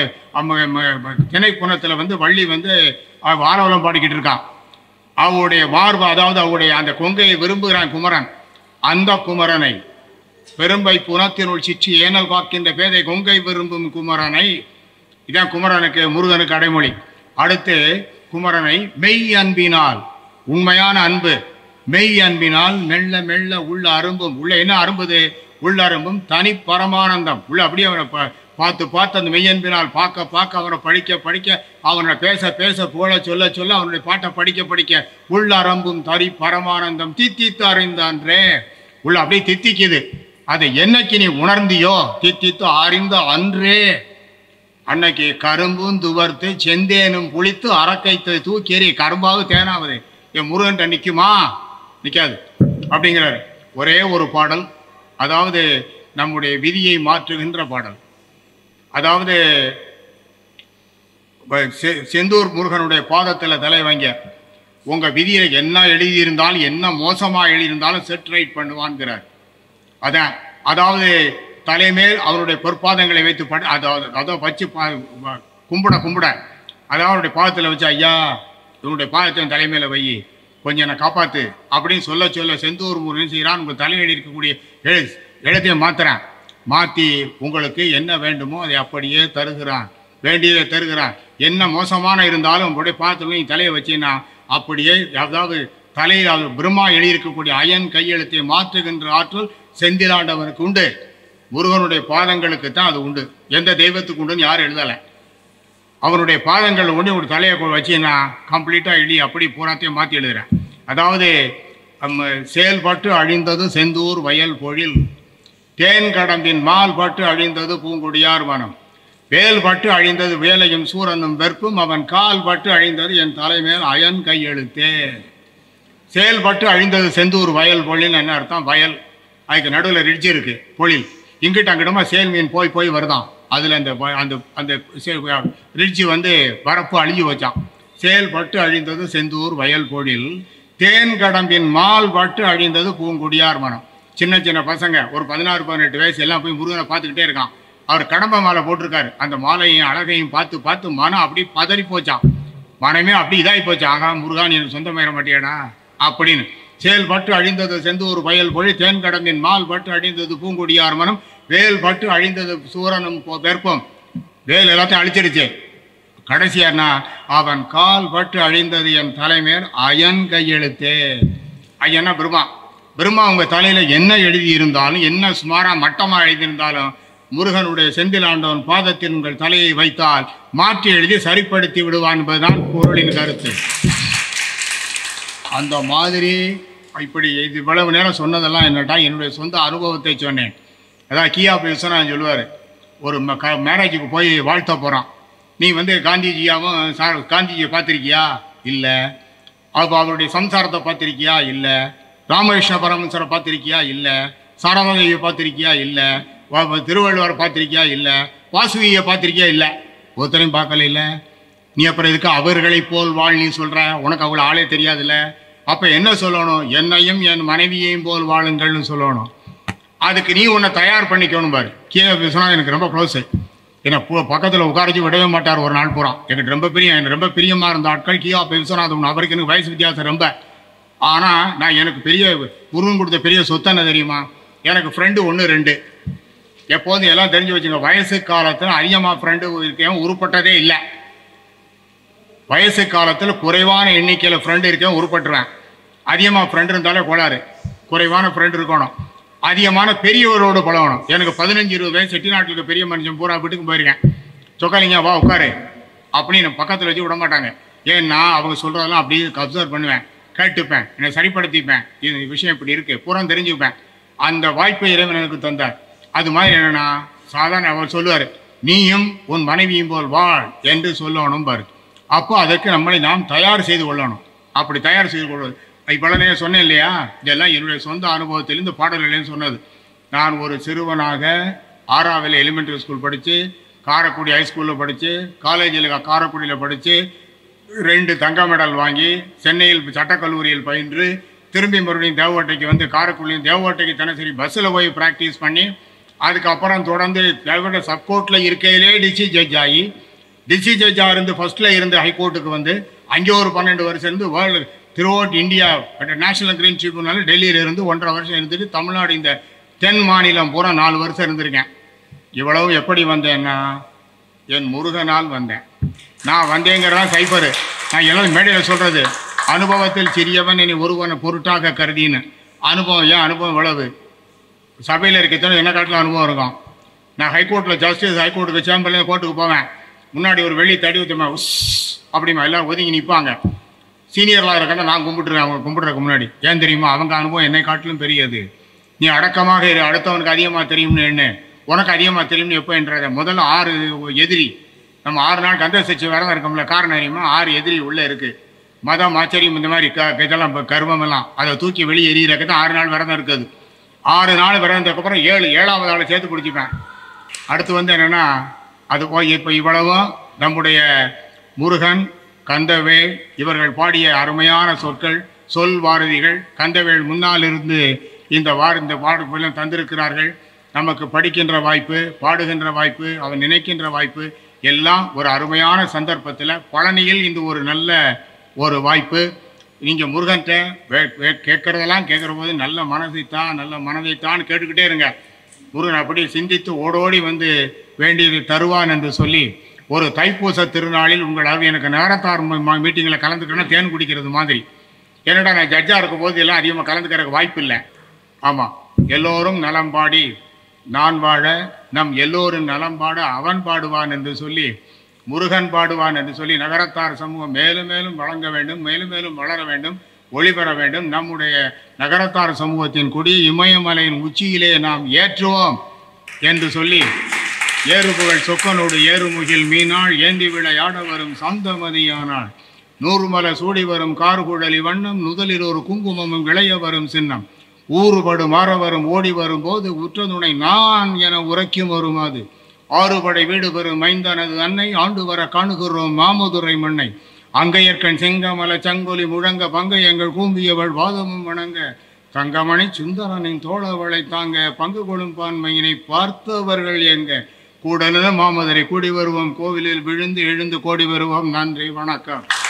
திணை புனத்தில் வந்து வள்ளி வந்து வாரவலம் பாடிக்கிட்டு இருக்கான். அவளுடைய வார்வா, அதாவது அவளுடைய அந்த கொங்கையை விரும்புகிறான் குமரன். அந்த குமரனை பெரும்பை புனத்தினுள் சிற்றி ஏனல் காக்கின்ற பேதை கொங்கை விரும்பும் குமரனை, இதான் குமரனுக்கு முருகனுக்கு அடைமொழி. அடுத்து குமரனை மெய் அன்பினால், உண்மையான அன்பு, மெய் அன்பினால் மெல்ல மெல்ல உள்ள அரும்பும், உள்ள என்ன அரும்புது? உள்ள அரும்பும் தனி பரமானந்தம். உள்ள அப்படியே அவனை பார்த்து பார்த்து அந்த மெய்யன்பினால் பார்க்க பார்க்க அவனை படிக்க படிக்க அவனை பேச பேச போல சொல்ல சொல்ல அவனுடைய பாட்டை படிக்க படிக்க உள்ள அரம்பும் தரி பரமானந்தம் தித்தித்து அறிந்தான்றே. உள்ள அப்படியே தித்திக்குது. அதை என்னைக்கு நீ உணர்ந்தியோ தித்தித்து அறிந்த அன்றே அன்னைக்கு கரும்பும் துவர்த்து செந்தேனும் புளித்து அரக்கைத்து தூக்கேறி. கரும்பாவது தேனாவது என் முருகன்ட்ட நிற்குமா? நிற்காது அப்படிங்கிறார். ஒரே ஒரு பாடல், அதாவது நம்முடைய விதியை மாற்றுகின்ற பாடல். அதாவது செந்தூர் முருகனுடைய பாதத்தில் தலை வாங்க, உங்க விதியில என்ன எழுதியிருந்தாலும் என்ன மோசமா எழுதியிருந்தாலும் செட் ரைட் பண்ணுவான்கிறார். அதான், அதாவது தலைமேல் அவருடைய பொற்பாதங்களை வைத்து பட அதாவது அதை வச்சு கும்பிட கும்பிட அதாவது அவருடைய பாதத்தில் வச்சு, ஐயா இவனுடைய பாதத்தை தலைமையில வை, கொஞ்சம் என்னை காப்பாத்து அப்படின்னு சொல்ல சொல்ல செந்தூர் முருகன் செய்கிறான். உங்கள் தலையில் இருக்கக்கூடிய எழு எழுத்தையும் மாத்துறான். மாற்றி உங்களுக்கு என்ன வேண்டுமோ அதை அப்படியே தருகிறான், வேண்டியதை தருகிறான். என்ன மோசமான இருந்தாலும் உங்களுடைய பாதத்தில் நீ தலையை வச்சின்னா அப்படியே, அதாவது தலையில் பிரம்மா எழுதியிருக்கக்கூடிய அயன் கையெழுத்தை மாற்றுகின்ற ஆற்றல் செந்திலாண்டவனுக்கு உண்டு. முருகனுடைய பாதங்களுக்கு தான் அது உண்டு. எந்த தெய்வத்துக்கு உண்டுன்னு யாரும் எழுதலை. அவனுடைய பாதங்கள் ஒன்று ஒரு தலையை வச்சு நான் கம்ப்ளீட்டாக எழுதி அப்படி பூராத்தையும் மாற்றி எழுதுகிறேன். அதாவது செயல்பட்டு அழிந்தது செந்தூர் வயல் பொழில், தேன் கடம்பின் மால் பட்டு அழிந்தது பூங்குடியார் மனம், வேல் பட்டு அழிந்தது வேலையும் சூரனும் வெறுப்பும், அவன் கால் பட்டு அழிந்தது என் தலைமேல் அயன் கையெழுத்தே. செயல்பட்டு அழிந்தது செந்தூர் வயல் பொழில் என்ன அர்த்தம்? வயல், அதுக்கு நடுவில் ரிட்ஜ் இருக்கு, பொழில், இங்கிட்ட அங்கிட்டமா செயல் மீன் போய் போய் வருதான். அதில் அந்த அந்த அந்த ரிட்ஜ் வந்து வரப்பு அழிஞ்சு வச்சான். செயல்பட்டு அழிந்தது செந்தூர் வயல் பொழில், தேன் கடம்பின் மால் பட்டு அழிந்தது பூங்குடியார் மனம். சின்ன சின்ன பசங்க ஒரு பதினாறு பதினெட்டு வயசு எல்லாம் போய் முருகனை பார்த்துக்கிட்டே இருக்கான். அவர் கடம்ப மாலை போட்டிருக்காரு. அந்த மாலையும் அழகையும் பார்த்து பார்த்து மனம் அப்படி பதறி போச்சான். மனமே அப்படி இதாகி போச்சான். ஆகா முருகான் எனக்கு சொந்தமாயிர மாட்டியாடா அப்படின்னு. செயல்பட்டு அழிந்தது செந்தூர் வயல் பொழி, தேன் கடம்பின் மால் பட்டு அழிந்தது பூங்குடியார் மனம், வேல் பட்டு அழிந்தது சூரனும் வெறுப்பம். வேல் எல்லாத்தையும் அழிச்சிருச்சு. கடைசியானா அவன் கால் பட்டு அழிந்தது என் தலைமேல் அயன் கையெழுத்தே. ஐயன்னா பிரம்மா. பிரம்மா உங்க தலையில என்ன எழுதி இருந்தாலும், என்ன சுமாரா மட்டமா எழுதியிருந்தாலும், முருகனுடைய செந்திலாண்டவன் பாதத்தில் உங்கள் தலையை வைத்தால் மாற்றி எழுதி சரிப்படுத்தி விடுவான் என்பதுதான் பொருளின் கருத்து. அந்த மாதிரி இப்படி இது இவ்வளவு நேரம் சொன்னதெல்லாம் என்னட்டா என்னுடைய சொந்த அனுபவத்தை சொன்னேன். அதான் கியா விஸ்வநாதன் சொல்லுவார், ஒரு மேரேஜுக்கு போய் வாழ்த்த போகிறான். நீ வந்து காந்திஜியாவும் சார் காந்திஜியை பார்த்துருக்கியா? இல்லை. அப்போ அவருடைய சம்சாரத்தை பார்த்துருக்கியா? இல்லை. ராமகிருஷ்ண பரமஹம்சரை பார்த்துருக்கியா? இல்லை. சாரதாதேவியை பார்த்துருக்கியா? இல்லை. திருவள்ளுவரை பார்த்துருக்கியா? இல்லை. வாசுகியை பார்த்துருக்கியா? இல்லை. ஒருத்தரையும் பார்க்கல. இல்லை. நீ அப்புறம் இதுக்கு அவர்களை போல் வாழ் நீ சொல்கிற? உனக்கு அவ்வளோ ஆளே தெரியாதுல்ல. அப்போ என்ன சொல்லணும்? என்னையும் என் மனைவியையும் போல் வாழுங்கள்னு சொல்லணும். அதுக்கு நீ உன்னை தயார் பண்ணிக்கணும் பாரு. கே விஸ்வநாதன் எனக்கு ரொம்ப க்ளோஸு. என்னை பக்கத்தில் உட்காரச்சு விடவே மாட்டார் ஒரு நாள் பூரா. எனக்கு ரொம்ப பிரியம். எனக்கு ரொம்ப பிரியமாக இருந்த ஆட்கள் கியா விஸ்வநாதன். அவருக்கு எனக்கு வயசு வித்தியாசம் ரொம்ப. ஆனால் நான் எனக்கு பெரிய முருகன் கொடுத்த பெரிய சொத்து என்ன தெரியுமா? எனக்கு ஃப்ரெண்டு ஒன்று ரெண்டு. எப்போதும் எல்லாம் தெரிஞ்சு வச்சுங்க, வயசு காலத்தில் அதிகமாக ஃப்ரெண்டு இருக்கேன் உருப்பட்டதே இல்லை. வயசு காலத்தில் குறைவான எண்ணிக்கையில் ஃப்ரெண்டு இருக்கேன் உருப்பட்டுருவேன். அதிகமாக ஃப்ரெண்டு இருந்தாலே கோளாறு. குறைவான ஃப்ரெண்டு இருக்கணும். அதிகமான பெரியவரோடு பழகணும். எனக்கு பதினஞ்சு இருபது வயசு செட்டிநாட்டுக்கு பெரிய மனுஷன் பூரா வீட்டுக்கு போயிருக்கேன். சொக்காலிங்க வா உட்காரு அப்படின்னு பக்கத்தில் வச்சு விட மாட்டாங்க. ஏன்னா அவங்க சொல்கிறதெல்லாம் அப்படியே அப்சர்வ் பண்ணுவேன், கேட்டுப்பேன், என்னை சரிப்படுத்திப்பேன். இது விஷயம் இப்படி இருக்குது பூரா தெரிஞ்சுப்பேன். அந்த வாய்ப்பை இறைவன் எனக்கு தந்தார். அது மாதிரி என்னென்னா சாதாரண அவர் சொல்லுவார், நீயும் உன் மனைவியும் போல் வாழ் என்று சொல்லணும் பாரு. அப்போ அதற்கு நம்மளை நாம் தயார் செய்து கொள்ளணும். அப்படி தயார் செய்து கொள்வது இப்போலாம் சொன்னேன் இல்லையா? இதெல்லாம் என்னுடைய சொந்த அனுபவத்திலிருந்து பாடல்களேன்னு சொன்னது. நான் ஒரு சிறுவனாக ஆறாவில் எலிமெண்ட்ரி ஸ்கூல் படித்து, காரைக்குடி ஹைஸ்கூலில் படித்து, காலேஜில் காரைக்குடியில் படித்து, ரெண்டு தங்க மெடல் வாங்கி, சென்னையில் சட்டக்கல்லூரியில் பயின்று, திரும்பி மறுபடியும் தேவகோட்டைக்கு வந்து காரைக்குடியும் தேவகோட்டைக்கு தினசரி பஸ்ஸில் போய் ப்ராக்டிஸ் பண்ணி, அதுக்கப்புறம் தொடர்ந்து தேவகோட்டை சப்கோர்ட்டில் இருக்கையிலே டிசி ஜட்ஜ் ஆகி, டிசி ஜட்ஜாக இருந்து ஃபர்ஸ்ட்டில் இருந்து ஹைகோர்ட்டுக்கு வந்து அங்கே ஒரு பன்னெண்டு வருஷம் இருந்து world throughout India national green tribunal டெல்லியில் இருந்து ஒன்றரை வருஷம் இருந்துட்டு தமிழ்நாடு இந்த தென் மாநிலம் பூரா நாலு வருஷம் இருந்திருக்கேன். இவ்வளவு எப்படி வந்தேன்னா என் முருகனால் வந்தேன். நான் வந்தேங்கிறதான் சைபரு. நான் எல்லாம் மேடையில் சொல்கிறது, அனுபவத்தில் சிறியவன் இனி ஒருவனை பொருட்டாக கருதின்னு. அனுபவம் ஏன் அனுபவம் இவ்வளவு? சபையில் இருக்கத்தாலும் என்ன காட்டில் அனுபவம் இருக்கும். நான் ஹைகோர்ட்டில் ஜஸ்டிஸ் ஹைகோர்ட்டுக்கு சேம்பர்லேருந்து கோர்ட்டுக்கு போவேன். முன்னாடி ஒரு வெளி தடி ஊற்றுமா உஸ் அப்படிமா எல்லோரும் ஒதுங்கி நிற்பாங்க. சீனியர்லாம் இருக்கா நான் கும்பிட்டுருவேன் அவங்க கும்பிட்றதுக்கு முன்னாடி. ஏன் தெரியுமா? அவங்க அனுபவம் என்னை காட்டிலும் பெரியது. நீ அடக்கமாக இரு, அடுத்தவனுக்கு அதிகமாக தெரியும்னு என்ன, உனக்கு அதிகமாக தெரியும்னு எப்போ என்றத. முதல்ல ஆறு எதிரி. நம்ம ஆறு நாள் கந்த சச்சி விரதம் இருக்கோம்ல, காரணம் தெரியுமா? ஆறு எதிரி உள்ளே இருக்குது. மதம் ஆச்சரியம் இந்த மாதிரி க இதெல்லாம் கர்வமெல்லாம் அதை தூக்கி வெளியே எறிகிறக்கு தான் ஆறு நாள் விரதம் இருக்குது. ஆறு நாள் விரதத்துக்கப்புறம் ஏழு ஏழாவது ஆளை சேர்த்து பிடிச்சிப்பேன். அடுத்து வந்து என்னென்னா அது போய் இப்போ இவ்வளவும் நம்முடைய முருகன் கந்தவேல் இவர்கள் பாடிய அருமையான சொற்கள், சொல் வாரதிகள் கந்தவேல் முன்னால் இருந்து இந்த வார இந்த பாடல்களும் தந்திருக்கிறார்கள். நமக்கு படிக்கின்ற வாய்ப்பு, பாடுகின்ற வாய்ப்பு, அவன் நினைக்கின்ற வாய்ப்பு எல்லாம் ஒரு அருமையான சந்தர்ப்பத்தில் பழனியில் இந்த ஒரு நல்ல ஒரு வாய்ப்பு. நீங்கள் முருகன்கிட்ட கேட்குறதெல்லாம் கேட்குற போது நல்ல மனதைத்தான் நல்ல மனதைத்தான் கேட்டுக்கிட்டே இருங்க. முருகன் அப்படி சிந்தித்து ஓடோடி வந்து வேண்டியது தருவான் என்று சொல்லி, ஒரு தைப்பூச திருநாளில் உங்கள் அது எனக்கு நகரத்தார் மீட்டிங்கில் கலந்துக்கணும்னா தேன் குடிக்கிறது மாதிரி. என்னடா நான் ஜட்ஜாக இருக்கும் போது எல்லாம் அதிகமாக கலந்துக்கிறதுக்கு வாய்ப்பு இல்லை. ஆமாம், எல்லோரும் நலம் பாடி நான் வாழ நம் எல்லோரும் நலம் பாட அவன் பாடுவான் என்று சொல்லி முருகன் பாடுவான் என்று சொல்லி நகரத்தார் சமூகம் மேலும் மேலும் வழங்க வேண்டும், மேலும் மேலும் வளர வேண்டும், ஒளிபெற வேண்டும். நம்முடைய நகரத்தார் சமூகத்தின் கொடி இமயமலையின் உச்சியிலே நாம் ஏற்றுவோம் என்று சொல்லி ஏறுபுகழ் சொக்கனோடு ஏறுமுகில் மீனாள் ஏந்தி விளையாட வரும் சாந்தமதியானாள் நூறுமல சூடி வரும் கார்குழலி வண்ணம் நுதலில் ஒரு குங்குமமும் விளைய வரும் சின்னம் ஊறுபடு மாற வரும் ஓடி வரும் போது உற்றதுணை நான் என உரைக்கும் வரும் அது ஆறுபடை வீடு பெறும் மைந்தனது அன்னை ஆண்டு வர காணுகிறோம் மாமதுரை மண்ணை அங்கையற்கண் செங்கமல சங்கொலி முழங்க பங்கை எங்கள் கூம்பியவள் வாதமும் வணங்க தங்கமணி சுந்தரனின் தோழவளை தாங்க பங்கு கொள்ளும் பான்மையினை பார்த்தவர்கள் எங்க கூடல மாமதுரை கூடி வருவோம் கோவிலில் விழுந்து எழுந்து கோடி வருவோம். நன்றி, வணக்கம்.